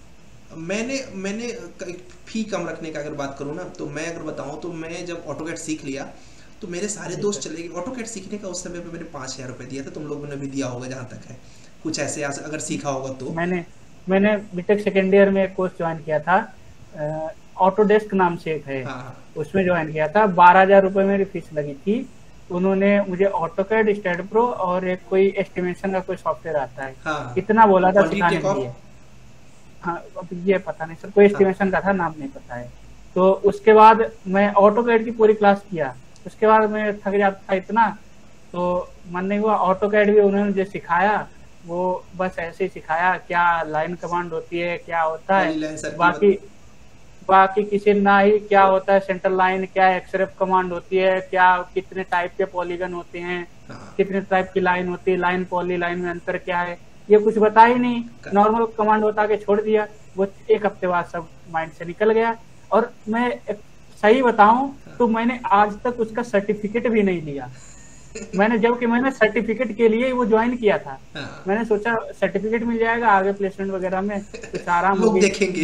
मैंने फी कम रखने का अगर बात करूँ ना, तो मैं अगर बताऊं तो मैं जब ऑटोकैड सीख लिया तो मेरे सारे दोस्त चले गए। ऑटोकैड सीखने का उस समय पे मैंने 5000 रुपए दिया था, तुम लोगों ने भी दिया होगा जहां तक है, कुछ ऐसे अगर सीखा होगा तो।
मैंने बीटेक सेकेंड ईयर में एक कोर्स ज्वाइन किया था, ऑटोडेस्क नाम से एक है। उसमें ज्वाइन किया था, 12,000 रुपए मेरी फीस लगी थी। उन्होंने मुझे ऑटोकैड, स्टैड प्रो और एक कोई एस्टिमेशन का कोई सॉफ्टवेयर आता है, इतना बोला था सिखाने के लिए। हाँ, अब ये पता नहीं सर, कोई एस्टिमेशन का था, नाम नहीं पता है। तो उसके बाद मैं ऑटोकैड की पूरी क्लास किया। उसके बाद मैं थक जाता था इतना, तो मन नहीं हुआ। ऑटोकैड भी उन्होंने जो सिखाया वो बस ऐसे ही सिखाया, क्या लाइन कमांड होती है, क्या होता है, बाकी किसी ना ही क्या होता है सेंट्रल लाइन, क्या एक्सरेफ कमांड होती है, क्या कितने टाइप के पॉलीगन होते हैं, कितने टाइप की लाइन होती है, लाइन पॉली लाइन में अंतर क्या है, ये कुछ बता ही नहीं। नॉर्मल कमांड बता के छोड़ दिया। वो 1 हफ्ते बाद सब माइंड से निकल गया। और मैं सही बताऊं तो मैंने आज तक उसका सर्टिफिकेट भी नहीं लिया। मैंने सर्टिफिकेट के लिए वो ज्वाइन किया था। मैंने सोचा सर्टिफिकेट मिल जाएगा, आगे प्लेसमेंट वगैरह में कुछ आराम होगी।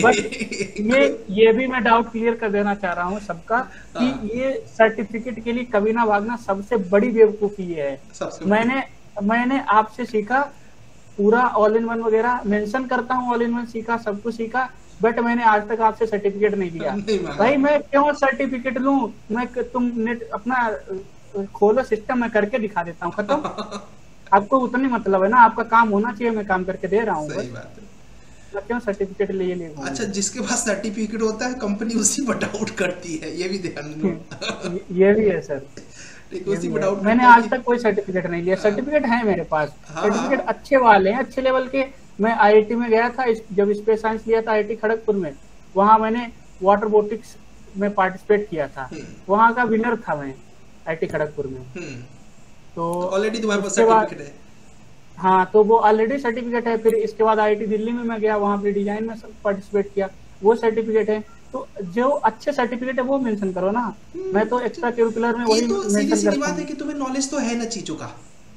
बट ये भी मैं डाउट क्लियर कर देना चाह रहा हूँ सबका कि ये सर्टिफिकेट के लिए कभी ना भागना, सबसे बड़ी बेवकूफी ये है। मैंने आपसे सीखा पूरा ऑल इन वन वगैरह, मेंशन करता हूँ ऑल इन वन सीखा, सब कुछ सीखा, बट मैंने आज तक आपसे सर्टिफिकेट नहीं लिया। भाई मैं क्यों सर्टिफिकेट लूं? मैं तुम नेट अपना खोलो सिस्टम में करके दिखा देता हूँ, खत्म। आपको उतना मतलब है ना, आपका काम होना चाहिए, मैं काम करके दे रहा हूँ।
सही बात है।
मैं क्यों सर्टिफिकेट ले
अच्छा, जिसके पास सर्टिफिकेट होता है कंपनी उसी पर डाउट करती है, ये भी ध्यान दो।
ये भी है सर, मैंने आज तक कोई सर्टिफिकेट नहीं लिया। सर्टिफिकेट है मेरे पास, सर्टिफिकेट अच्छे वाले हैं, अच्छे लेवल के। मैं IIT में गया था, जब स्पेस साइंस लिया था IIT खड़गपुर में, वहाँ मैंने वाटर रोबोटिक्स में पार्टिसिपेट किया था, वहाँ का विनर था मैं आईटी खड़गपुर में। तो
ऑलरेडी तुम्हारे पास
उसके बाद
सर्टिफिकेट है।
हाँ, तो वो ऑलरेडी सर्टिफिकेट है। फिर इसके बाद आईआईटी दिल्ली में मैं गया, वहाँ पे डिजाइन में पार्टिसिपेट किया, वो सर्टिफिकेट है। तो जो अच्छे सर्टिफिकेट है वो मेंशन करो ना, मैं तो एक्स्ट्रा करिकुलर में
ये
वही
तो सीधी
मेंशन
सीधी
करता
बात है
हूँ।
कि तुम्हें नॉलेज तो है ना चीजों का,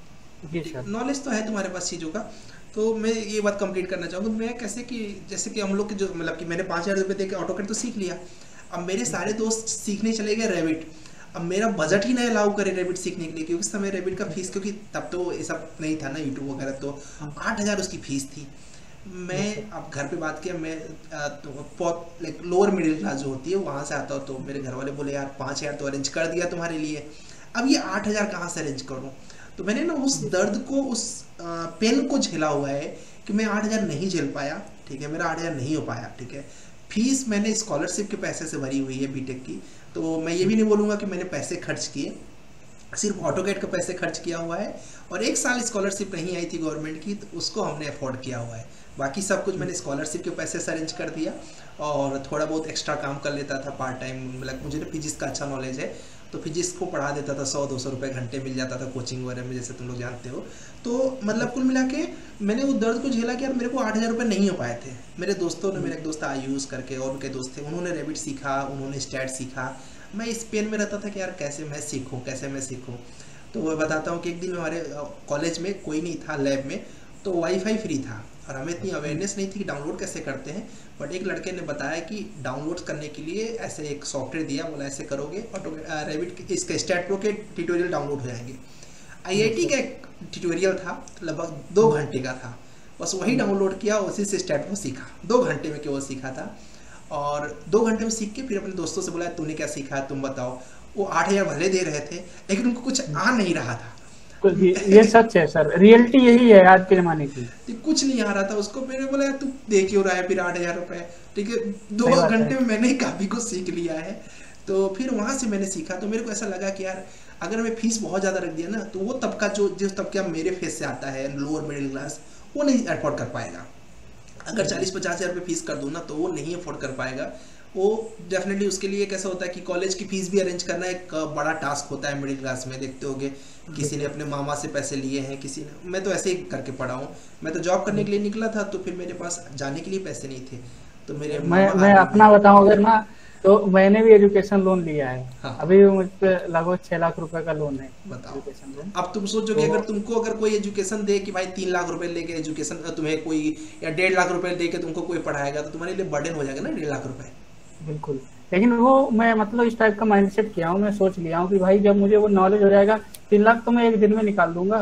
जी सर।
नॉलेज तो है तुम्हारे पास चीज़ों का। तो मैं ये बात कंप्लीट करना चाहूँगा। मैं कैसे कि जैसे कि हम लोग के जो मतलब कि मैंने 5,000 रुपये दे के ऑटोकैड तो सीख लिया। अब मेरे सारे दोस्त सीखने चले गए रेविट। अब मेरा बजट ही नहीं अलाउ करे रेविट सीखने के लिए, क्योंकि उस समय रेविट का फीस, क्योंकि तब तो ये सब नहीं था ना यूट्यूब वगैरह, तो 8,000 उसकी फीस थी। मैं अब घर पे बात किया, मैं बहुत लाइक लोअर मिडिल क्लास जो होती है वहाँ से आता हूँ, तो मेरे घर वाले बोले यार 5,000 तो अरेंज कर दिया तुम्हारे लिए, अब ये 8,000 कहाँ से अरेंज करूँ। तो मैंने ना उस दर्द को, उस पेन को झेला हुआ है कि मैं 8,000 नहीं झेल पाया, ठीक है, मेरा 8,000 नहीं हो पाया, ठीक है। फीस मैंने स्कॉलरशिप के पैसे से भरी हुई है बीटेक की, तो मैं ये भी नहीं बोलूँगा कि मैंने पैसे खर्च किए, सिर्फ ऑटोकैड का पैसे खर्च किया हुआ है। और 1 साल स्कॉलरशिप नहीं आई थी गवर्नमेंट की, तो उसको हमने अफोर्ड किया हुआ है। बाकी सब कुछ मैंने स्कॉलरशिप के पैसे से अरेंज कर दिया, और थोड़ा बहुत एक्स्ट्रा काम कर लेता था पार्ट टाइम। मतलब मुझे ना फिजिक्स का अच्छा नॉलेज है, तो फिजिक्स को पढ़ा देता था, 100-200 रुपये घंटे मिल जाता था कोचिंग वगैरह में, जैसे तुम लोग जानते हो। तो मतलब कुल मिला के मैंने उस दर्द को झेला कि यार मेरे को 8,000 रुपये नहीं हो पाए थे। मेरे दोस्तों ने, मेरे एक दोस्त आयुष करके और उनके दोस्त थे, उन्होंने रेबिट सीखा, उन्होंने स्टैट सीखा। मैं इस पेन में रहता था कि यार कैसे मैं सीखूँ, कैसे मैं सीखूँ। तो मैं बताता हूँ कि एक दिन हमारे कॉलेज में कोई नहीं था लैब में, तो वाईफाई फ्री था, और हमें इतनी अवेयरनेस नहीं थी कि डाउनलोड कैसे करते हैं। बट एक लड़के ने बताया कि डाउनलोड करने के लिए ऐसे एक सॉफ्टवेयर दिया, बोला ऐसे करोगे ऑटो रेबिट इसके स्टैट प्रो के ट्यूटोरियल डाउनलोड हो जाएंगे। आईआईटी का एक ट्यूटोरियल था, लगभग 2 घंटे का था, बस वही डाउनलोड किया, उसी से स्टैट प्रो सीखा। 2 घंटे में केवल सीखा था, और 2 घंटे में सीख के फिर अपने दोस्तों से बोला तूने क्या सीखा तुम बताओ। वो 8,000 भले दे रहे थे, लेकिन उनको कुछ आ नहीं रहा था।
ये सच है सर, रियलिटी यही है आज के जमाने की।
कुछ नहीं आ रहा था उसको। मैंने बोला यार तू दे क्यों रहा है फिर 8,000 रुपये, ठीक है। 2 घंटे में मैंने काफी कुछ सीख लिया है। तो फिर वहां से मैंने सीखा, तो मेरे को ऐसा लगा कि यार अगर मैं फीस बहुत ज्यादा रख दिया ना, तो वो तबका जो जिस तबका मेरे फेस से आता है, लोअर मिडिल क्लास, वो नहीं अफोर्ड कर पाएगा। अगर 40-50 हज़ार रुपये फीस कर दूँ ना, तो वो नहीं अफोर्ड कर पाएगा। वो डेफिनेटली उसके लिए कैसा होता है कि कॉलेज की फीस भी अरेंज करना एक बड़ा टास्क होता है मिडिल क्लास में। देखते होगे किसी ने अपने मामा से पैसे लिए हैं, किसी ने, मैं तो ऐसे ही करके पढ़ा हूँ। मैं तो जॉब करने के लिए निकला था, तो फिर मेरे पास जाने के लिए पैसे नहीं थे, तो मेरे
मैं अपना बताऊं अगर ना, तो मैंने भी एजुकेशन लोन लिया है। हाँ। अभी मुझ पे लगभग 6 लाख रुपए का लोन है।
बताओ अब तुम सोचो कि अगर तुमको अगर कोई एजुकेशन दे कि भाई 3 लाख रुपए लेके एजुकेशन तुम्हें कोई, या 1.5 लाख रुपए लेके तुमको कोई पढ़ाएगा, तो तुम्हारे लिए बर्डन हो जाएगा ना 1.5 लाख रुपए।
बिल्कुल, लेकिन वो मैं मतलब इस टाइप का माइंडसेट किया हूँ, मैं सोच लिया हूँ कि भाई जब मुझे वो नॉलेज हो जाएगा, 3 लाख तो मैं एक दिन में निकाल दूंगा।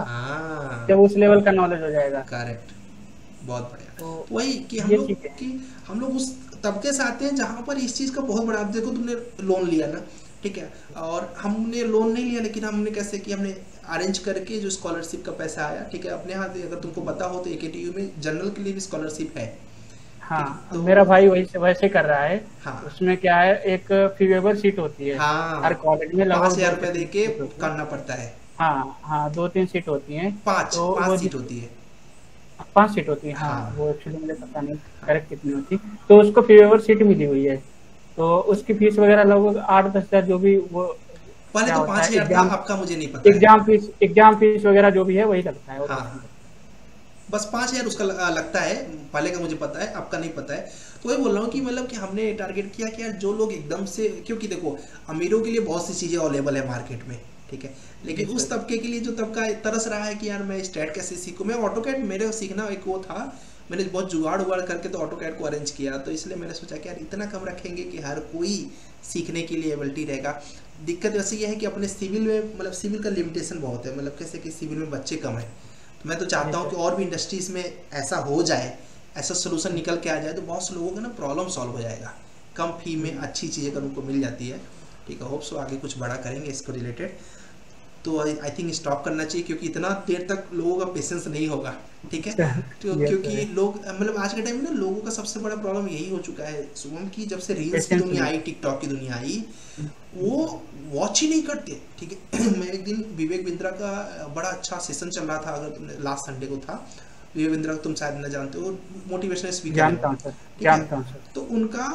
जब उस लेवल का नॉलेज हो जाएगा।
करेक्ट, बहुत बढ़िया। तो वही कि हम लोग उस तबके से आते हैं जहाँ पर इस चीज का बहुत बड़ा, आप देखो तुमने लोन लिया ना, ठीक है, और हमने लोन नहीं लिया, लेकिन हमने कैसे किया, हमने अरेंज करके जो स्कॉलरशिप का पैसा आया, ठीक है, अपने हाथ। अगर तुमको पता हो तो AKTU में जनरल के लिए भी स्कॉलरशिप है।
हाँ, तो मेरा भाई वैसे कर रहा है। हाँ, उसमें क्या है, एक फीवेबल सीट होती है। हाँ, हर कॉलेज में
5,000 रुपए दे के करना पड़ता है।
हाँ, 2-3 सीट होती है।
5 सीट होती है।
5 सीट होती है। हाँ, वो एक्चुअली मुझे पता नहीं करेक्ट कितनी होती, तो उसको फीवेबल सीट मिली हुई है। तो उसकी फीस वगैरह लगभग 8-10 हज़ार जो भी वो
पहले तो 5,000 था, आपका मुझे नहीं पता।
एग्जाम फीस वगैरह जो भी है वही लगता है। हाँ,
बस 5,000 उसका लगता है, पहले का मुझे पता है, आपका नहीं पता है। तो वही बोल रहा हूँ कि मतलब कि हमने टारगेट किया कि यार जो लोग एकदम से, क्योंकि देखो अमीरों के लिए बहुत सी चीज़ें अवेलेबल है मार्केट में, ठीक है, लेकिन उस तबके के लिए जो तबका तरस रहा है कि यार मैं स्टैट कैसे सीखूँ। मैं ऑटोकैड, मेरे सीखना एक वो था, मैंने बहुत जुगाड़ उगाड़ करके तो ऑटोकैड को अरेंज किया। तो इसलिए मैंने सोचा कि यार इतना कम रखेंगे कि हर कोई सीखने के लिए एबिलिटी रहेगा। दिक्कत वैसे ये है कि अपने सिविल में, मतलब सिविल का लिमिटेशन बहुत है, मतलब कैसे कि सिविल में बच्चे कम है। तो मैं तो चाहता हूँ कि और भी इंडस्ट्रीज में ऐसा हो जाए, ऐसा सोल्यूशन निकल के आ जाए, तो बहुत से लोगों का ना प्रॉब्लम सॉल्व हो जाएगा, कम फी में अच्छी चीज़ें अगर उनको मिल जाती है, ठीक है। होप सो आगे कुछ बड़ा करेंगे इसको रिलेटेड। तो आई थिंक स्टॉप करना चाहिए, क्योंकि इतना देर तक लोगों का पेशेंस नहीं होगा, ठीक है। तो क्योंकि लोग, मतलब आज के टाइम में ना लोगों का सबसे बड़ा प्रॉब्लम यही हो चुका है शुभम, की जब से रील्स की दुनिया आई, टिकटॉक की दुनिया आई, वो वॉच ही नहीं करते, ठीक है। मैं एक दिन विवेक बिंद्रा का बड़ा अच्छा सेशन चल रहा था, अगर तुमने लास्ट संडे को था, विवेक बिंद्रा को तुम शायद न जानते हो, मोटिवेशनल स्पीकर।
जानता हूं सर।
तो उनका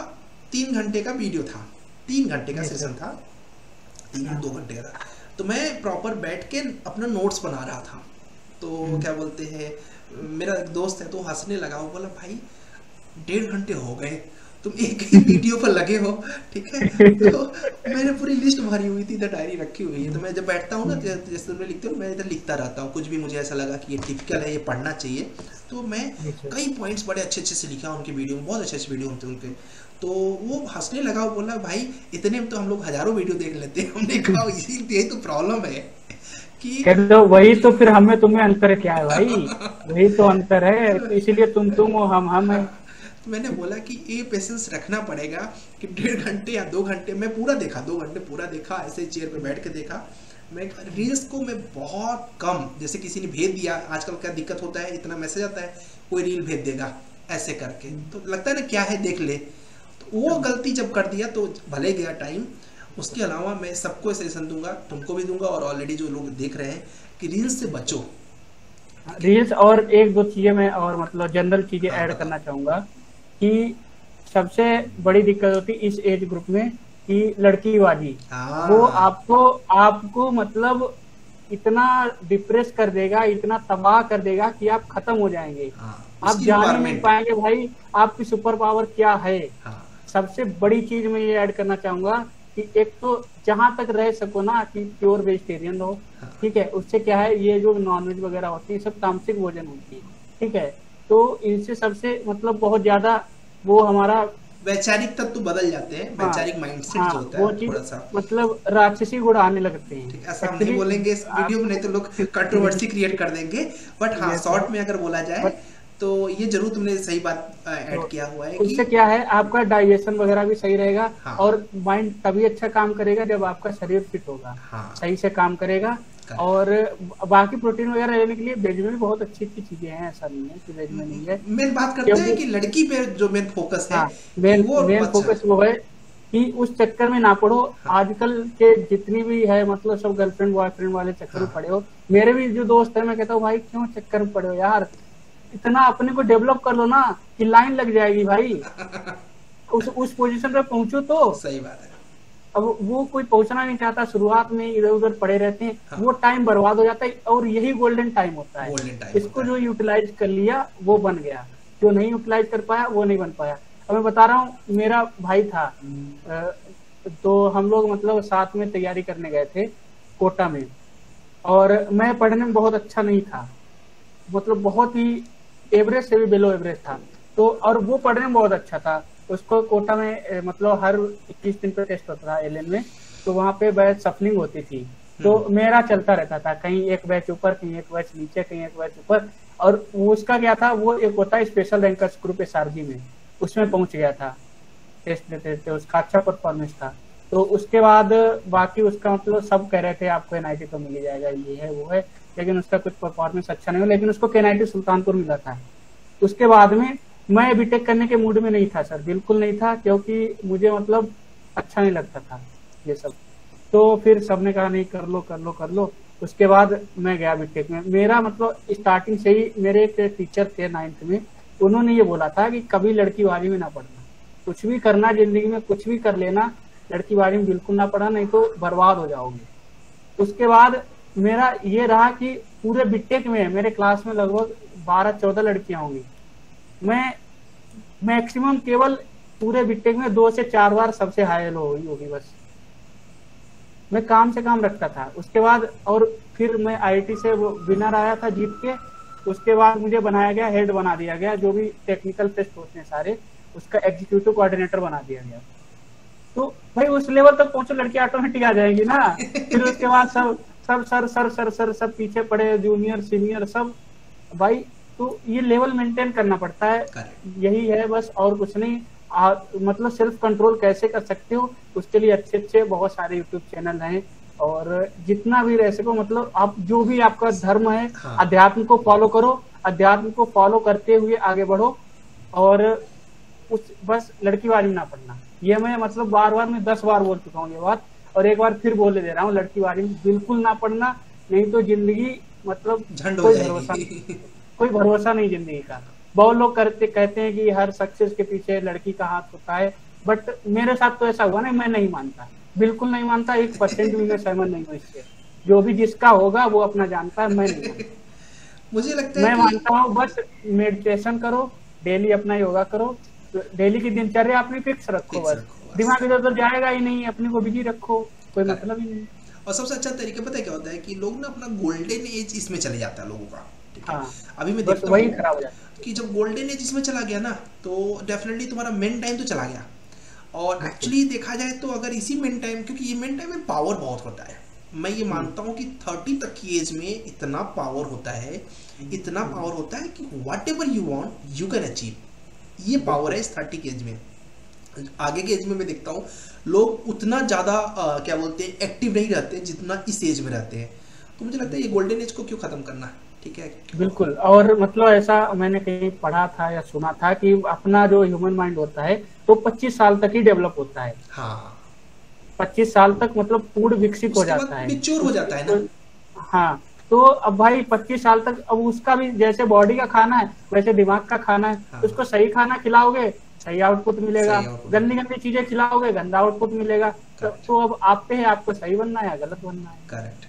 3 घंटे का वीडियो था, 3 घंटे का सेशन था, 2 घंटे का था। तो मैं प्रॉपर बैठ के अपना नोट्स बना रहा था। तो क्या बोलते हैं, मेरा एक दोस्त है तो हंसने लगा, वो बोला भाई 1.5 घंटे हो गए तुम एक ही वीडियो पर लगे हो, ठीक है। तो मैंने पूरी लिस्ट भरी हुई थी, इधर डायरी रखी हुई है। तो मैं जब बैठता हूँ ना, जैसे तुमने लिखते हो, मैं इधर लिखता रहता हूँ। कुछ भी मुझे ऐसा लगा कि ये टिपिकल है, ये पढ़ना चाहिए, तो मैं कई पॉइंट्स बड़े अच्छे अच्छे से लिखा उनके वीडियो में, बहुत अच्छे अच्छे वीडियो होते उनके। तो वो हंसने लगा, वो बोला भाई इतने में तो हम लोग हजारों वीडियो देख लेते हैं। हमने कहा यही तो प्रॉब्लम है कि
तो वही तो फिर हमें तुम्हें अंतर क्या है भाई, वही तो अंतर है, तो इसीलिए तुम हो, हम है।
तो मैंने बोला कि ये पेशेंस रखना पड़ेगा कि 1.5 घंटे या 2 घंटे मैं पूरा देखा, 2 घंटे पूरा देखा, ऐसे चेयर पे बैठ के देखा। मैं रील्स को मैं बहुत कम, जैसे किसी ने भेज दिया, आजकल क्या दिक्कत होता है, इतना मैसेज आता है कोई रील भेज देगा ऐसे करके, तो लगता है ना क्या है देख ले, तो वो गलती जब कर दिया तो भले गया टाइम। उसके अलावा मैं सबको सजेशन दूंगा, तुमको भी दूंगा और ऑलरेडी जो लोग देख रहे हैं, कि रील्स से बचो।
रील्स और एक दो चीजें मैं और मतलब जनरल चीजें ऐड करना चाहूंगा कि सबसे बड़ी दिक्कत होती है इस एज ग्रुप में कि लड़कीबाजी, वो आपको मतलब इतना डिप्रेस कर देगा, इतना तबाह कर देगा कि आप खत्म हो जाएंगे। आप जान ही नहीं पाएंगे भाई आपकी सुपर पावर क्या है। सबसे बड़ी चीज मैं ये ऐड करना चाहूंगा कि एक तो जहां तक रह सको ना कि प्योर वेजिटेरियन हो, ठीक है। उससे क्या है, ये जो नॉनवेज वगैरह होती है सब तामसिक भोजन होती है, ठीक है। तो इनसे सबसे मतलब बहुत ज्यादा वो हमारा
वैचारिक तत्व बदल जाते हैं, वैचारिक माइंडसेट जो होता है थोड़ा सा
मतलब राक्षसी गुण आने लगते हैं।
ऐसा हम नहीं बोलेंगे इस वीडियो में, नहीं तो लोग कंट्रोवर्सी क्रिएट कर देंगे, बट हाँ शॉर्ट में अगर बोला जाए तो ये जरूर तुमने सही बात ऐड किया हुआ है।
उससे क्या है, आपका डाइजेशन वगैरह भी सही रहेगा। हाँ। और माइंड तभी अच्छा काम करेगा जब आपका शरीर फिट होगा। हाँ। सही से काम करेगा। और बाकी प्रोटीन वगैरह लेने के लिए वेज में भी बहुत अच्छी अच्छी चीजें हैं, ऐसा नहीं है कि वेज में नहीं है।
मेन बात करते हैं कि लड़की पे जो मेन फोकस है,
मेन फोकस वो है कि उस चक्कर में ना पड़ो। आजकल के जितनी भी है मतलब सब गर्लफ्रेंड बॉयफ्रेंड वाले चक्कर में पड़े हो। मेरे भी जो दोस्त है, मैं कहता हूँ भाई क्यों चक्कर में पड़े हो यार, इतना अपने को डेवलप कर लो ना कि लाइन लग जाएगी भाई। उस पोजीशन पे पहुंचो तो
सही बात है।
अब वो कोई पहुंचना नहीं चाहता, शुरुआत में इधर उधर पड़े रहते हैं। हाँ। वो टाइम बर्बाद हो जाता है और यही गोल्डन टाइम होता है। इसको जो यूटिलाइज कर लिया वो बन गया, जो नहीं यूटिलाइज कर पाया वो नहीं बन पाया। अब मैं बता रहा हूँ, मेरा भाई था तो हम लोग मतलब साथ में तैयारी करने गए थे कोटा में, और मैं पढ़ने में बहुत अच्छा नहीं था, मतलब बहुत ही एवरेज से भी बिलो एवरेज था। तो और वो पढ़ने में बहुत अच्छा था। उसको कोटा में मतलब हर 21 दिन पे टेस्ट होता था एलएन में, तो वहाँ पे बैच सफलिंग होती थी। तो मेरा चलता रहता था, कहीं एक बैच ऊपर, कहीं एक बैच नीचे, कहीं एक बैच ऊपर। और उसका क्या था, वो एक होता है स्पेशल रैंकर्स ग्रुप एसआरजी में, उसमें पहुंच गया था टेस्ट देते थे, उसका अच्छा परफॉर्मेंस था। तो उसके बाद बाकी उसका मतलब सब कह रहे थे आपको एनआईटी तो मिल जाएगा, ये है वो है, लेकिन उसका कुछ परफॉर्मेंस अच्छा नहीं हुआ। लेकिन उसको केएनआईटी सुल्तानपुर मिला था। उसके बाद में मैं बीटेक करने के मूड में नहीं था सर, बिल्कुल नहीं था, क्योंकि मुझे मतलब अच्छा नहीं लगता था ये सब। तो फिर सबने कहा नहीं कर लो कर लो कर लो। उसके बाद मैं गया बीटेक में। मेरा मतलब स्टार्टिंग से ही मेरे एक टीचर थे 9th में, उन्होंने ये बोला था कि कभी लड़कीबाजी में ना पढ़ना, कुछ भी करना जिंदगी में कुछ भी कर लेना, लड़कीबाजी में बिल्कुल ना पढ़ना, नहीं तो बर्बाद हो जाओगे। उसके बाद मेरा ये रहा कि पूरे बीटेक में मेरे क्लास में लगभग 12-14 लड़कियां होंगी। मैं मैक्सिमम केवल पूरे बीटेक में 2 से 4 बार सबसे हाई लो हुई होगी बस। मैं काम से काम रखता था। उसके बाद और फिर मैं आईआईटी से वो विनर आया था जीत के। उसके बाद मुझे बनाया गया, हेड बना दिया गया, जो भी टेक्निकल टेस्ट होते हैं सारे, उसका एग्जीक्यूटिव कोऑर्डिनेटर बना दिया गया। तो भाई उस लेवल तक पहुंचो, लड़की ऑटोमेटिक आ जाएगी ना। फिर उसके बाद सब सर सब पीछे पड़े, जूनियर सीनियर सब। भाई तो ये लेवल मेंटेन करना पड़ता है, यही है बस, और कुछ नहीं। मतलब सेल्फ कंट्रोल कैसे कर सकते हो, उसके लिए अच्छे अच्छे बहुत सारे यूट्यूब चैनल हैं, और जितना भी रह सको मतलब आप जो भी आपका धर्म है, हाँ। अध्यात्म को फॉलो करो, अध्यात्म को फॉलो करते हुए आगे बढ़ो, और उस बस लड़कीबाजी ना पढ़ना। ये मैं मतलब बार बार मैं 10 बार बोल चुका हूँ ये बात, और एक बार फिर बोले दे रहा हूँ, लड़कीबाजी में बिल्कुल ना पढ़ना, नहीं तो जिंदगी मतलब कोई भरोसा नहीं जिंदगी का। बहुत लोग कहते हैं कि हर सक्सेस के पीछे लड़की का हाथ होता है, बट मेरे साथ तो ऐसा हुआ नहीं, मैं नहीं मानता, बिल्कुल नहीं मानता, 1% भी मैं सहमत नहीं हूँ इससे। जो भी जिसका होगा वो अपना जानता है, मैं नहीं मानता।
मुझे लगता है
मैं
कि
मानता हूँ बस मेडिटेशन करो, डेली अपना योगा करो, डेली की दिनचर्या अपनी फिक्स रखो,
फिक्स
बस
रखो बस।
दिमाग इधर उधर जाएगा ही नहीं, अपने को बिजी रखो, कोई
Correct.
मतलब ही नहीं।
और सबसे अच्छा तरीका पता है क्या होता है कि लोग ना अपना गोल्डन एज इसमें चले जाता है लोगों का, ठीक है।
हाँ,
अभी मैं
बस
देखता
वही
हूँ
खराब हो जाता
कि जब गोल्डन एज इसमें चला गया ना, तो डेफिनेटली तुम्हारा मेन टाइम तो चला गया। और
है। बिल्कुल।
एक्चुअली देखा जाए तो अगर इसी मेन टाइम, क्योंकि ये मेन टाइम में पावर बहुत होता है, मैं ये
हम्म,
मानता हूँ कि 30 तक की एज में इतना पावर होता है, इतना
हम्म,
पावर होता है कि whatever you want you can achieve. ये पावर है
बिल्कुल।
इस 30 की एज में। आगे के एज में मैं देखता हूँ लोग उतना ज़्यादा क्या बोलते हैं एक्टिव नहीं रहते जितना इस एज में रहते हैं। तो मुझे लगता है ये गोल्डन एज को क्यों ख़त्म करना, ठीक है।
बिल्कुल, और मतलब ऐसा मैंने कहीं पढ़ा था या सुना था कि अपना जो ह्यूमन माइंड होता है तो 25 साल तक ही डेवलप होता है।
हाँ,
25 साल तक मतलब पूर्ण विकसित हो
उसके
जाता
बाद
है
मेच्योर हो
उसकी
जाता है ना।
कोई। हाँ, तो अब भाई 25 साल तक, अब उसका भी जैसे बॉडी का खाना है वैसे दिमाग का खाना है,
हाँ,
उसको सही खाना खिलाओगे सही आउटपुट मिलेगा,
सही आउटपुट
गंदी
मिलेगा।
गंदी चीजें खिलाओगे गंदा आउटपुट मिलेगा।
करेक्ट,
तो अब आप पे है, आपको सही बनना है या गलत बनना है।
करेक्ट।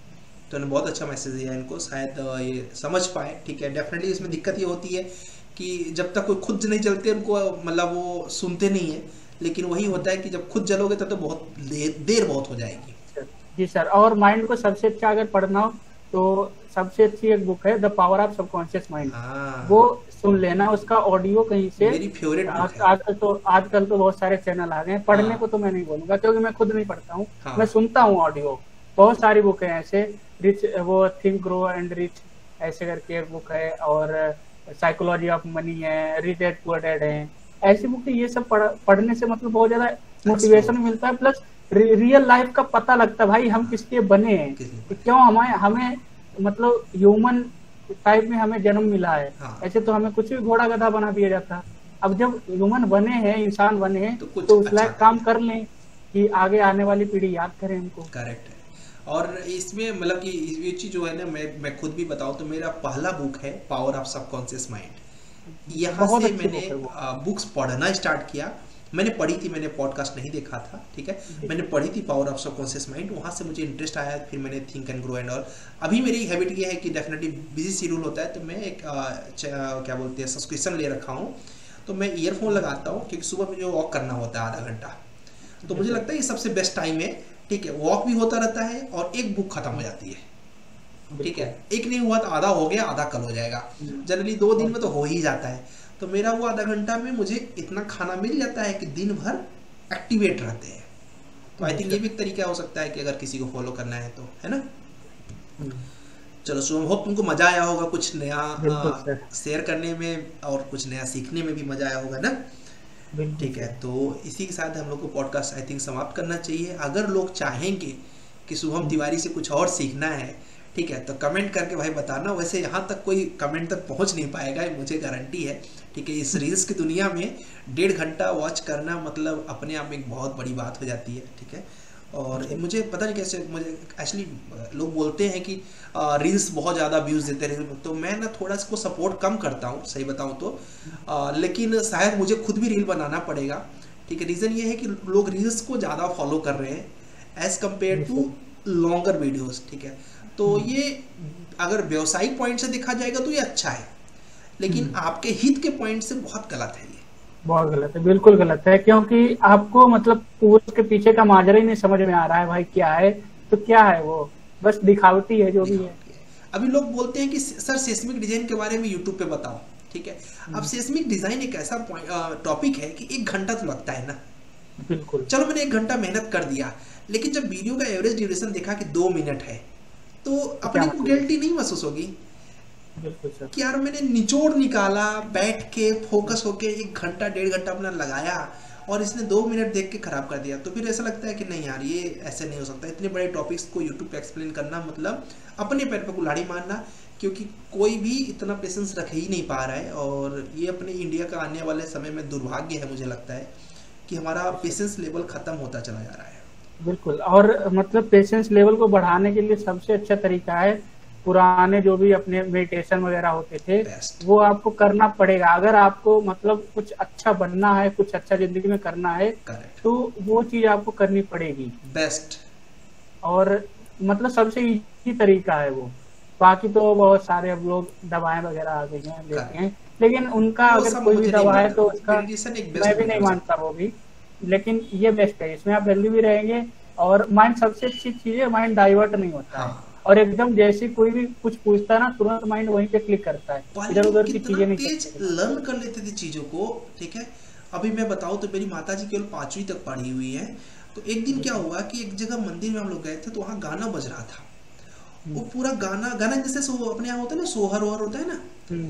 तो ने बहुत अच्छा मैसेज दिया इनको, शायद ये समझ पाए, ठीक है। डेफिनेटली इसमें दिक्कत ये होती है कि जब तक कोई खुद नहीं जलते उनको मतलब वो सुनते नहीं है, लेकिन वही होता है कि जब खुद जलोगे तब तो बहुत देर बहुत हो जाएगी।
जी सर, और माइंड को सबसे अच्छा अगर पढ़ना हो तो सबसे अच्छी एक बुक है the power of subconscious mind. वो
हाँ,
सुन लेना, उसका ऑडियो कहीं से।
मेरी फेवरेट बुक है।
आजकल तो बहुत सारे चैनल आ गए हैं, पढ़ने
हाँ,
को तो मैं नहीं बोलूंगा क्योंकि मैं खुद नहीं पढ़ता हूँ, मैं
हाँ,
सुनता हूँ ऑडियो। बहुत सारी बुक है ऐसे, रिच वो थिंक ग्रो एंड रिच ऐसे करके एक बुक है, और साइकोलॉजी ऑफ मनी है, रिच डैड पुअर डैड है, ऐसी बुक है। ये सब पढ़ने से मतलब बहुत ज्यादा मोटिवेशन
एक्सप्लोर
मिलता है, प्लस रियल लाइफ का पता लगता है भाई हम किस लिए बने हैं,
किस लिए
कि
पढ़े।
क्यों हमें हमें मतलब ह्यूमन टाइप में हमें जन्म मिला है।
हाँ,
ऐसे तो हमें कुछ भी घोड़ा गधा बना दिया जाता। अब जब ह्यूमन बने हैं, इंसान बने हैं,
तो कुछ
तो उस
अच्छा
लायक काम
करिए।
कर लें कि आगे आने वाली पीढ़ी याद करे हमको।
करेक्ट है। और इसमें मतलब कि ये चीज़ जो है ना, मैं खुद भी बताऊँ तो मेरा पहला बुक है पावर ऑफ सबकॉन्शियस माइंड। यहाँ
बहुत
से
अच्छी
मैंने
बुक है वो।
बुक्स पढ़ना स्टार्ट किया। मैंने पढ़ी थी, मैंने पॉडकास्ट नहीं देखा था, ठीक है।
जी।
मैंने पढ़ी थी पावर ऑफ सबकॉन्शियस माइंड, वहाँ से मुझे इंटरेस्ट आया, फिर मैंने think and grow and all. अभी मेरी हैबिट ये है कि डेफिनेटली बिजी शेड्यूल होता है तो मैं एक क्या बोलते हैं सब्सक्रिप्शन ले रखा हूँ। तो मैं ईयरफोन लगाता हूँ क्योंकि सुबह मुझे वॉक करना होता है आधा घंटा। तो
जी
मुझे
सर।
लगता है ये सबसे बेस्ट टाइम है, ठीक है। वॉक भी होता रहता है और एक बुक खत्म हो जाती है, ठीक है।
बिल्कुल।
एक नहीं हुआ तो आधा हो गया, आधा कल हो जाएगा। जनरली 2 दिन में तो हो ही जाता है। तो मेरा वो आधा घंटा में मुझे इतना खाना मिल जाता है कि दिन भर एक्टिवेट रहते हैं। तो आई
जी
थिंक ये
सर।
भी एक तरीका हो सकता है कि अगर किसी को फॉलो करना है तो, है ना।
हम्म,
चलो शुभम, होप तुमको मजा आया होगा कुछ नया
बिल्कुल सर।
शेयर करने में, और कुछ नया सीखने में भी मजा आया होगा ना।
बिल्कुल
ठीक है,
सर।
तो इसी के साथ हम लोग को पॉडकास्ट आई थिंक समाप्त करना चाहिए। अगर लोग चाहेंगे कि शुभम
हम्म,
तिवारी से कुछ और सीखना है, ठीक है, तो कमेंट करके भाई बताना। वैसे यहाँ तक कोई कमेंट तक पहुँच नहीं पाएगा, ये मुझे गारंटी है, ठीक है। इस रील्स की दुनिया में 1.5 घंटा वॉच करना मतलब अपने आप में एक बहुत बड़ी बात हो जाती है, ठीक है। और
जी।
मुझे पता नहीं कैसे, मुझे एक्चुअली लोग बोलते हैं कि रील्स बहुत ज़्यादा व्यूज़ देते रहे, तो मैं ना थोड़ा इसको सपोर्ट कम करता हूँ सही बताऊँ तो। लेकिन शायद मुझे खुद भी रील बनाना पड़ेगा, ठीक है। रीज़न ये है कि लोग रील्स को ज़्यादा फॉलो कर रहे हैं एज़ कम्पेयर
जी
टू
सर।
लॉन्गर वीडियोज़, ठीक है। तो
हम्म,
ये अगर व्यवसायिक पॉइंट से देखा जाएगा तो ये अच्छा है, लेकिन
हम्म,
आपके हित के पॉइंट से बहुत गलत है ये।
बहुत गलत है, बिल्कुल गलत है, क्योंकि आपको मतलब पूरे के पीछे का माजरा ही नहीं समझ में आ रहा है भाई क्या है, तो क्या है वो, बस दिखावटी है जो भी है।
दिखावटी है। अभी लोग बोलते हैं कि सर सेस्मिक डिजाइन के बारे में यूट्यूब पे बताओ, ठीक है। अब सेस्मिक डिजाइन एक ऐसा टॉपिक है कि 1 घंटा तो लगता है ना।
बिल्कुल।
चलो मैंने 1 घंटा मेहनत कर दिया, लेकिन जब वीडियो का एवरेज ड्यूरेशन देखा कि 2 मिनट है, तो
तो क्या
अपने को
मतलब है।
गिल्टी नहीं महसूस होगी
बिल्कुल सर।
कि यार मैंने निचोड़ निकाला, बैठ के फोकस होके 1 घंटा 1.5 घंटा अपना लगाया, और इसने 2 मिनट देख के खराब कर दिया। तो फिर ऐसा लगता है कि नहीं यार, ये ऐसे नहीं हो सकता। इतने बड़े टॉपिक्स को यूट्यूब पे एक्सप्लेन करना मतलब अपने पैर पे कुल्हाड़ी मारना, क्योंकि कोई भी इतना पेशेंस रख ही नहीं पा रहा है। और ये अपने इंडिया का आने वाले समय में दुर्भाग्य है, मुझे लगता है कि हमारा पेशेंस लेवल खत्म होता चला जा रहा है।
बिल्कुल, और मतलब पेशेंस लेवल को बढ़ाने के लिए सबसे अच्छा तरीका है पुराने जो भी अपने मेडिटेशन वगैरह होते थे
बेस्ट।
वो आपको करना पड़ेगा, अगर आपको मतलब कुछ अच्छा बनना है, कुछ अच्छा जिंदगी में करना है,
करेक्ट।
तो वो चीज आपको करनी पड़ेगी।
बेस्ट।
और मतलब सबसे इजी तरीका है वो। बाकी तो बहुत सारे अब लोग दवाएं वगैरह आ गई हैं, लेते हैं,
करेक्ट।
लेकिन उनका
वो
अगर
सब
कोई भी
मुझे नहीं
दवा है
मानना,
तो उसका
मेडिटेशन एक
मैं
बेस्ट
भी नहीं
मेथड है।
मानता वो भी। लेकिन ये बेस्ट है, इसमें आप हेल्दी भी रहेंगे और माइंड सबसे अच्छी चीज है, माइंड डाइवर्ट नहीं होता है।
हाँ।
और एकदम जैसे कोई भी कुछ पूछता है ना, तुरंत माइंड वहीं पे क्लिक करता है,
पहले
इधर
लोग
उधर की
कितना
चीजें नहीं
तेज
चलती दिमाग में।
लर्न कर लेते थे चीजों को, ठीक है। अभी मैं बताऊं तो मेरी माता जी केवल 5वीं तक पढ़ी हुई है। तो एक दिन क्या हुआ कि एक जगह मंदिर में हम लोग गए थे, तो वहाँ गाना बज रहा था। वो पूरा गाना गाना जैसे अपने यहाँ होता है ना, सोहर ओहर होता है ना।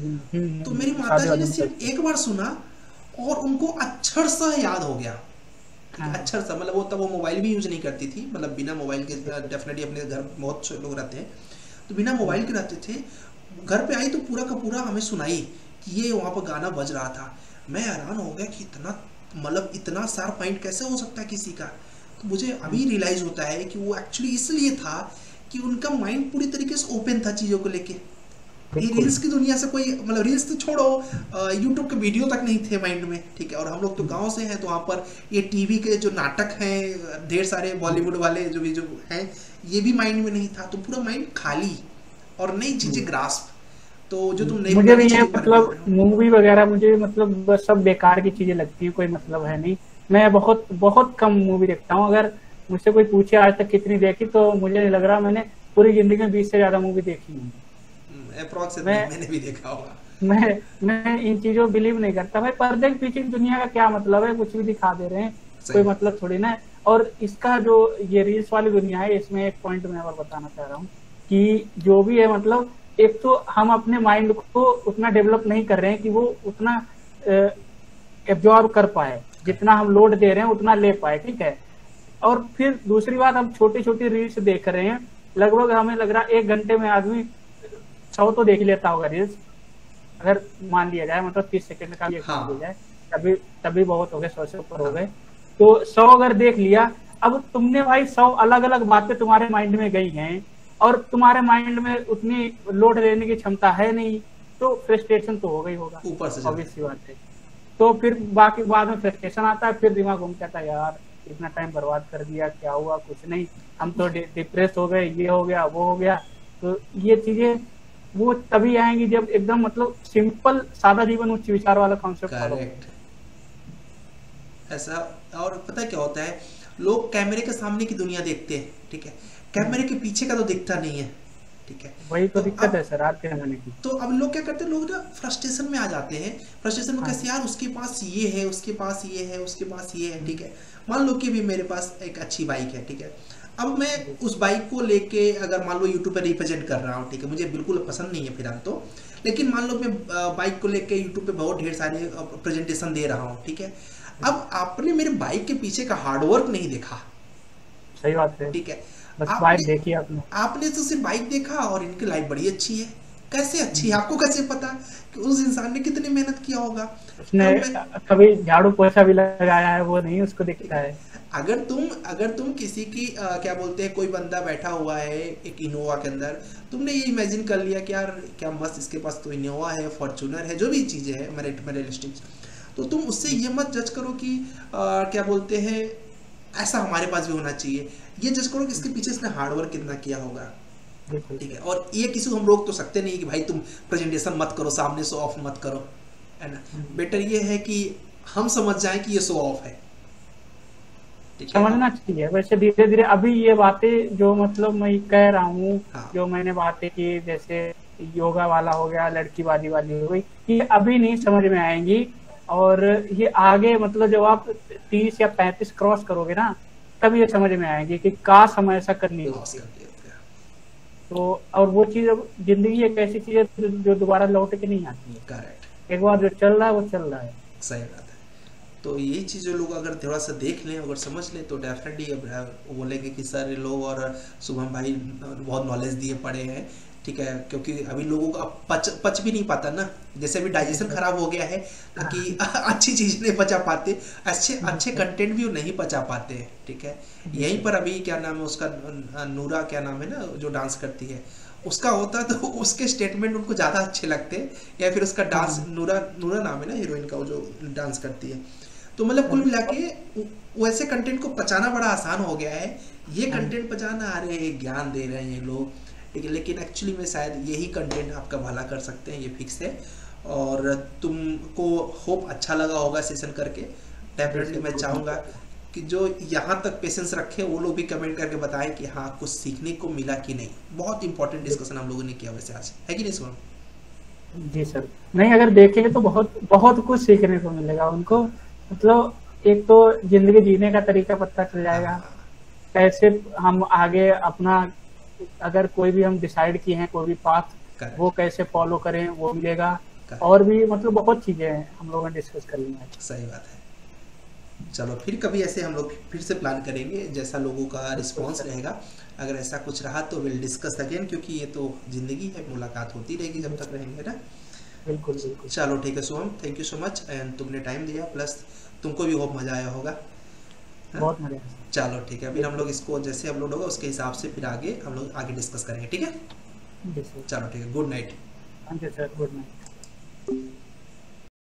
तो मेरी माता
शादी
जी ने
वादी में
सिर्फ
चलते हैं।
एक बार सुना और उनको अक्षर सा याद हो गया। ठीक है,
हाँ।
अक्षर सा मतलब वो तब वो मोबाइल भी यूज नहीं करती थी, मतलब बिना मोबाइल के डेफिनेटली अपने घर बहुत से लोग रहते हैं, तो बिना मोबाइल के रहते थे। घर पे आई तो पूरा का पूरा हमें सुनाई कि ये वहाँ पर गाना बज रहा था। मैं हैरान हो गया कि इतना मतलब इतना शार्प माइंड कैसे हो सकता है किसी का। तो मुझे अभी रियलाइज होता है कि वो एक्चुअली इसलिए था कि उनका माइंड पूरी तरीके से ओपन था चीज़ों को लेके। ये
बिल्कुल।
रील्स की दुनिया से कोई मतलब रील्स तो छोड़ो, यूट्यूब के वीडियो तक नहीं थे माइंड में, ठीक है। और हम लोग तो गांव से हैं, तो वहाँ पर ये टीवी के जो नाटक हैं ढेर सारे बॉलीवुड वाले जो हैं, ये भी माइंड में नहीं था। तो पूरा माइंड खाली और नई चीजें ग्रास्प। तो जो तुम नई
मुझे
नई
भी ये
चीजों के बारे में बोल
मतलब
रहे हो।
मूवी वगैरह मुझे मतलब बस सब बेकार की चीजें लगती है, कोई मतलब है नहीं। मैं बहुत बहुत कम मूवी देखता हूँ। अगर मुझसे कोई पूछे आज तक कितनी देखी, तो मुझे नहीं लग रहा मैंने पूरी जिंदगी में 20 से ज्यादा मूवी देखी है।
अप्रोक्स इतना ही
मैं
मैंने भी देखा होगा।
मैं इन चीजों में बिलीव नहीं करता भाई। पर्दे के पीछे की दुनिया का क्या मतलब है, कुछ भी दिखा दे रहे हैं,
सही
कोई
बात।
मतलब थोड़ी ना है। और इसका जो ये रील्स वाली दुनिया है, इसमें एक पॉइंट मैं और बताना चाह रहा हूँ कि जो भी है मतलब एक तो हम अपने माइंड को उतना डेवलप नहीं कर रहे हैं कि वो उतना एब्जॉर्ब कर पाए, जितना हम लोड दे रहे हैं उतना ले पाए, ठीक है। और फिर दूसरी बात, हम छोटी छोटी रील्स देख रहे हैं, लगभग हमें लग रहा है 1 घंटे में आदमी 100 तो देख ही लेता होगा रील्स, अगर मान लिया जाए, मतलब 30 सेकंड का ये मान लिया
हाँ।
जाए, तभी तभी बहुत हो गए, 100 से ऊपर हो गए। तो 100 अगर देख लिया, अब तुमने भाई 100 अलग अलग बातें तुम्हारे माइंड में गई हैं, और तुम्हारे माइंड में उतनी लोड लेने की क्षमता है नहीं, तो फ्रस्ट्रेशन तो हो गई होगा,
ऊपर से चल
ऑब्वियस सी बात है। तो फिर बाकी बाद में फ्रस्ट्रेशन आता है, फिर दिमाग घूम जाता है, यार इतना टाइम बर्बाद कर दिया, क्या हुआ, कुछ नहीं, हम तो डिप्रेस हो गए, ये हो गया वो हो गया। तो ये चीजें वो तभी आएंगी जब एकदम मतलब सिंपल सादा जीवन उच्च विचार वाला कॉन्सेप्ट फॉलो
करेक्ट। ऐसा। और पता है क्या होता है, लोग कैमरे के सामने की दुनिया देखते हैं, ठीक है, कैमरे के पीछे का तो दिखता नहीं है, ठीक है।
वही
तो
तो दिक्कत है
अब
सर आज के जमाने की।
तो अब लोग क्या करते हैं, लोग ना फ्रस्ट्रेशन में आ जाते हैं। फ्रस्ट्रेशन में
हाँ।
कैसे, यार उसके पास ये है, उसके पास ये है, उसके पास ये है, ठीक है। मान लो कि भी मेरे पास एक अच्छी बाइक है, ठीक है। अब मैं उस बाइक को लेके अगर मान लो यूट्यूब पे रिप्रेजेंट कर रहा हूँ, ठीक है, मुझे बिल्कुल पसंद नहीं है फिलहाल तो, लेकिन मान लो मैं बाइक को लेके यूट्यूब पे बहुत ढेर सारे प्रेजेंटेशन दे रहा हूँ, ठीक है। अब आपने मेरे बाइक के पीछे का हार्डवर्क नहीं देखा,
सही बात है।
ठीक है।
बस
आपने
बाइक देखी आपने।
आपने तो सिर्फ बाइक देखा और इनकी लाइफ बड़ी अच्छी है। कैसे अच्छी है, आपको कैसे पता कि उस इंसान ने कितनी मेहनत किया होगा।
उसने
अब मैं
कभी झाड़ू पोछा भी लगाया है, वो नहीं उसको
ठीक
दिखता
है,
है।
अगर तुम किसी की क्या बोलते हैं, कोई बंदा बैठा हुआ है एक इनोवा के अंदर, तुमने ये इमेजिन कर लिया कि यार क्या मस्त इसके पास तो इनोवा है, फॉर्चूनर है, जो भी चीज़ें हैं मटेरियलिस्टिक, तो तुम उससे ये मत जज करो कि क्या बोलते हैं ऐसा हमारे पास भी होना चाहिए। ये जज करो कि इसके पीछे इसने हार्डवर्क कितना किया होगा,
बिल्कुल
ठीक है।
सही।
और ये किसी को हम रोक तो सकते नहीं कि भाई तुम प्रेजेंटेशन मत करो, सामने शो ऑफ मत करो, है ना। बेटर ये है कि हम समझ जाएं कि ये शो ऑफ है, ठीक है।
समझना चाहिए वैसे धीरे धीरे। अभी ये बातें जो मतलब मैं कह रहा हूँ,
हाँ।
जो मैंने बातें की, जैसे योगा वाला हो गया, लड़कीबाजी वाली हो गई, ये अभी नहीं समझ में आएंगी। और ये आगे मतलब जब आप 30 या 35 क्रॉस करोगे ना, तब ये समझ में आएंगी कि काश हम ऐसा कर लिए
लॉस
होते।
कर दिया था।
तो और वो चीज, अब जिंदगी एक ऐसी चीज है जो दोबारा लौट के नहीं आती है।
करेक्ट।
एक बार जो चल रहा है वो चल रहा है।
सही बात है। तो यही चीज़ें लोग अगर थोड़ा सा देख लें, अगर समझ लें, तो डेफिनेटली बोलेंगे कि सर ये लोग और शुभम भाई बहुत नॉलेज दिए पड़े हैं, ठीक है। क्योंकि अभी लोगों को अब पच भी नहीं पाता ना, जैसे अभी डाइजेशन खराब हो गया है कि अच्छी चीज़ नहीं पचा पाते, अच्छे अच्छे कंटेंट भी वो नहीं पचा पाते हैं, ठीक है। यहीं पर अभी क्या नाम है उसका, नूरा क्या नाम है ना, जो डांस करती है, उसका होता तो उसके स्टेटमेंट उनको ज़्यादा अच्छे लगते, या फिर उसका डांस,
हाँ
नूरा नूरा नाम है ना हीरोइन का, वो जो डांस करती है। तो मतलब कुल मिला के वैसे कंटेंट को पचाना बड़ा आसान हो गया है। ये
हाँ
कंटेंट पचाना, अरे ज्ञान दे रहे हैं लोग, लेकिन एक्चुअली में शायद यही कंटेंट आपका भला कर सकते हैं, ये फिक्स है। और तुमको होप अच्छा लगा होगा सेशन करके।
जी
डेफिनेटली
सर,
मैं
बहुत
चाहूँगा
मजा आया।
कि जो यहाँ तक पेशेंस रखे वो लोग भी कमेंट करके बताएं कि हाँ कुछ सीखने को मिला कि नहीं। बहुत इंपॉर्टेंट डिस्कशन हम लोगों ने किया वैसे आज, है कि नहीं सुन?
जी सर, नहीं अगर देखेंगे तो बहुत बहुत कुछ सीखने को मिलेगा उनको। मतलब एक तो जिंदगी जीने का तरीका पता चल जाएगा,
हाँ,
कैसे हम आगे अपना, अगर कोई भी हम डिसाइड किए हैं कोई भी पाथ, वो
करेक्ट,
कैसे फॉलो करें वो मिलेगा।
करेक्ट,
और भी मतलब बहुत चीजें हैं हम लोगों ने डिस्कस कर ली आज।
सही बात है। चलो फिर कभी ऐसे हम लोग फिर से प्लान करेंगे, जैसा लोगों का
बिल्कुल
रिस्पांस
सर।
रहेगा। अगर ऐसा कुछ रहा तो विल डिस्कस अगेन, क्योंकि ये तो जिंदगी है, मुलाकात होती रहेगी जब तक रहेंगे ना।
बिल्कुल बिल्कुल सर।
चलो ठीक है Shubham, thank you so much and तुमने टाइम दिया, प्लस तुमको भी बहुत मजा आया होगा। हाँ?
बहुत मजा आया
चलो ठीक है, फिर हम
बिल्कुल।
लोग इसको जैसे अपलोड होगा उसके हिसाब से फिर आगे हम लोग आगे डिस्कस करेंगे, ठीक है?
जी सर।
चलो ठीक है, good night.
Thank you sir, good night.